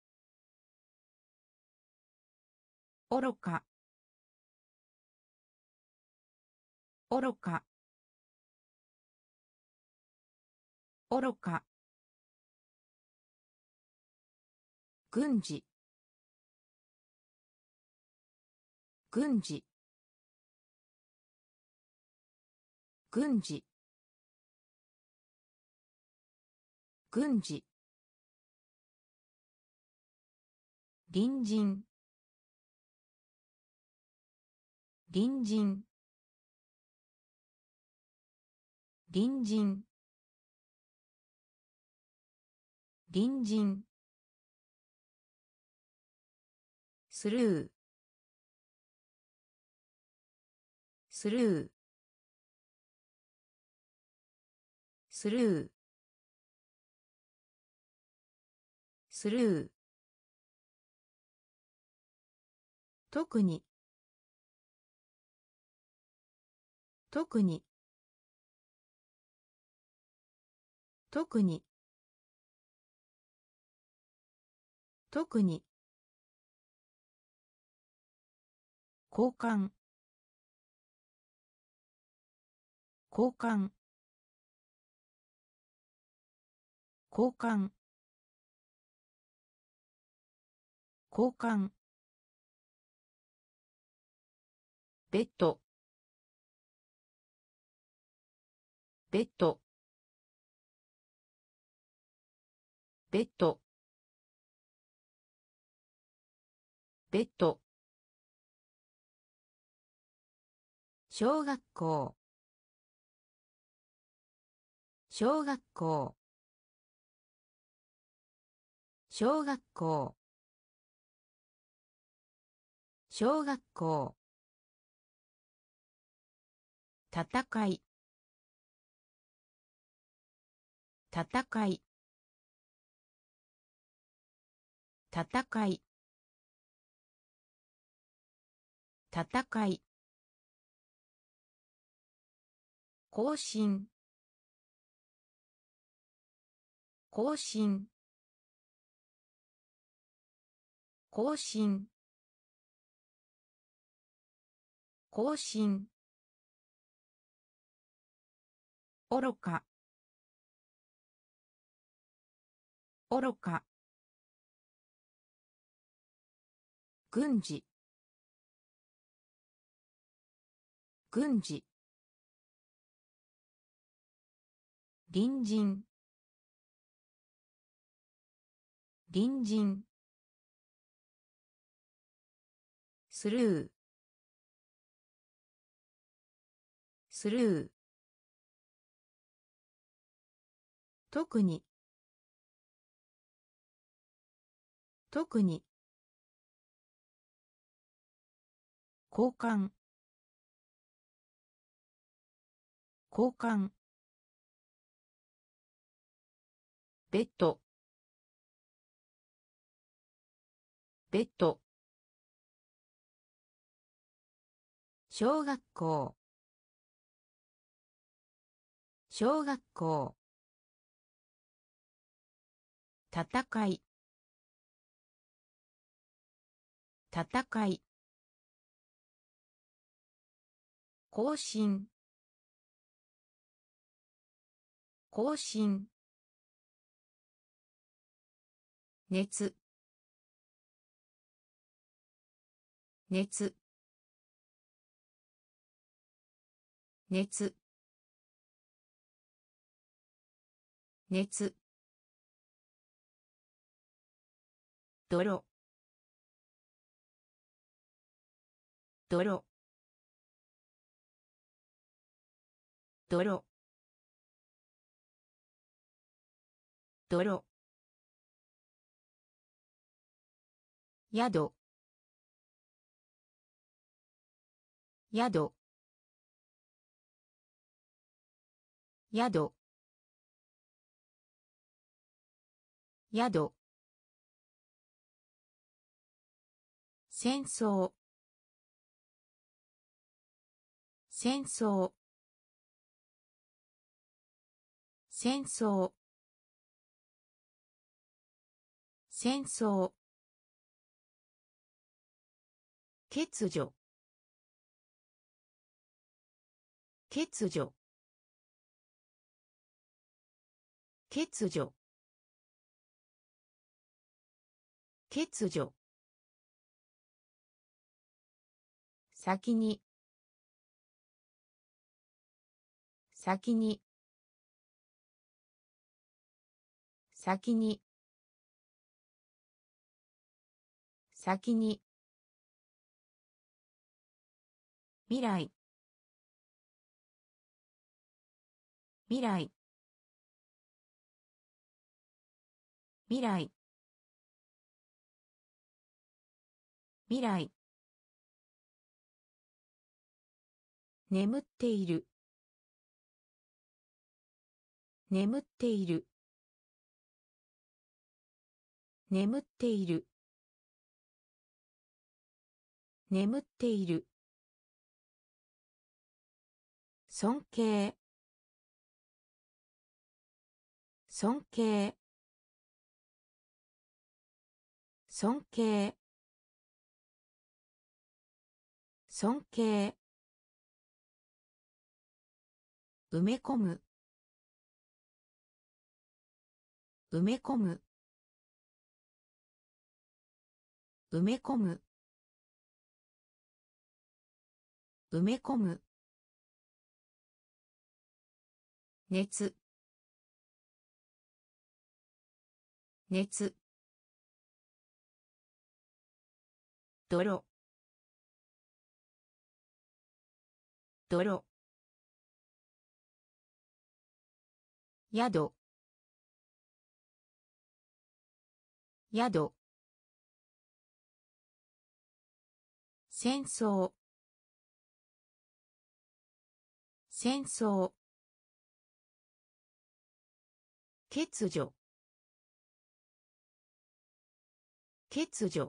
愚か、愚か、愚か、軍事、軍事、軍事、軍事、隣人、隣人、隣人、隣人、スルー、スルー、スルー、スルー、特に、特に、特に、特に、交換、交換、交換、交換、ベッド、ベッド、ベッド、ベッド、小学校、小学校、小学校、小学校、戦い、戦い、戦い、戦い、更新、更新、更新、更新、愚か、愚か、軍事、軍事、隣人、 隣人スルースルー特に特に交換交換ベッドベッド小学校小学校戦い戦い更新更新熱熱熱熱泥泥泥泥宿宿宿宿戦争戦争戦争戦争欠如欠如欠如欠如先に先に先に先に未来未来未来未来眠っている眠っている眠っている眠っている尊敬尊敬尊敬尊敬埋め込む埋め込む埋め込む埋め込む熱熱泥泥宿宿戦争戦争欠如欠如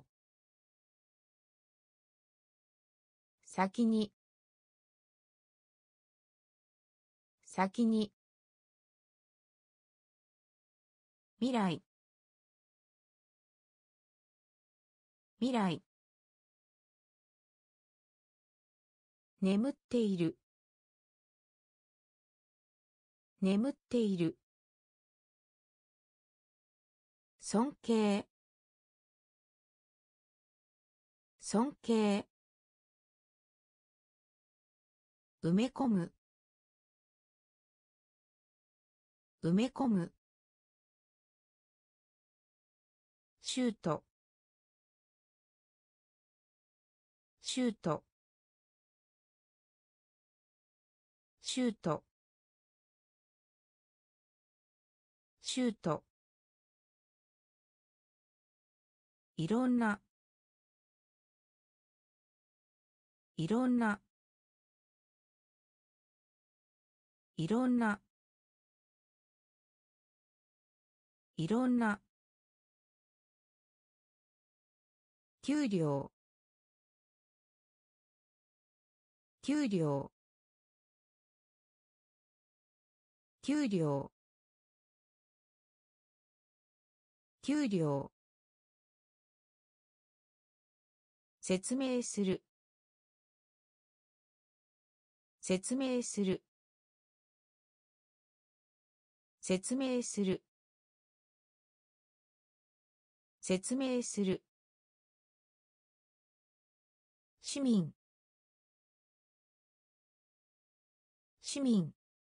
先に先に未来未来眠っている眠っている尊敬尊敬埋め込む埋め込むシュートシュートシュートシュートいろんないろんないろんないろんな給料給料給料給料説明する説明する説明する説明する市民市民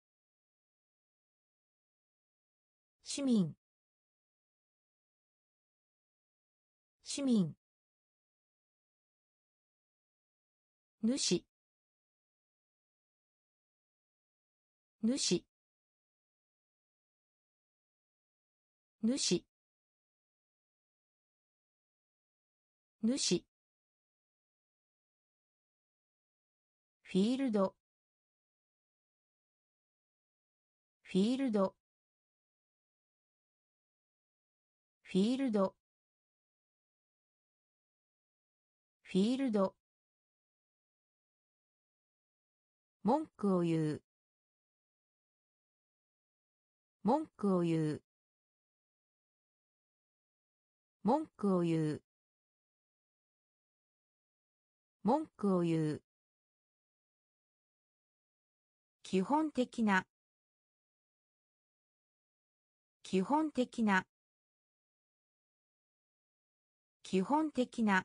市民市民主主主主フィールドフィールドフィールドフィールド文句を言う文句を言う文句を言う文句を言う基本的な基本的な基本的な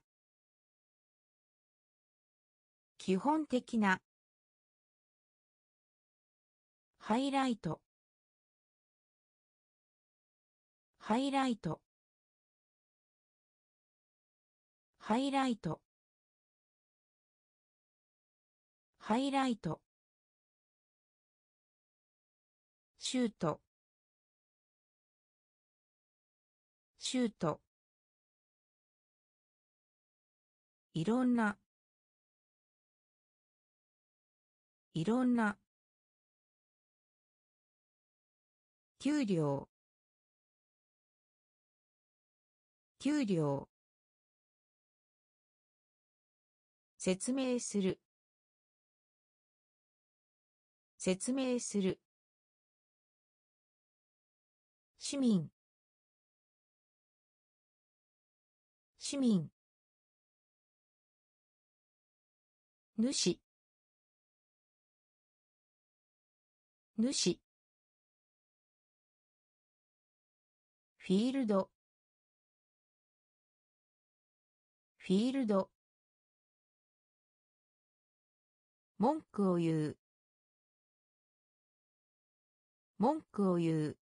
基本的なハイライトハイライトハイライトハイライトシュートシュートいろんないろんな給料給料説明する説明する市民市民主主フィールドフィールド文句を言う文句を言う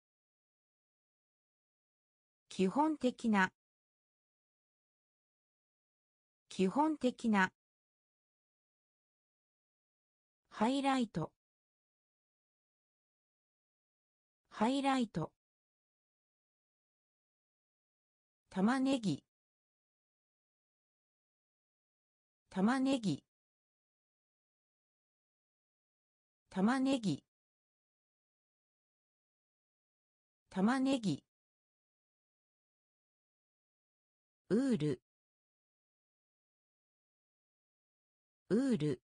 基本的な基本的なハイライトハイライト玉ねぎ玉ねぎ玉ねぎ玉ねぎウールウール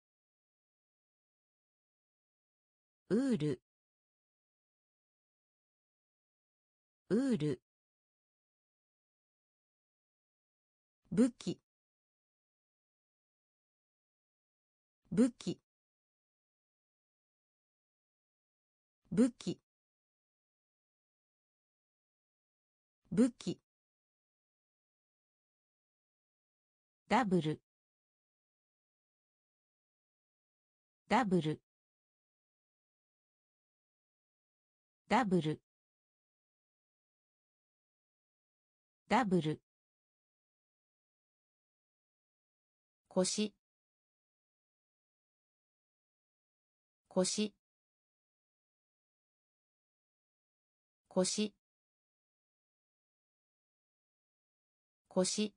ウールウール武器武器武器武器ダブルダブルダブルダブル腰腰腰腰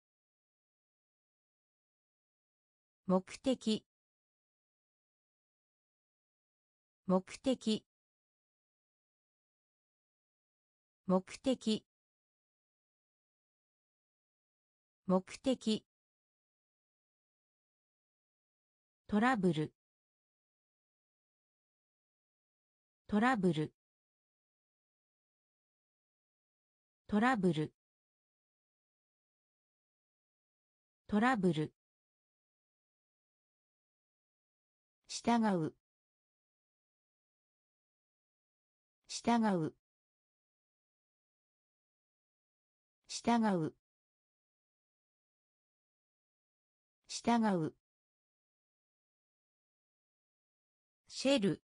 目的目的目的目的トラブルトラブルトラブルトラブル従う従う従う従うシェル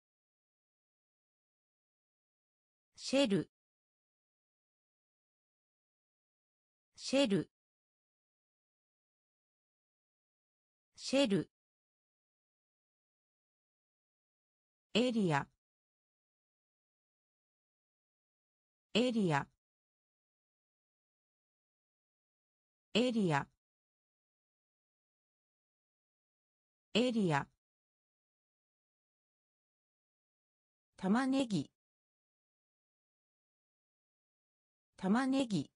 シェルシェルシェルエリアエリアエリアエリア玉ねぎ玉ねぎ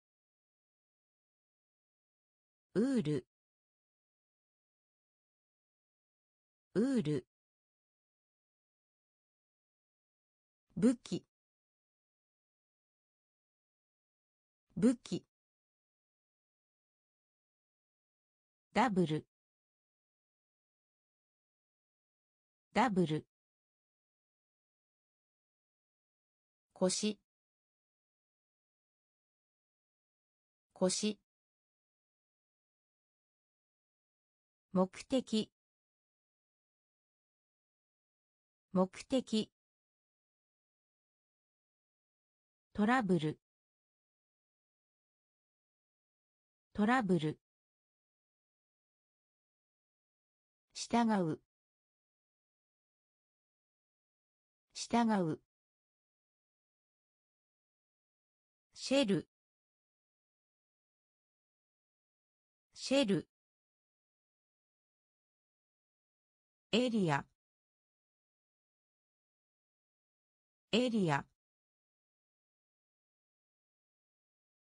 ウールウール武器武器ダブルダブル腰腰目的目的トラブルトラブル従う従うシェルシェルエリアエリア